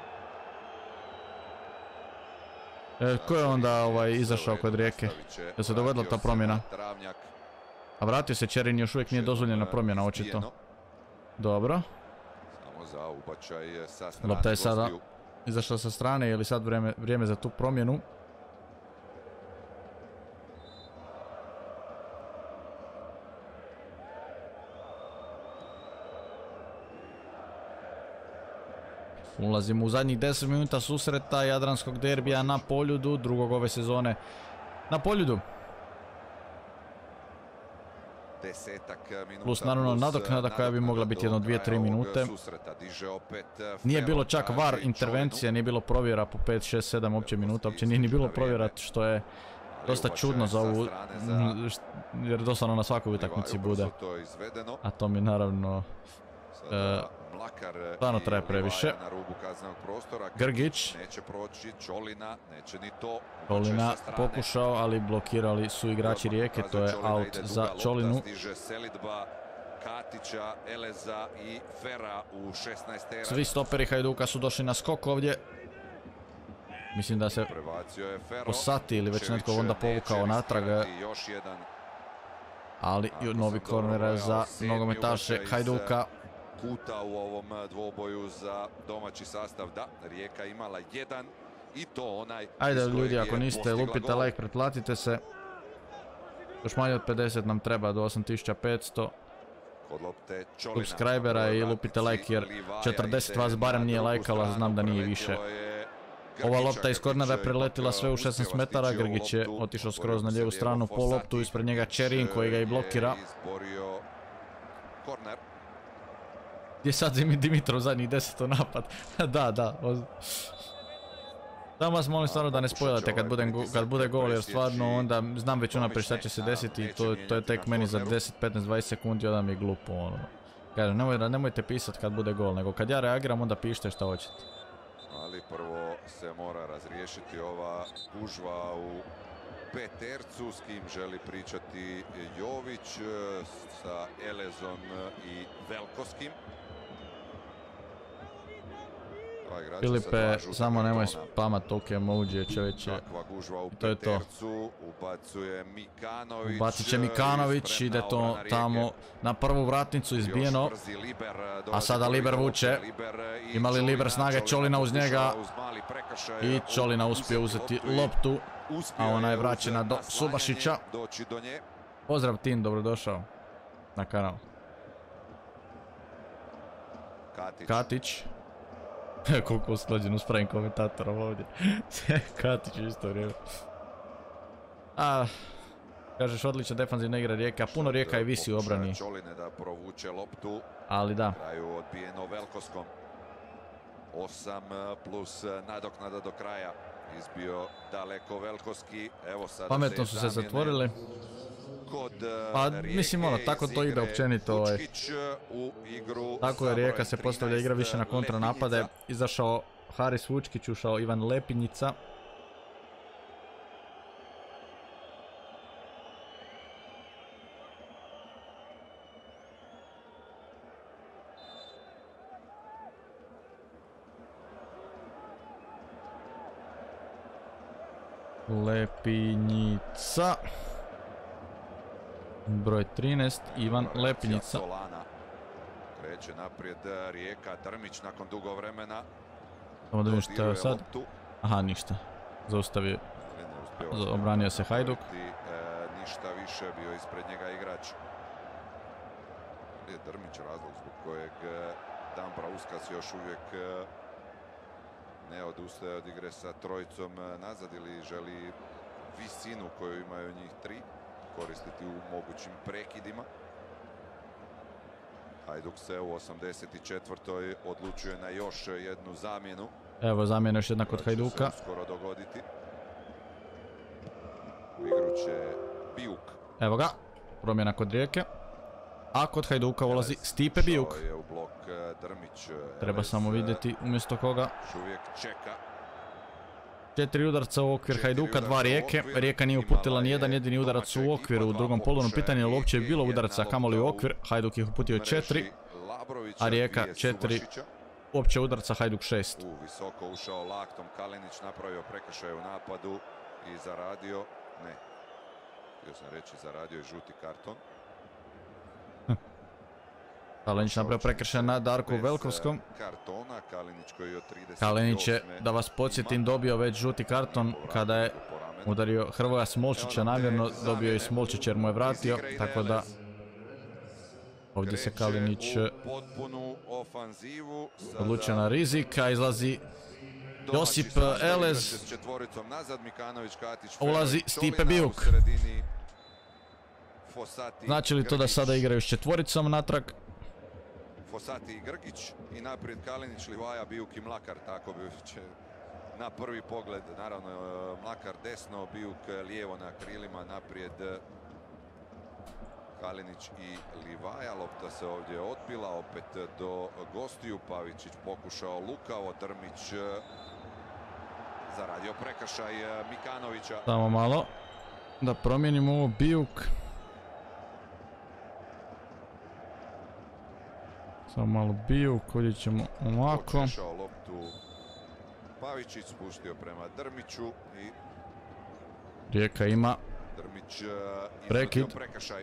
E, ko je onda ovaj, izašao kod Rijeke? Je se dogodila ta promjena? A vratio se Čerin, još uvijek nije dozvoljena promjena, očito. Dobro. Samo za ubačaj sa strane. Lopta je sada izašla sa strane, je li sad vrijeme, vrijeme za tu promjenu? Ulazimo u zadnjih deset minuta susreta jadranskog derbija na Poljudu, drugog ove sezone na Poljudu. Plus naravno nadoknada koja bi mogla biti jedno dvije tri minute. Nije bilo čak var intervencije, nije bilo provjera po pet, šest, sedam opće minuta, uopće nije ni bilo provjera, što je dosta čudno za ovu, jer doslovno na svakoj utakmici bude. A to mi naravno stvarno traje previše. Grgić. Čolina pokušao, ali blokirali su igrači Rijeke, to je out za Čolinu. Svi stoperi Hajduka su došli na skok ovdje. Mislim da se po sati ili već netko onda povukao natrag. Ali novi korner za nogometaše Hajduka. Kuta u ovom dvoboju za domaći sastav. Da, Rijeka imala jedan i to onaj. Ajde ljudi, ako niste, lupite like, pretplatite se. Još manje od pedeset nam treba do osam tisuća petsto subscribera i lupite like jer četrdeset vas barem nije lajkalo, znam da nije više. Ova lopta iz kornera je preletila sve u šesnaest metara, Grgić je otišao skroz na lijevu stranu po loptu, ispred njega Čerin koji ga i blokira. Gdje sad Dimitrov zadnjih deset u napad. Da, da. Samo vas molim stvarno da ne spojlate kad, kad bude gol, jer stvarno onda znam već unaprijed šta će se desiti i to, to je tek meni za deset, petnaest, dvadeset sekundi, onda mi je glupo. Ono. Kažem, nemoj, nemojte pisati kad bude gol, nego kad ja reagiram onda pišite šta hoćete. Ali prvo se mora razriješiti ova gužva u petercu, s kim želi pričati Jović, sa Elezom i Velkoskim. Filipe, samo nemoj spamat toke emoji, čovječe. To je to. Ubacit će Mikanović, ide to tamo na prvu vratnicu, izbijeno. A sada Liber vuče. Ima li Liber snage, Čolina uz njega. I Čolina uspije uzeti loptu. A ona je vraćena do Subašića. Pozdrav Tin, dobrodošao na kanal. Katić. Koliko usklađen s pravim komentatorom ovdje. Katić u isto vrijeme. A, kažeš odlična defanzivna igra Rijeka, puno Rijeka je visi u obrani. Ali da. osam plus nadoknada do kraja. Izbio daleko Velkoski. Pametno su se zatvorili. Pa mislim ono, tako to ide općenito ovaj. Tako je, Rijeka se postavlja, igra više na kontranapade. Izašao Haris Vučkić, ušao Ivan Lepinjica. Lepinjica. Broj trinaest, Ivan Lepinjica. Kreće naprijed Rijeka, Drmić nakon dugo vremena. Samo da vidim što je sad. Aha, ništa. zaustavio, obranio se Hajduk. Ništa više, bio ispred njega igrač. Je Drmić razlog zbog kojeg Dan Prauskas još uvijek ne odustaje od igre sa trojicom nazad ili želi visinu koju imaju njih tri koristiti u mogućim prekidima. Hajduk se u osamdeset četvrtoj odlučuje na još jednu zamjenu. Evo zamjena još jedna kod Hajduka. Skoro dogoditi. U igru će Bijuk. Evo ga, promjena kod Rijeke. A kod Hajduka ulazi Stipe Bijuk. Treba samo vidjeti umjesto koga. Četiri udarca u okvir Hajduka, dva Rijeke. Rijeka nije uputila nijedan jedini udarac u okviru u drugom poluvremenu. Pitanje je li uopće bilo udaraca kamoli u okvir. Hajduk ih uputio četiri, a Rijeka četiri. Uopće udarca Hajduk šest. U visoko ušao laktom, Kalinić napravio prekršaj u napadu i zaradio, ne, htio sam reći zaradio je žuti karton. Kalinić napravio prekršaj na Darku Velkovskom. Kartona, Kalinić koji je od trideset osme. Kalinić je, da vas podsjetim, dobio već žuti karton kada je udario Hrvoja Smolčića namjerno, dobio i Smolčić jer mu je vratio, tako da ovdje se Kalinić odlučio na rizik, a izlazi Josip Elez, ulazi Stipe Bijuk. Znači li to da sada igraju s četvoricom natrag? Fosati i Grgić i naprijed Kalinić, Livaja, Bijuk i Mlakar, tako bi će na prvi pogled, naravno Mlakar desno, Bijuk lijevo na krilima, naprijed Kalinić i Livaja. Lopta se ovdje odbila, opet do gostiju, Pavičić pokušao lukavo, Drmić zaradio prekršaj Mikanovića. Samo malo da promijenimo ovo, Bijuk. Samo malo Bijuk, ovdje ćemo ovako. Počešao loptu Pavičić, spustio prema Drmiću i Rijeka ima Drmić prekid. Prekršaj.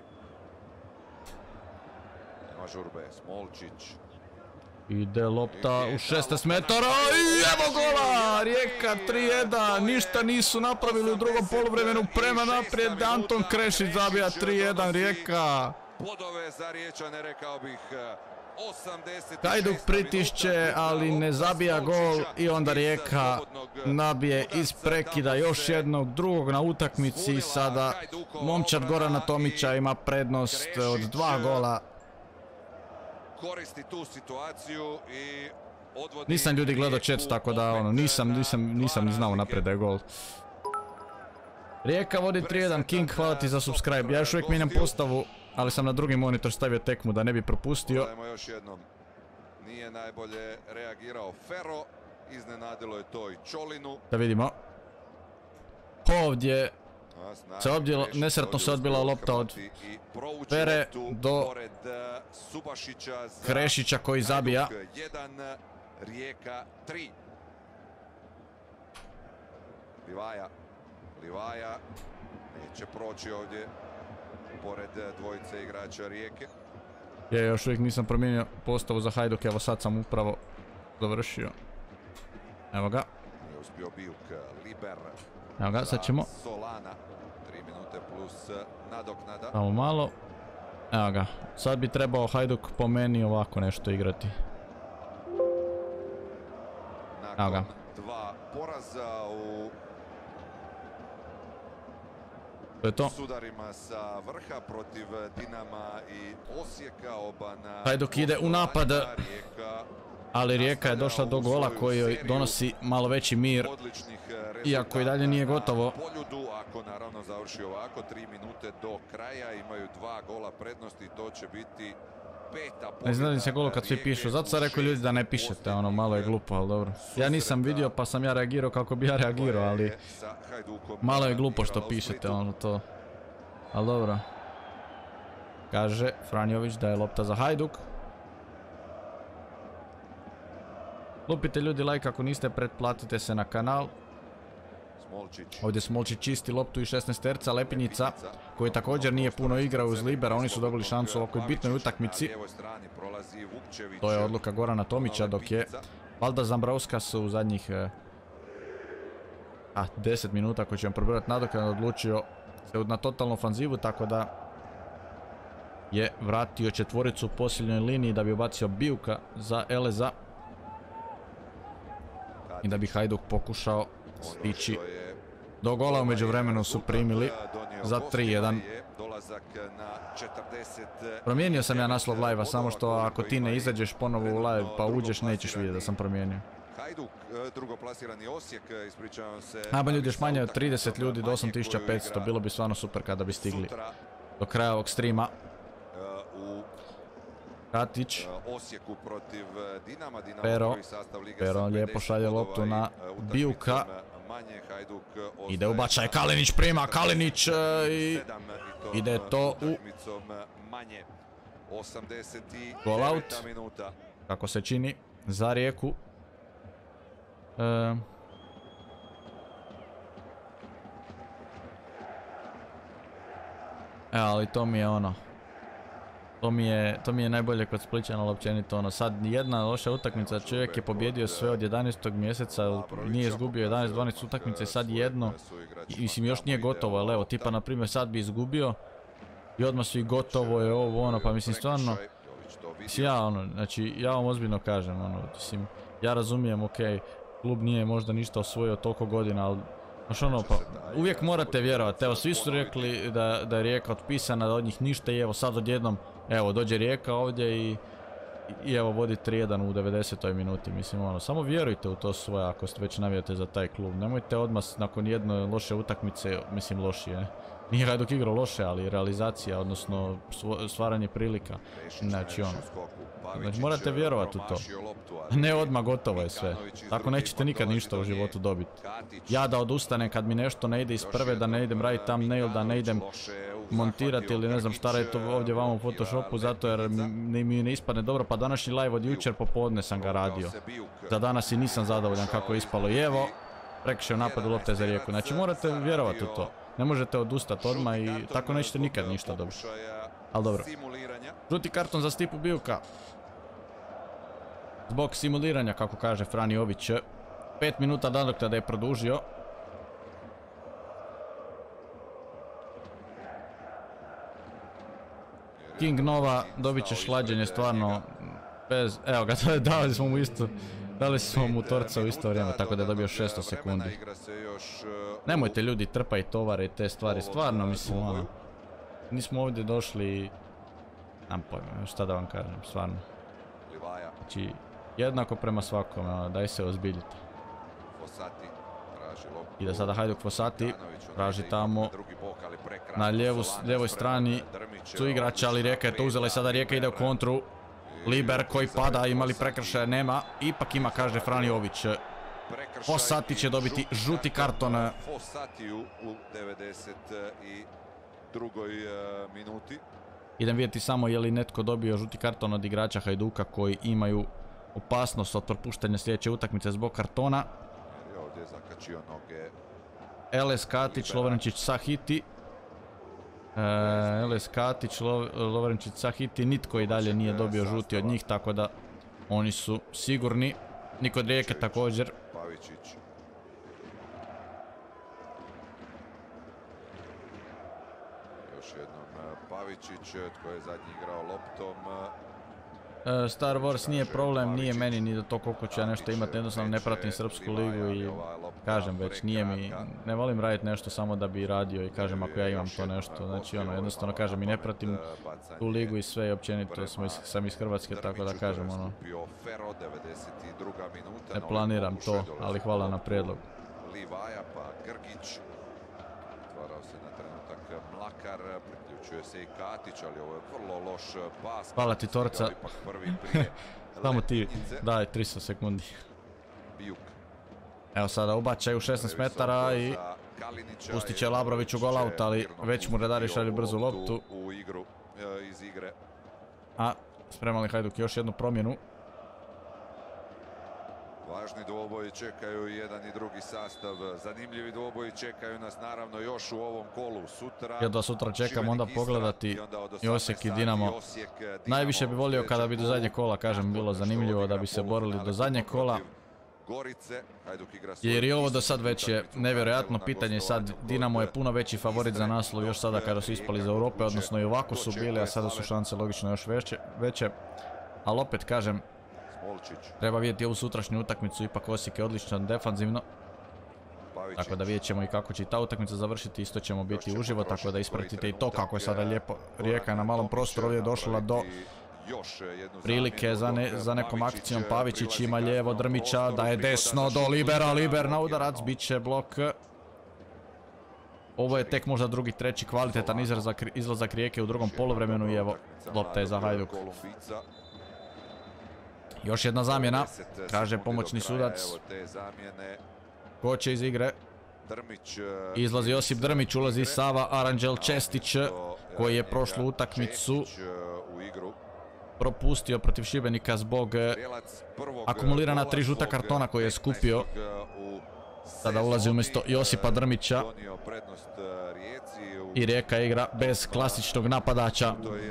Nema žurbe, Smolčić. Ide lopta u šesnaest metara i evo gola! Rijeka tri jedan, ništa nisu napravili u drugom poluvremenu, prema naprijed Anton Krešić zabija tri jedan, Rijeka. Podove za Riječane, rekao bih. Hajduk pritišće, ali ne zabija gol i onda Rijeka nabije iz prekida još jednog drugog na utakmici i sada momčad Gorana Tomića ima prednost od dva gola. Koristi tu situaciju i odvodi... Nisam ljudi gledao chat, tako da ono, nisam, nisam, nisam ni znao naprijed da je gol. Rijeka vodi tri jedan, King, hvala ti za subscribe. Ja još uvijek mijenjam postavu, ali sam na drugi monitor stavio tekmu da ne bi propustio. Gledajmo još jednom. Nije najbolje reagirao Ferro, iznenadilo je to i Čolinu. Da vidimo. Ovdje se odbila, nesretno se odbila lopta od Fere do Krešića koji zabija. jedan, Rijeka tri. Livaja. Livaja neće proći ovdje pored dvojice igrača Rijeke. Ja još uvijek nisam promijenio postavu za Hajduk, evo sad sam upravo završio. Evo ga. Je uspio Bijuk, Liber. Evo ga, sad ćemo. Solana, tri minute plus nadoknada. Samo malo. Evo ga, sad bi trebao Hajduk po meni ovako nešto igrati. Evo ga. Nakon dva poraza u To je to. sudarima sa vrha protiv Dinama i Osijeka, oba na... Hajduk ide u napad, ali Rijeka je došla do gola koji joj donosi malo veći mir, iako i dalje nije gotovo. Poljudu, ako naravno završi ovako, tri minute do kraja, imaju dva gola prednosti, to će biti peta pobjeda. Ne znam se golo kad svi pišu, zato sam rekao ljudi da ne pišete, ono malo je glupo, ali dobro. Ja nisam vidio pa sam ja reagirao kako bi ja reagirao, ali malo je glupo što pišete, ono to. Ali dobro. Kaže Franjović da je lopta za Hajduk. Lupite ljudi like ako niste, pretplatite se na kanal. Ovdje Smolčić čisti loptu i šesnaesterca Lepinjica, koji također nije puno igrao uz Libera, oni su dobili šansu u ovakvoj bitnoj utakmici. To je odluka Gorana Tomića, dok je Valda Zambrauskas u zadnjih a, deset minuta koji će vam probirati nadoknadno, odlučio se na totalnu ofanzivu, tako da je vratio četvoricu u posljednjoj liniji da bi ubacio Bijuka za Eleza i da bi Hajduk pokušao stići do gola. U međuvremenu su primili za tri jedan. Promijenio sam ja naslov live-a, samo što ako ti ne izađeš ponovo u live pa uđeš, nećeš vidjeti da sam promijenio. Hajduk, drugoplasirani Osijek, ispričavam se. Ajmo ljudi, još manje od trideset ljudi do osam tisuća petsto, bilo bi stvarno super kada bi stigli do kraja ovog streama. Katić, Pero, Pero lijepo šalje loptu na Bijuka. Ide u bačaj, Kalinić prima, Kalinić i ide to u goal out, kako se čini za Rijeku. E, e, ali to mi je ono, to mi je, to mi je najbolje kod Splićana, ali općenito ono, sad jedna loša utakmica, čovjek je pobjedio sve od jedanaestog mjeseca, nije izgubio jedanaest dvanaest utakmice, sad jedno, i, mislim još nije gotovo, ali evo, tipa na primjer sad bi izgubio i odmah su i gotovo je ovo ono, pa mislim stvarno, mislim ja ono, znači ja vam ozbiljno kažem ono, mislim, ja razumijem, okej, klub nije možda ništa osvojio toliko godina, ali znaš ono, pa uvijek morate vjerovati, evo svi su rekli da, da je Rijeka otpisana, da od njih ništa i evo sad odjednom, evo dođe Rijeka ovdje i, i evo vodi tri jedan u devedesetoj minuti, mislim ono, samo vjerujte u to svoje ako ste već navijate za taj klub, nemojte odmah nakon jedne loše utakmice, mislim lošije, ne? Nije Hajduk igrao loše, ali realizacija, odnosno stvaranje prilika, znači ono, znači morate vjerovati u to, ne odmah gotovo je sve, tako nećete nikad ništa u životu dobiti. Ja da odustanem kad mi nešto ne ide iz prve, da ne idem raditi thumbnail, da ne idem montirati ili ne znam šta raditi ovdje vamo u Photoshopu, zato jer mi ne ispadne dobro, pa današnji live od jučer popodne sam ga radio, za danas i nisam zadovoljan kako je ispalo i evo, prekršaj napad u lopte za Rijeku, znači morate vjerovati u to. Ne možete odustati odmah i tako nećete nikad ništa dobiti. Ali dobro. Žuti karton za Stipu Bijuka. Zbog simuliranja, kako kaže Fran Jović. Pet minuta nadoknade je produžio. King Nova dobit će šlađenje stvarno bez... Evo ga, dali smo mu isto... Dali smo mu torca u isto vrijeme, tako da je dobio šesto sekundi. Nemojte ljudi trpaj tovare i te stvari, stvarno mislim ono. Nismo ovdje došli... Nam pojma, šta da vam kažem, stvarno. Znači, jednako prema svakome, ono, daj se ozbiljite. I da sada Hajduk Fosati traži tamo na lijevu, lijevoj strani su igrači, ali Rijeka je to uzela i sada Rijeka ide u kontru. Liber koji pada, imali prekršaja, nema, ipak ima, kaže Fran Jović. Fosati će dobiti žuti karton. Fosatiju u devedeset drugoj minuti. Idem vidjeti samo je li netko dobio žuti karton od igrača Hajduka koji imaju opasnost od propuštanja sljedeće utakmice zbog kartona. Eles Katić, Lovrenčić, Sahiti. Eles Katić, Lovrenčić, Sahiti, nitko i dalje nije dobio žuti od njih, tako da oni su sigurni. Niko od Rijeke također. Još jednom Pavičić, tko je zadnji igrao loptom. Star Wars nije problem, nije meni ni do to koliko ću ja nešto imati, jednostavno ne pratim srpsku ligu i kažem već, nije mi, ne volim raditi nešto samo da bi radio i kažem ako ja imam to nešto, znači ono, jednostavno kažem i ne pratim tu ligu i sve i općenito sam iz Hrvatske, tako da kažem ono, ne planiram to, ali hvala na prijedlog. Mlakar, priključuje se i Katić, ali ovo je vrlo loš pas. Hvala ti torca. Samo ti daj tristo sekundi. Evo sada ubačaj u šesnaest metara i pustit će Labrović u gol out, ali već mu redari šalju brzu loptu. A spremali Hajduk još jednu promjenu. Važni dvoboji čekaju jedan i drugi sastav, zanimljivi dvoboji čekaju nas naravno još u ovom kolu sutra. Jedva sutra čekam onda pogledati i Osijek i Dinamo. Najviše bi volio kada bi do zadnjeg kola, kažem, bilo zanimljivo da bi se borili do zadnjeg kola. Gorice. Hajduk igra svoj Jer i ovo do sad istup već je utakmicu nevjerojatno na pitanje, sad gostovanju Dinamo je kod puno veći favorit za naslov još sada kada su ispali iz Europe, odnosno i ovako su bili, a sada su šanse logično još veće, veće. Ali opet kažem, Smolčić, treba vidjeti ovu sutrašnju utakmicu, ipak Osijek je odličan defanzivno. Pavičić. Tako da vidjet ćemo i kako će ta utakmica završiti, isto ćemo biti uživo, tako da ispratite i to kako je sada lijepo. Rijeka je na malom prostoru ovdje došla do prilike za, ne, za nekom akcijom. Pavičić ima lijevo Drmića, daje desno do Libera, Liber na udarac, bit će blok. Ovo je tek možda drugi, treći kvalitetan izlazak, izlazak Rijeke u drugom poluvremenu i evo, lopta je za Hajduk. Još jedna zamjena, kaže pomoćni sudac. Ko će iz igre? Izlazi Josip Drmić, ulazi Sava Aranđel Čestić, koji je prošlu utakmicu propustio protiv Šibenika zbog akumulirana tri žuta kartona koje je skupio. Sada ulazi umjesto Josipa Drmića i Rijeka igra bez klasičnog napadača.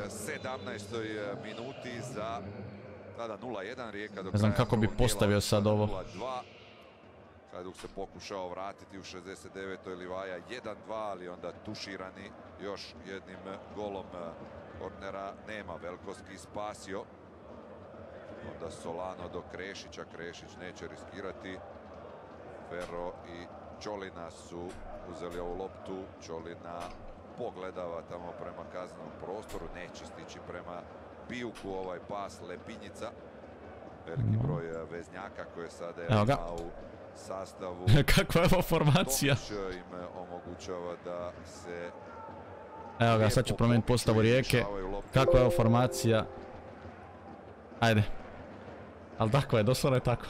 Ne znam kako bi postavio sad ovo. Hajduk se pokušao vratiti u šezdeset devetoj Livaja jedan dva, ali onda tuširani još jednim golom kornera. Nema, Velkovski spasio. Onda Solano do Krešića, Krešić neće riskirati. Ferro i Čolina su uzeli ovu loptu. Čolina pogledava tamo prema kaznenom prostoru, neće stići prema Bijuku ovaj pas. Lepinjica, veliki broj veznjaka koje sada je ima u sastavu. Kakva je ovo formacija? Im omogućava da se... Evo ga, sad ću promijeniti postavu Rijeke. Kakva je ovo formacija? Ajde. Ali tako je, doslovno je tako.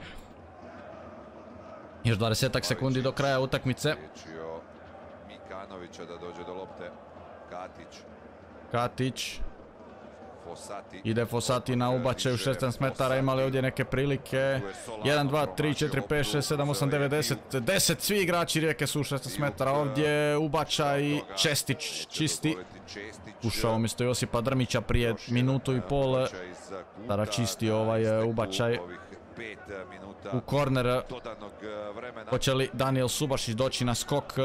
Još dvadesetak sekundi do kraja utakmice. Mikanovića da dođe do lopte. Katić. Katić. Fosati. Ide Fosati na ubačaju šesnaest metara, imali ovdje neke prilike. jedan, dva, tri, četiri, pet, šest, sedam, osam, devet, deset. deset, svi igrači Rijeke su u šesnaest metara. Ovdje ubačaj Čestić čisti. Ušao umjesto Josipa Drmića prije minutu i pol. Tada čisti ovaj ubačaj u korner. Hoće li Daniel Subašić doći na skok?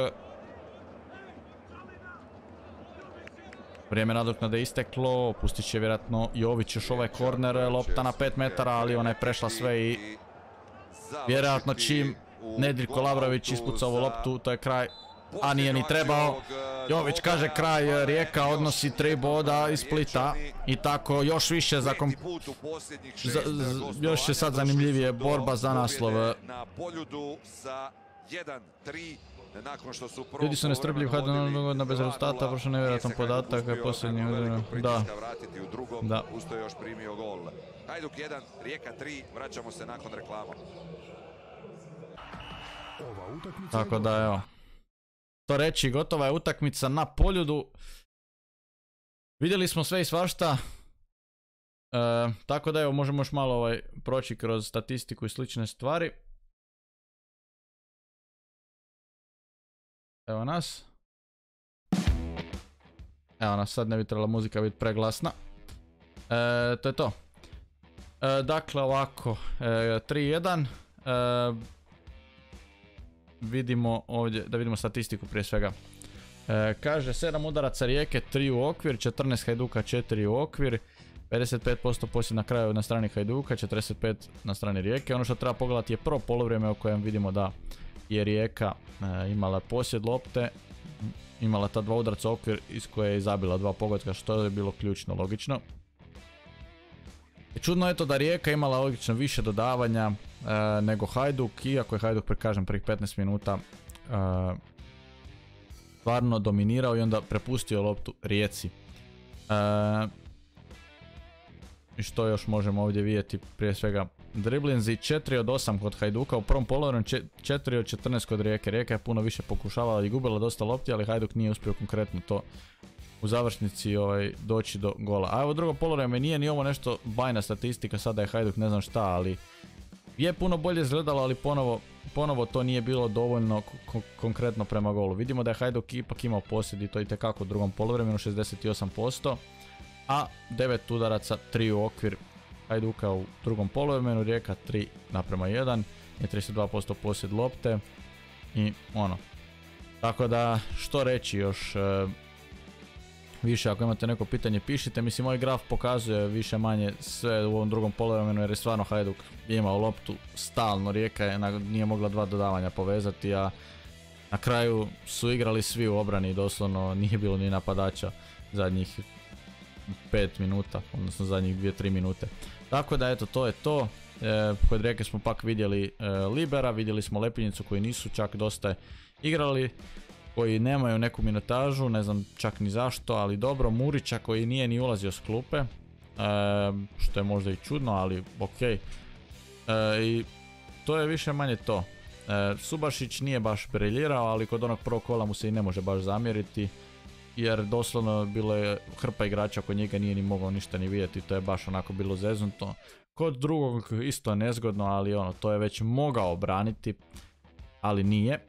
Vrijeme nadoknade je isteklo, pustit će vjerojatno Jović još ovaj korner, lopta na pet metara, ali ona je prešla sve i vjerojatno čim Nedjeljko Lavrović ispuca ovu loptu, to je kraj, a nije ni trebao. Jović kaže kraj, Rijeka odnosi tri boda iz Splita i tako još više za, kom... za, za još je sad zanimljivije borba za naslov. Ljudi su nestrpljivi, hajde na godina bez rezultata, vršno nevjerojatan podatak, je posljednji udar. Da. Da. Usto još primio gol. Hajduk jedan, Rijeka tri, vraćamo se nakon reklama. Tako da evo. To reći, gotova je utakmica na Poljudu. Vidjeli smo sve i svašta. E, tako da evo, možemo još malo ovaj, proći kroz statistiku i slične stvari. Evo nas. Evo nas, sad ne bi trebala muzika biti preglasna. E, to je to. E, dakle ovako, e, tri jedan. E, vidimo ovdje, da vidimo statistiku prije svega. E, kaže sedam udaraca Rijeke, tri u okvir, četrnaest Hajduka, četiri u okvir. pedeset pet posto posjed na kraju na strani Hajduka, četrdeset pet na strani Rijeke. Ono što treba pogledati je prvo poluvrijeme u kojem vidimo da je Rijeka e, imala posjed lopte, imala ta dva udarca okvir iz koje je zabila dva pogotka, što je bilo ključno, logično. I čudno je to da Rijeka imala logično više dodavanja e, nego Hajduk, iako je Hajduk, prekažem, prvih petnaest minuta e, stvarno dominirao i onda prepustio loptu Rijeci. E, I što još možemo ovdje vidjeti, prije svega driblinzi četiri od osam kod Hajduka, u prvom poluvremenu četiri od četrnaest kod Rijeke. Rijeka je puno više pokušavala i gubila dosta lopti, ali Hajduk nije uspio konkretno to u završnici ovaj, doći do gola. A evo drugo poluvreme, nije ni ovo nešto bajna statistika, sada je Hajduk ne znam šta, ali je puno bolje izgledalo, ali ponovo, ponovo to nije bilo dovoljno konkretno prema golu. Vidimo da je Hajduk ipak imao posjed i to itekako u drugom poluvremenu, šezdeset osam posto, a devet udaraca, tri u okvir Hajduka u drugom poluvremenu, Rijeka tri naprema jedan. je trideset dva posto posjed lopte i ono. Tako da, što reći još, e, više ako imate neko pitanje pišite, mislim ovaj graf pokazuje više manje sve u ovom drugom poluvremenu jer je stvarno Hajduk imao loptu stalno, Rijeka je, nije mogla dva dodavanja povezati, a na kraju su igrali svi u obrani, doslovno nije bilo ni napadača zadnjih pet minuta, odnosno zadnjih dvije tri minute. Tako da eto, to je to. E, kod Rijeke smo pak vidjeli e, Libera, vidjeli smo Lepinjicu koji nisu čak dosta igrali, koji nemaju neku minutažu, ne znam čak ni zašto, ali dobro. Murića koji nije ni ulazio s klupe, e, što je možda i čudno, ali ok. E, I to je više manje to. E, Subašić nije baš briljirao, ali kod onog prvog kola mu se i ne može baš zamjeriti, jer doslovno bilo je hrpa igrača kod njega, nije ni mogao ništa ni vidjeti, to je baš onako bilo zeznuto. Kod drugog isto nezgodno, ali ono, to je već mogao braniti, ali nije.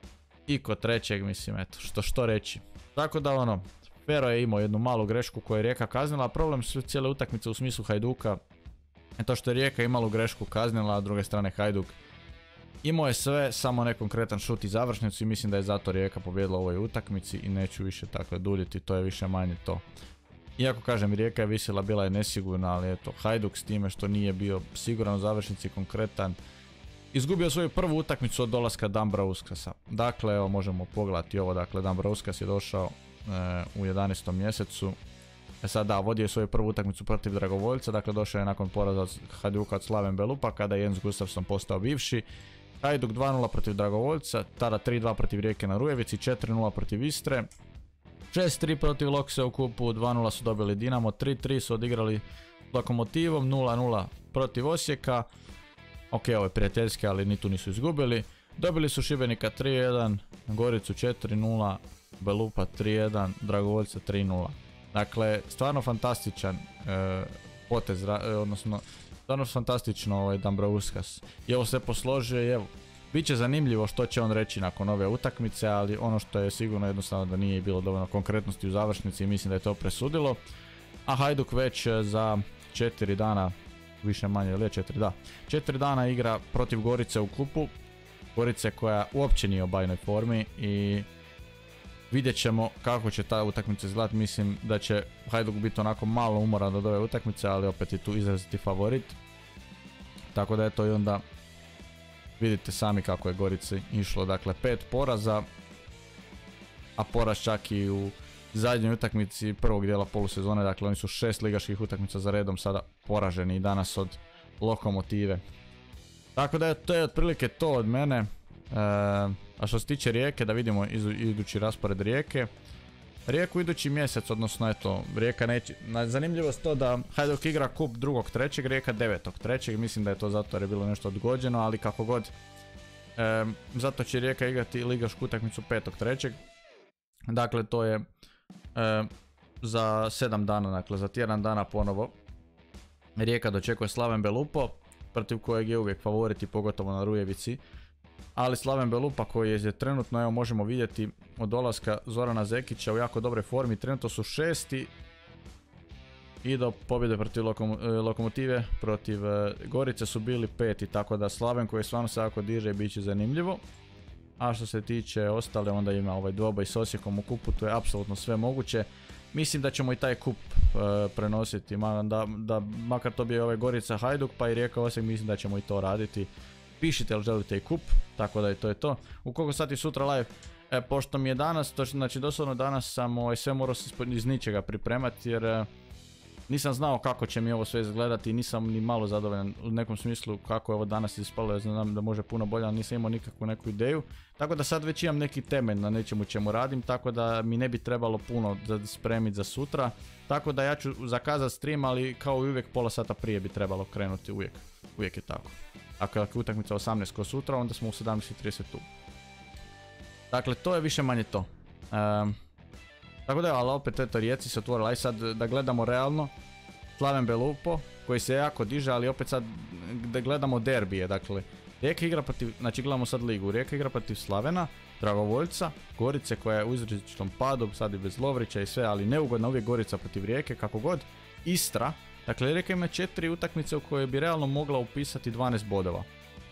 I kod trećeg, mislim, eto, što što reći. Tako da ono, Pero je imao jednu malu grešku koju je Rijeka kaznila, a problem su cijele utakmice u smislu Hajduka je to što je Rijeka imalu grešku kaznila, a s druge strane Hajduk imao je sve, samo nekonkretan šut i završnicu i mislim da je zato Rijeka pobjedila u ovoj utakmici i neću više tako duljiti, to je više manje to. Iako kažem, Rijeka je visila, bila je nesigurna, ali eto, Hajduk s time što nije bio siguran u završnici, konkretan, izgubio svoju prvu utakmicu od dolaska Dambrauskasa. Dakle, evo možemo pogledati ovo, dakle Dambrauskas je došao e, u jedanaestom mjesecu. E sad da, vodio je svoju prvu utakmicu protiv Dragovoljca, dakle došao je nakon poraza od Hajduka od Slaven Belupa kada je Jens Gustafsson postao bivši. Hajduk dva nula protiv Dragovoljca, tada tri dva protiv Rijeke na Rujevici, četiri nula protiv Istre, šest tri protiv Lokse u kupu, dva nula su dobili Dinamo, tri tri su odigrali Lokomotivom, nula nula protiv Osijeka. Ok, ovo je prijateljski, ali ni tu nisu izgubili. Dobili su Šibenika tri jedan, Goricu četiri nula, Belupa tri jedan, Dragovoljca tri nula. Dakle, stvarno fantastičan e, potez, e, odnosno stvarno fantastično ovaj Dambrauskas. I ovo se posložio i evo, bit će zanimljivo što će on reći nakon ove utakmice, ali ono što je sigurno jednostavno da nije bilo dovoljno konkretnosti u završnici i mislim da je to presudilo. A Hajduk već za četiri dana, više manje ili četiri, da, četiri dana igra protiv Gorice u kupu. Gorice koja uopće nije u bajnoj formi i vidjet ćemo kako će ta utakmica izgledati. Mislim da će Hajduk biti onako malo umoran od ove utakmice, ali opet je tu izraziti favorit. Tako da eto i onda vidite sami kako je Gorici išlo. Dakle, pet poraza, a poraz čak i u zadnjoj utakmici prvog dijela polusezone. Dakle, oni su šest ligaških utakmica za redom sada poraženi i danas od Lokomotive. Tako da to je otprilike to od mene. E, a što se tiče Rijeke, da vidimo idu, idući raspored Rijeke. Rijeku idući mjesec, odnosno eto, Rijeka neće, zanimljivost to da Hajduk igra kup drugog trećeg, Rijeka devetog trećeg, mislim da je to zato jer je bilo nešto odgođeno, ali kako god, e, zato će Rijeka igrati ligašku utakmicu petog trećeg. Dakle, to je e, za sedam dana, dakle za tjedan dana ponovo Rijeka dočekuje Slaven Belupo, protiv kojeg je uvijek favorit i pogotovo na Rujevici. Ali Slaven Belupa koji je trenutno, evo možemo vidjeti od dolaska Zorana Zekića u jako dobre formi, trenutno su šesti i do pobjede protiv lokom, Lokomotive, protiv Gorice su bili peti, tako da Slaven koji stvarno se jako diže bit će zanimljivo. A što se tiče ostale, onda ima ovaj dvoboj s Osijekom u kupu, to je apsolutno sve moguće. Mislim da ćemo i taj kup e, prenositi, ma, da, da makar to bi ovaj Gorica Hajduk pa i Rijeka Osijek, mislim da ćemo i to raditi. Pišite li želite i kup, tako da i to je to. U koliko sati sutra live? E, pošto mi je danas, to znači doslovno danas sam ovaj, sve morao se iz ničega pripremati jer e, nisam znao kako će mi ovo sve izgledati i nisam ni malo zadovoljan u nekom smislu kako je ovo danas ispalo, ja znam da može puno bolje, ali nisam imao nikakvu neku ideju. Tako da sad već imam neki temelj na nečemu čemu radim, tako da mi ne bi trebalo puno spremiti za sutra. Tako da ja ću zakazati stream, ali kao i uvijek pola sata prije bi trebalo krenuti, uvijek, uvijek je tako. Ako je utakmica osamnaest ko sutra, onda smo u sedamnaest i trideset tu. Dakle, to je više manje to. Um, tako da je, ali opet eto, Rijeci se otvorila i sad da gledamo realno. Slaven Belupo, koji se jako diže, ali opet sad da gledamo derbije, dakle. Rijeka igra protiv, znači gledamo sad ligu, Rijeka igra protiv Slavena, Dragovoljca, Gorice koja je u izrazitom padu, sad i bez Lovrića i sve, ali neugodna uvijek Gorica protiv Rijeke, kako god. Istra, dakle Rijeka ima četiri utakmice u koje bi realno mogla upisati dvanaest bodova.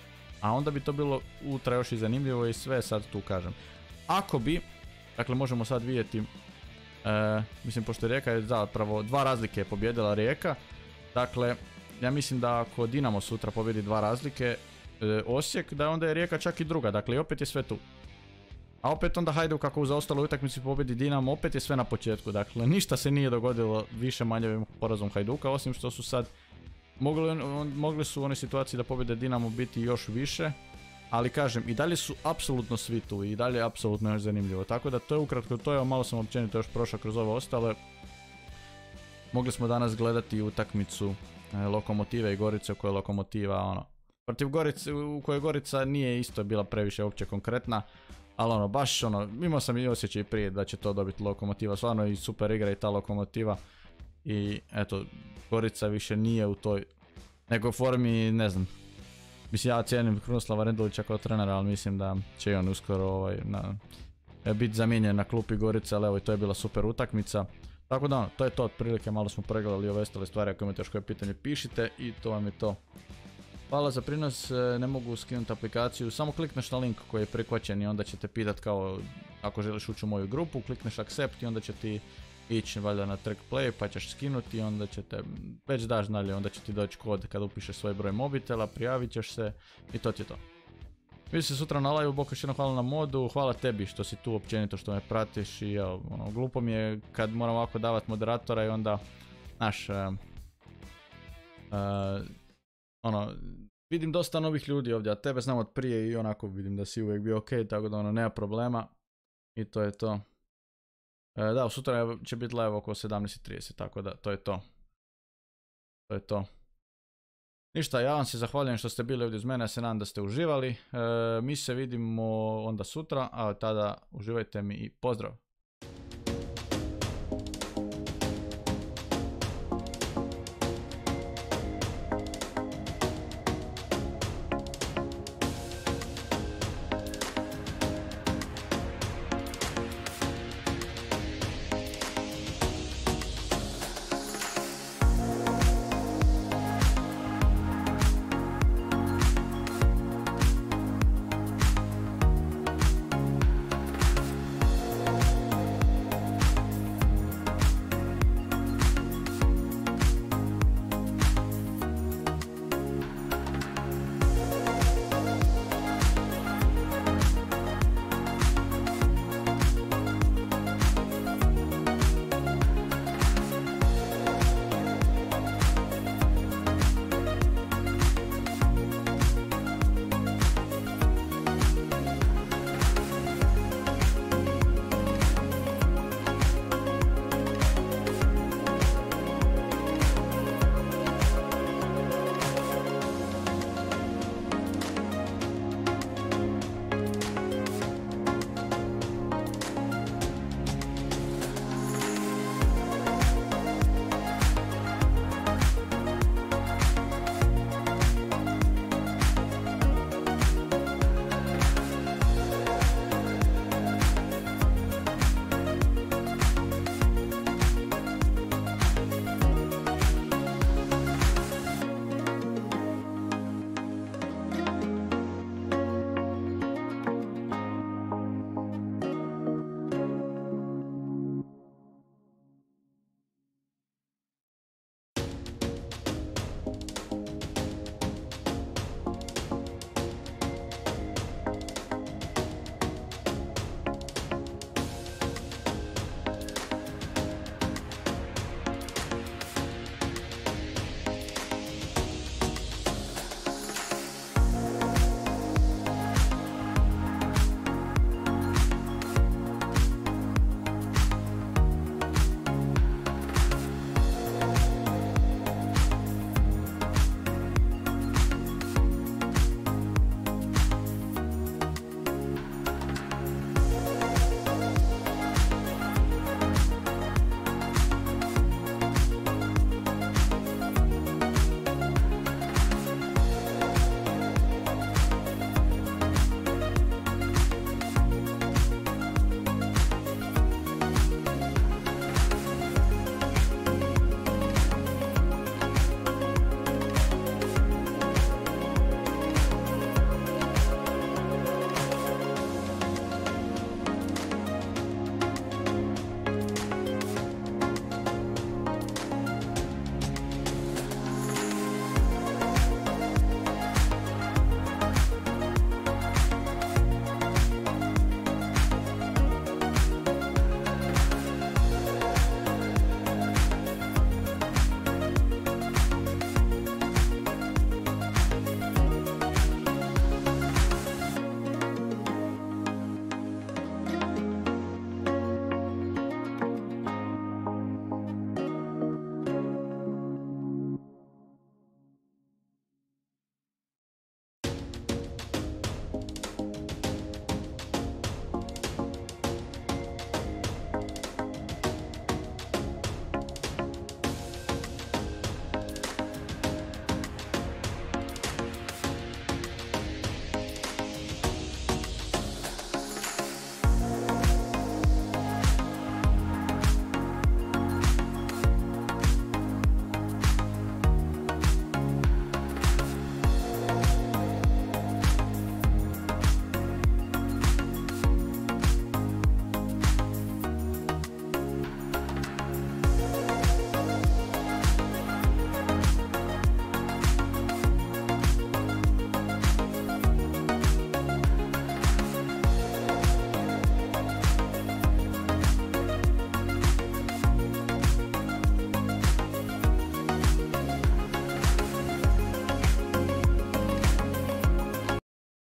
A onda bi to bilo ultra još i zanimljivo i sve sad tu kažem. Ako bi, dakle možemo sad vidjeti, e, mislim pošto Rijeka je zapravo dva razlike je pobjedila Rijeka, dakle ja mislim da ako Dinamo sutra pobjedi dva razlike, e, Osijek, da onda je Rijeka čak i druga, dakle i opet je sve tu. A opet onda Hajduk kako u zaostaloj utakmici pobjedi Dinamo, opet je sve na početku, dakle ništa se nije dogodilo više manje porazom Hajduka, osim što su sad mogli, on, mogli su u onoj situaciji da pobjede Dinamo biti još više, ali kažem i dalje su apsolutno svi tu i dalje je apsolutno još zanimljivo, tako da to je ukratko to, je malo sam općenito još prošao kroz ove ostale. Mogli smo danas gledati utakmicu e, Lokomotive i Gorice u kojoj Lokomotiva ono, protiv Gorice, u kojoj Gorica nije isto bila previše uopće konkretna. Ali ono, baš ono, imao sam i osjećaj prije da će to dobiti Lokomotiva, stvarno i super igra i ta Lokomotiva. I eto, Gorica više nije u toj nekoj formi, ne znam. Mislim, ja cijenim Krunoslava Rendulića kao trenera, ali mislim da će i on uskoro ovaj, na, biti zamijenjen na klupi Gorice, ali evo i to je bila super utakmica. Tako da ono, to je to otprilike, malo smo pregledali ove ostale stvari, ako imate još koje pitanje pišite i to vam je to. Hvala za prinos, ne mogu skinuti aplikaciju, samo klikneš na link koji je prihvaćen i onda će te pitat kao ako želiš ući u moju grupu, klikneš accept i onda će ti ići valjda na track play pa ćeš skinuti i onda će te, već daš dalje, onda će ti doći kod kada upišeš svoj broj mobitela, prijavit ćeš se i to ti je to. Vidimo se sutra na live, Boko još jedno hvala na modu, hvala tebi što si tu općenito, što me pratiš i evo, ono, glupo mi je kad moram ovako davati moderatora i onda, znaš, uh, uh, ono, vidim dosta novih ljudi ovdje, a tebe znam od prije i onako vidim da si uvijek bio ok, tako da ono, nema problema. I to je to. E, da, sutra će biti live oko sedamnaest i trideset, tako da to je to. To je to. Ništa, ja vam se zahvaljujem što ste bili ovdje uz mene, ja se nadam da ste uživali. E, mi se vidimo onda sutra, a tada uživajte mi i pozdrav!